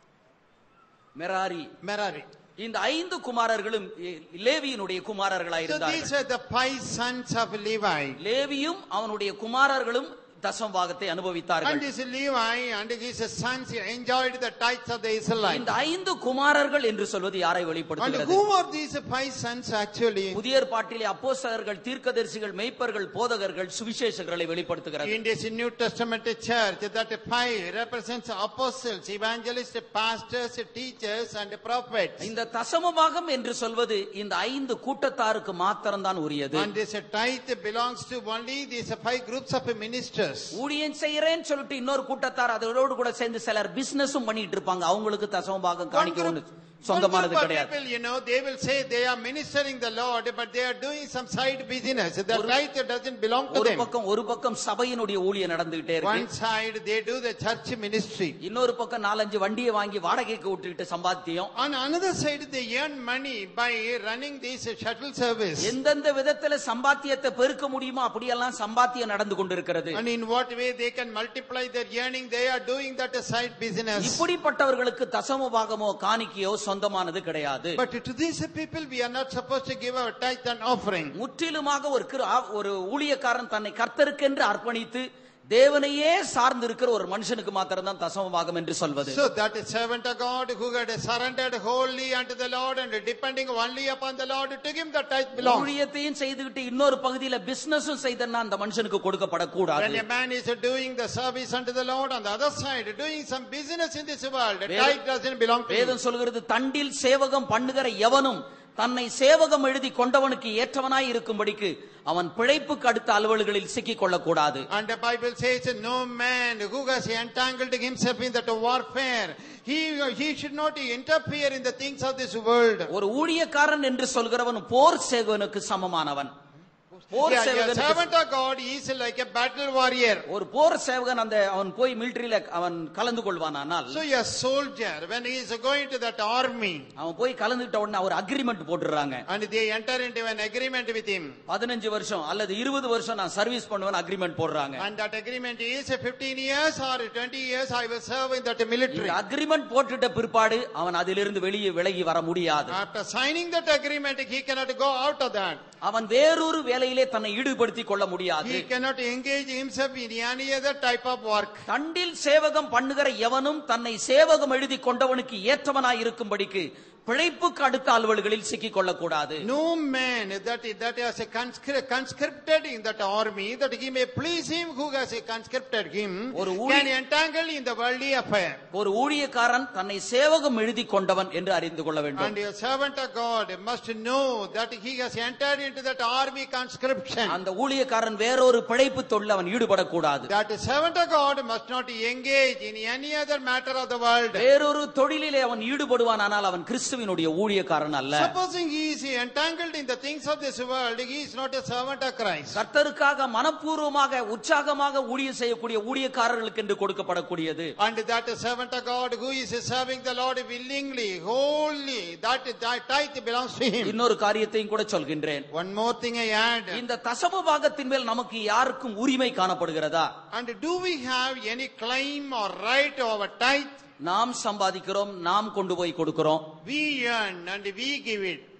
Merari, Merari. இந்த ஐந்து குமாரர்களும் லேவியினுடைய குமாரர்களாய் So இருந்தார்கள். these are the five sons of Levi. லேவியும் அவனுடைய குமாரர்களும் தசம பாகத்தை அனுபவித்தார்கள். And this Levi and his sons enjoyed the tithes of the Israelites. இந்த ஐந்து குமாரர்கள் என்று சொல்வது யாரை And வெளிப்படுத்துகிறது? who are these five sons actually? புதிய ஏற்பாட்டிலே அப்போஸ்தலர்கள், தீர்க்கதரிசிகள், மெய்ப்பர்கள், போதகர்கள், சுவிசேஷகர்களை வெளிப்படுத்துகிறது. In this New Testament church, that five represents apostles, evangelists, pastors, teachers and prophets. இந்த தசம பாகம் என்று சொல்வது இந்த ஐந்து கூட்டத்தாருக்கு மாத்திரம்தான் உரியது. And this tithe belongs to only these five groups of ministers. ஊழியம் செய்யறேன்னு சொல்லிட்டு இன்னொரு கூட்டத்தார் அதோடு கூட சேர்ந்து சிலர் பிசினஸும் பண்ணிட்டு இருப்பாங்க. அவங்களுக்கு தசம பாகம் காணிக்க ஒண்ணு சொந்தமானது கிடையாது. People, you know, they will say they are ministering the Lord, but they are doing some side business. The tithe doesn't belong to ஒரு them. பக்கம் ஒரு பக்கம் சபையினுடைய ஊழியம் நடந்துகிட்டே One இருக்கு. side they do the church ministry. இன்னொரு பக்கம் நாலஞ்சு வண்டியை வாங்கி வாடகைக்கு விட்டுட்டு சம்பாத்தியம். On another side they earn money by running this shuttle service. எந்தெந்த விதத்துல சம்பாத்தியத்தை பெருக்க முடியுமோ அப்படியெல்லாம் சம்பாத்தியம் நடந்து கொண்டிருக்கிறது. And in what way they can multiply their earning, they are doing that side business. இப்படிப்பட்டவர்களுக்கு தசம பாகமோ காணிக்கையோ சொந்தமானது கிடையாது. But to these people we are not supposed to give our tithe and offering. முற்றிலுமாக ஒரு ஒரு ஊழியக்காரன் தன்னை கர்த்தருக்கென்று அர்ப்பணித்து தேவனையே சார்ந்து இருக்கிற ஒரு மனுஷனுக்கு மாத்திரம் தான் தசம பாகம் என்று சொல்வது. So that is servant of God who had surrendered wholly unto the Lord and depending only upon the Lord, to him the tithe belongs. ஊழியத்தையும் செய்துவிட்டு இன்னொரு பகுதியில பிசினஸும் செய்தனா அந்த மனுஷனுக்கு கொடுக்கப்படக்கூடாது. When a man is doing the service unto the Lord, on the other side doing some business in this world, the tithe doesn't belong to him. வேதம் சொல்கிறது தண்டில் சேவகம் பண்ணுகிற எவனும் தன்னை சேவகம் எழுதி கொண்டவனுக்கு ஏற்றவனாய் இருக்கும்படிக்கு அவன் பிழைப்புக்கு அடுத்த அலுவல்களில் சிக்கிக் கொள்ளக்கூடாது. And the Bible says no man who has entangled himself in that warfare, he he should not interfere in the things of this world. ஒரு ஊழியக்காரன் என்று சொல்கிறவன் போர் சேவகனுக்கு சமமானவன். போர் சேவகன் servant of God is like a battle warrior. ஒரு போர் சேவகன் அந்த அவன் போய் மிலிட்டரியில அவன் கலந்து கொள்வானானால், so a soldier when he is going to that army, அவன் போய் கலந்துட்ட உடனே ஒரு அக்ரிமெண்ட் போட்டுறாங்க. and they enter into an agreement with him. பதினைந்து வருஷம் அல்லது இருபது வருஷம் நான் சர்வீஸ் பண்ணுவேன் அக்ரிமெண்ட் போடுறாங்க. And that agreement is fifteen years or twenty years I will serve in that military. Agreement போட்டுட்ட பிற்பாடு அவன் அதிலிருந்து வெளியே விலகி வர முடியாது. After signing that agreement he cannot go out of that. அவன் வேறொரு வேலையிலே தன்னை ஈடுபடுத்திக் கொள்ள முடியாது. He cannot engage himself in any other type of work. தண்டில் சேவகம் பண்ணுகிற எவனும் தன்னை சேவகம் எழுதி கொண்டவனுக்கு ஏற்றவனாய் இருக்கும்படிக்கு பிழைப்புக்கு அடுத்த அலுவல்களில் சிக்கிக் கொள்ளக்கூடாது. No man that that has a conscripted in that army, that he may please him who has a conscripted him, can entangle in the worldly affair. ஒரு ஊழியக்காரன் தன்னை சேவகம் எழுதி கொண்டவன் என்று அறிந்து கொள்ள வேண்டும். And a servant of God must know that he has entered into that army conscription. அந்த ஊழியக்காரன் வேறொரு பிழைப்பு தொழில் அவன் ஈடுபடக்கூடாது. That servant of God must not engage in any other matter of the world. வேறொரு தொழிலிலே அவன் ஈடுபடுவானால் அவன் கிறிஸ்துவினுடைய ஊழியக்காரன் அல்ல. Supposing he is entangled in the things of this world, he is not a servant of Christ. கர்த்தருக்காக மனப்பூர்வமாக உற்சாகமாக ஊழியம் செய்யக்கூடிய ஊழியக்காரர்களுக்கு என்று கொடுக்கப்படக்கூடியது. And that servant of God who is serving the Lord willingly, wholly, that tithe belongs to him. இன்னொரு காரியத்தையும் கூட சொல்கின்றேன். One more thing I add. இந்த தசம பாகத்தின் மேல் நமக்கு யாருக்கும் உரிமை காணப்படுகிறதா? And do we have any claim or right to our tithe? நாம் சம்பாதிக்கிறோம், நாம் கொண்டு போய் கொடுக்கிறோம். We earn and we give it.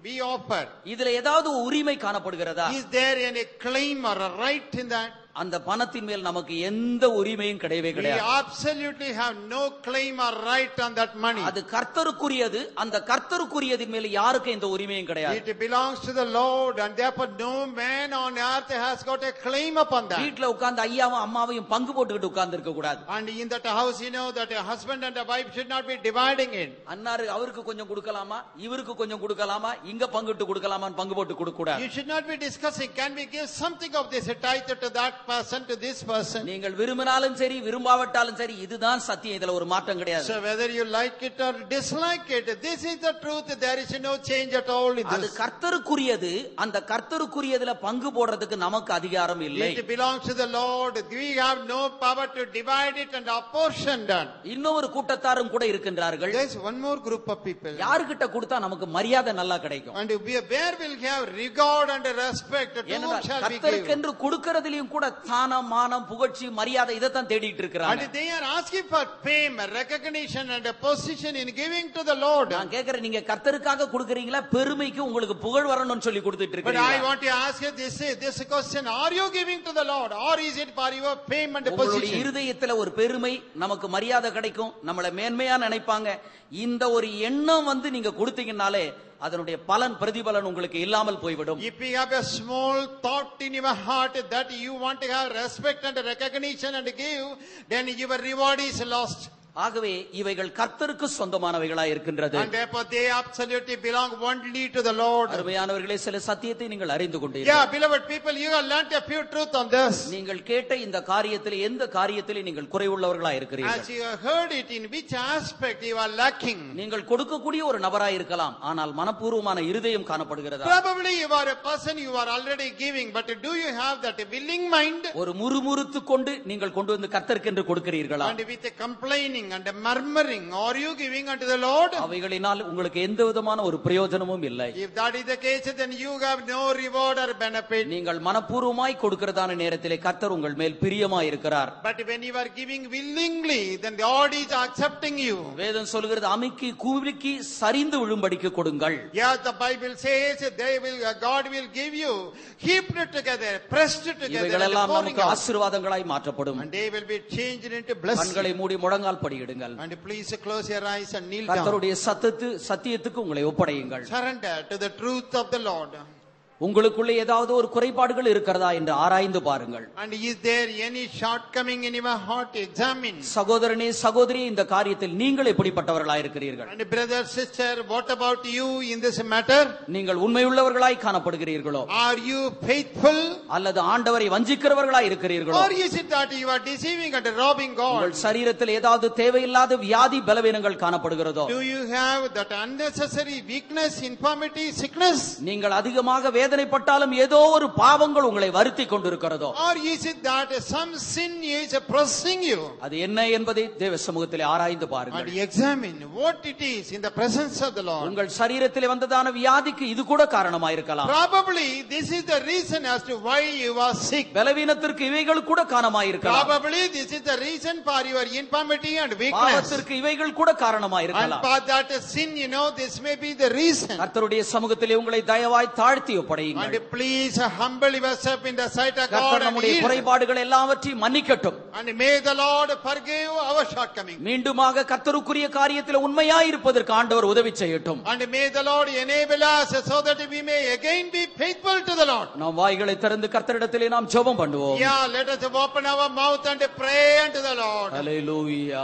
we offer. இதுல ஏதாவது உரிமை காணப்படுகிறதா? Is there any claim or a right in that? அந்த பணத்தின் மேல் நமக்கு எந்த உரிமையும் கிடையவே We கிடையாது. absolutely have no claim or right on that money. அது கர்த்தருக்குரியது. அந்த கர்த்தருக்குரியதின் மேல் யாருக்கு இந்த உரிமையும் கிடையாது. It belongs to the Lord, and therefore no man on earth has got a claim upon that. வீட்ல உட்கார்ந்து ஐயாவும் அம்மாவையும் பங்கு போட்டுக்கிட்டு உட்கார்ந்து இருக்க கூடாது. And in that house, you know that a husband and a wife should not be dividing it. அன்னாரு அவருக்கு கொஞ்சம் கொடுக்கலாமா, இவருக்கு கொஞ்சம் கொடுக்கலாமா, இங்க பங்கிட்டு கொடுக்கலாமான்னு பங்கு போட்டு கொடுக்க கூடாது. You should not be discussing, can we give something of this, a tithe to that person, to this person. நீங்கள் விரும்பினாலும் சரி விரும்பாவிட்டாலும் சரி இதுதான் சத்தியம். இதுல ஒரு மாற்றம் கிடையாது. So whether you like it or dislike it, this is the truth. There is no change at all in அது this. கர்த்தருக்குரியது. அந்த கர்த்தருக்குரியதுல பங்கு போடுறதுக்கு நமக்கு அதிகாரம் இல்லை. It belongs to the Lord. We have no power to divide it and apportion that. இன்னொரு கூட்டத்தாரும் கூட இருக்கின்றார்கள். There is one more group of people. யார்கிட்ட கொடுத்தா நமக்கு மரியாதை நல்லா கிடைக்கும்? And we, where will have regard and respect, to whom shall we give? கர்த்தருக்கென்று கொடுக்கிறதிலும் கூட தானம் மானம் புகழ்ச்சி மரியாதை இதைத்தான் தேடிட்டு இருக்கிறாங்க. And they are asking for fame, recognition and a position in giving to the Lord. நான் கேக்குறேன், நீங்க கர்த்தருக்காக கொடுக்கறீங்களா பெருமைக்கு உங்களுக்கு புகழ் வரணும்னு சொல்லி கொடுத்துட்டு But இருக்கீங்களா? I want to ask you this this question, are you giving to the Lord or is it for your fame and உங்களுடைய position? இருதயத்துல ஒரு பெருமை, நமக்கு மரியாதை கிடைக்கும், நம்மள மேன்மையா நினைப்பாங்க, இந்த ஒரு எண்ணம் வந்து நீங்க கொடுத்தீங்கனாலே அதனுடைய பலன் பிரதிபலன் உங்களுக்கு இல்லாமல் போய்விடும். If you have a small thought in your heart that you want to have respect and recognition and give, then your reward is lost. ஆகவே இவைகள் கர்த்தருக்கு சொந்தமானவைகளா இருக்கின்றது. And therefore they absolutely belong only to the Lord. அருமையானவர்களே, சில சத்தியத்தை நீங்கள் அறிந்து கொண்டீர்கள். Yeah, beloved people, you have learnt a few truth on this. நீங்கள் கேட்ட இந்த காரியத்திலே எந்த காரியத்திலே நீங்கள் குறைவுள்ளவர்களா இருக்கிறீர்கள்? As you have heard it, in which aspect you are lacking? நீங்கள் கொடுக்கக்கூடிய ஒரு நபராய் இருக்கலாம், ஆனால் மனப்பூர்வமான இருதயம் காணப்படுகிறதா? Probably you are a person, you are already giving, but do you have that willing mind? ஒரு முறுமுறுத்து கொண்டு நீங்கள் கொண்டு வந்து கர்த்தருக்கென்று கொடுக்கிறீர்களா? And with a complaining and a murmuring, are you giving unto the Lord? அவைகளினால் உங்களுக்கு எந்த விதமான ஒரு பிரயோஜனமும் இல்லை. If that is the case, then you have no reward or benefit. நீங்கள் மனப்பூர்வமாய் கொடுக்கிறதான நேரத்திலே கர்த்தர் உங்கள் மேல் பிரியமாய் இருக்கிறார். But when you are giving willingly, then God is accepting you. வேதம் சொல்கிறது, அமிக்கி கூவிக்கி சரிந்து விழும்படிக்கு கொடுங்கள். Yeah, the Bible says they will, God will give you heaped together, pressed together, இவைகள் எல்லாம் and pouring நமக்கு out. ஆசீர்வாதங்களாய் மாற்றப்படும். And they will be changed into blessing. கண்களை மூடி முழங்கால் படியிடுங்கள். And please close your eyes and kneel down. கர்த்தருடைய சத்தத்து சத்தியத்துக்கு உங்களை ஒப்படையுங்கள். Surrender to the truth of the Lord. உங்களுக்குள்ளே ஏதாவது ஒரு குறைபாடுகள் இருக்கிறதா என்று ஆராய்ந்து பாருங்கள். And is there any shortcoming in your heart? Examine. சகோதரனே சகோதரி, இந்த காரியத்தில் நீங்கள் எப்படிப்பட்டவர்களாய் இருக்கிறீர்கள்? And brother, sister, what about you in this matter? நீங்கள் உண்மையுள்ளவர்களாய் காணப்படுகிறீர்களோ? Are you faithful? அல்லது ஆண்டவரை வஞ்சிக்கிறவர்களாய் இருக்கிறீர்களோ? Or is it that you are deceiving and robbing God? உங்கள் சரீரத்தில் ஏதாவது தேவையில்லாத வியாதி பலவீனங்கள் காணப்படுகிறதோ? Do you have that unnecessary weakness, infirmity, sickness? நீங்கள் அதிகமாக வேதனைப்பட்டாலும் ஏதோ ஒரு பாவங்கள் உங்களை வருத்தி கொண்டிருக்கிறதோ? Or is it that some sin is pressing you? அது என்ன என்பதை தேவ சமூகத்திலே ஆராய்ந்து And பாருங்கள். examine what it is in the presence of the Lord. உங்கள் சரீரத்திலே வந்ததான வியாதிக்கு இது கூட காரணமாயிருக்கலாம். Probably this is the reason as to why you are sick. பலவீனத்திற்கு இவைகள் கூட காரணமாயிருக்கலாம். Probably this is the reason for your infirmity and weakness. பாவத்திற்கு இவைகள் கூட And காரணமாயிருக்கலாம். for that sin, you know, this may be the reason. கர்த்தருடைய சமூகத்திலே உங்களை தயவாய் தாழ்த்தி ஒப்படையுங்கள். And please humble yourself in the sight of God கர்த்தர் and நம்முடைய yield. குறைபாடுகள் எல்லாவற்றையும் மன்னிக்கட்டும். And may the Lord forgive our shortcomings. மீண்டுமாக கர்த்தருக்குரிய காரியத்தில் உண்மையாய் இருப்பதற்கு ஆண்டவர் உதவி செய்யட்டும். And may the Lord enable us so that we may again be faithful to the Lord. நாம் வாய்களை திறந்து கர்த்தரிடத்திலே நாம் ஜெபம் பண்ணுவோம். Yeah, let us open our mouth and pray unto the Lord. ஹல்லேலூயா,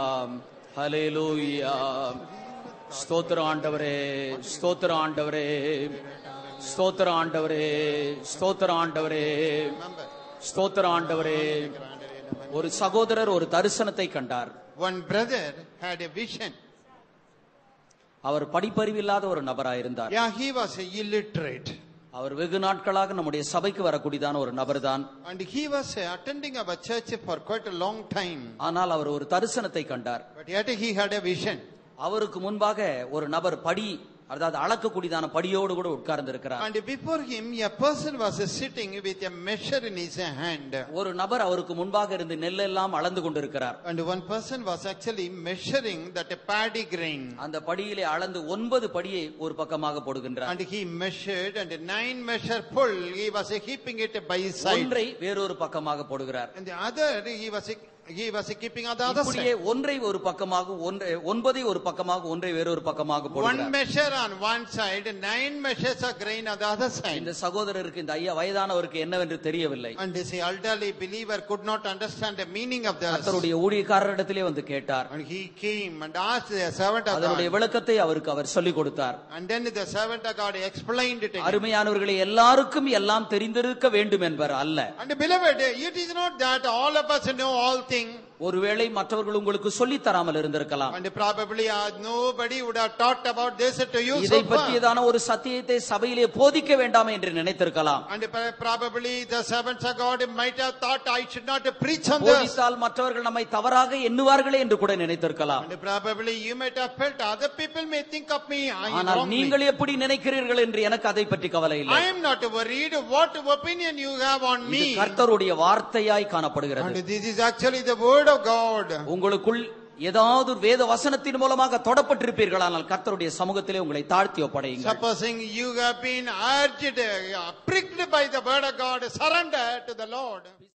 ஹல்லேலூயா. ஸ்தோத்திர ஆண்டவரே, ஸ்தோத்திர ஆண்டவரே, ஸ்தோத்திர ஆண்டவரே, ஸ்தோத்திர ஆண்டவரே, ஸ்தோத்திர ஆண்டவரே. ஒரு சகோதரர் ஒரு தரிசனத்தை கண்டார். One brother had a vision. அவர் படிப்பறிவில்லாத ஒரு நபராயிருந்தார். Yeah, he was illiterate. அவர் வெகு நாட்களாக நம்முடைய சபைக்கு வரக்கூடியதான ஒரு நபர்தான். And he was attending our church for quite a long time. ஆனால் அவர் ஒரு தரிசனத்தை கண்டார். But yet he had a vision. அவருக்கு முன்பாக ஒரு நபர் படி அதாவது அளக்கக்கூடியதான படியோடு கூட உட்கார்ந்து இருக்கிறார். And before him a person was sitting with a measure in his hand. ஒரு நபர் அவருக்கு முன்பாக இருந்து நெல்லெல்லாம் அளந்து கொண்டிருக்கிறார். And one person was actually measuring that paddy grain. அந்த படியிலே அளந்து ஒன்பது படியை ஒரு பக்கமாக போடுகின்றார். And he measured and nine measure full he was keeping it by his side. ஒன்றை வேறொரு பக்கமாக போடுகிறார். And the other he was he was keeping on the other side. இப்படியே ஒன்றை ஒரு பக்கமாக ஒன்றை ஒன்பதை ஒரு பக்கமாக ஒன்றை வேறொரு பக்கமாக போடுகிறார். One measure on one side, nine measures of grain on the other side. இந்த சகோதரருக்கு இந்த ஐயா வயதானவருக்கு என்னவென்று தெரியவில்லை. And this elderly believer could not understand the meaning of this. கர்த்தருடைய ஊழியக்காரரிடத்திலே வந்து கேட்டார். And he came and asked the servant of God. அதனுடைய விளக்கத்தை அவருக்கு அவர் சொல்லிக் கொடுத்தார். And then the servant of God explained it. அருமையானவர்களே, எல்லாருக்கும் எல்லாம் தெரிந்திருக்க வேண்டும் என்பர் அல்ல. And beloved, it is not that all of us know all things. ஒருவேளை மற்றவர்கள் உங்களுக்கு சொல்லி தராமல் இருந்திருக்கலாம். And probably uh, nobody would have taught about this to you. இதை பற்றியதான ஒரு சத்தியத்தை சபையிலே போதிக்க வேண்டாம் என்று நினைத்திருக்கலாம். And probably the servants of God might have thought I should not preach on this. போதித்தால் மற்றவர்கள் நம்மை தவறாக எண்ணுவார்களே என்று கூட நினைத்திருக்கலாம். And probably you might have felt other people may think of me. ஆனால் நீங்கள் எப்படி நினைக்கிறீர்கள் என்று எனக்கு அதை பற்றி கவலை இல்லை. I am not worried what opinion you have on me. இது கர்த்தருடைய வார்த்தையாய் காணப்படுகிறது. And this is actually the word of God. உங்களுக்குள் ஏதாவது வேத வசனத்தின் மூலமாக தொடப்பட்டிருப்பீர்களானால் கர்த்தருடைய சமூகத்திலே உங்களை தாழ்த்தி ஒப்படையுங்கள். Supposing you have been urged, pricked by the word of God, surrender to the Lord.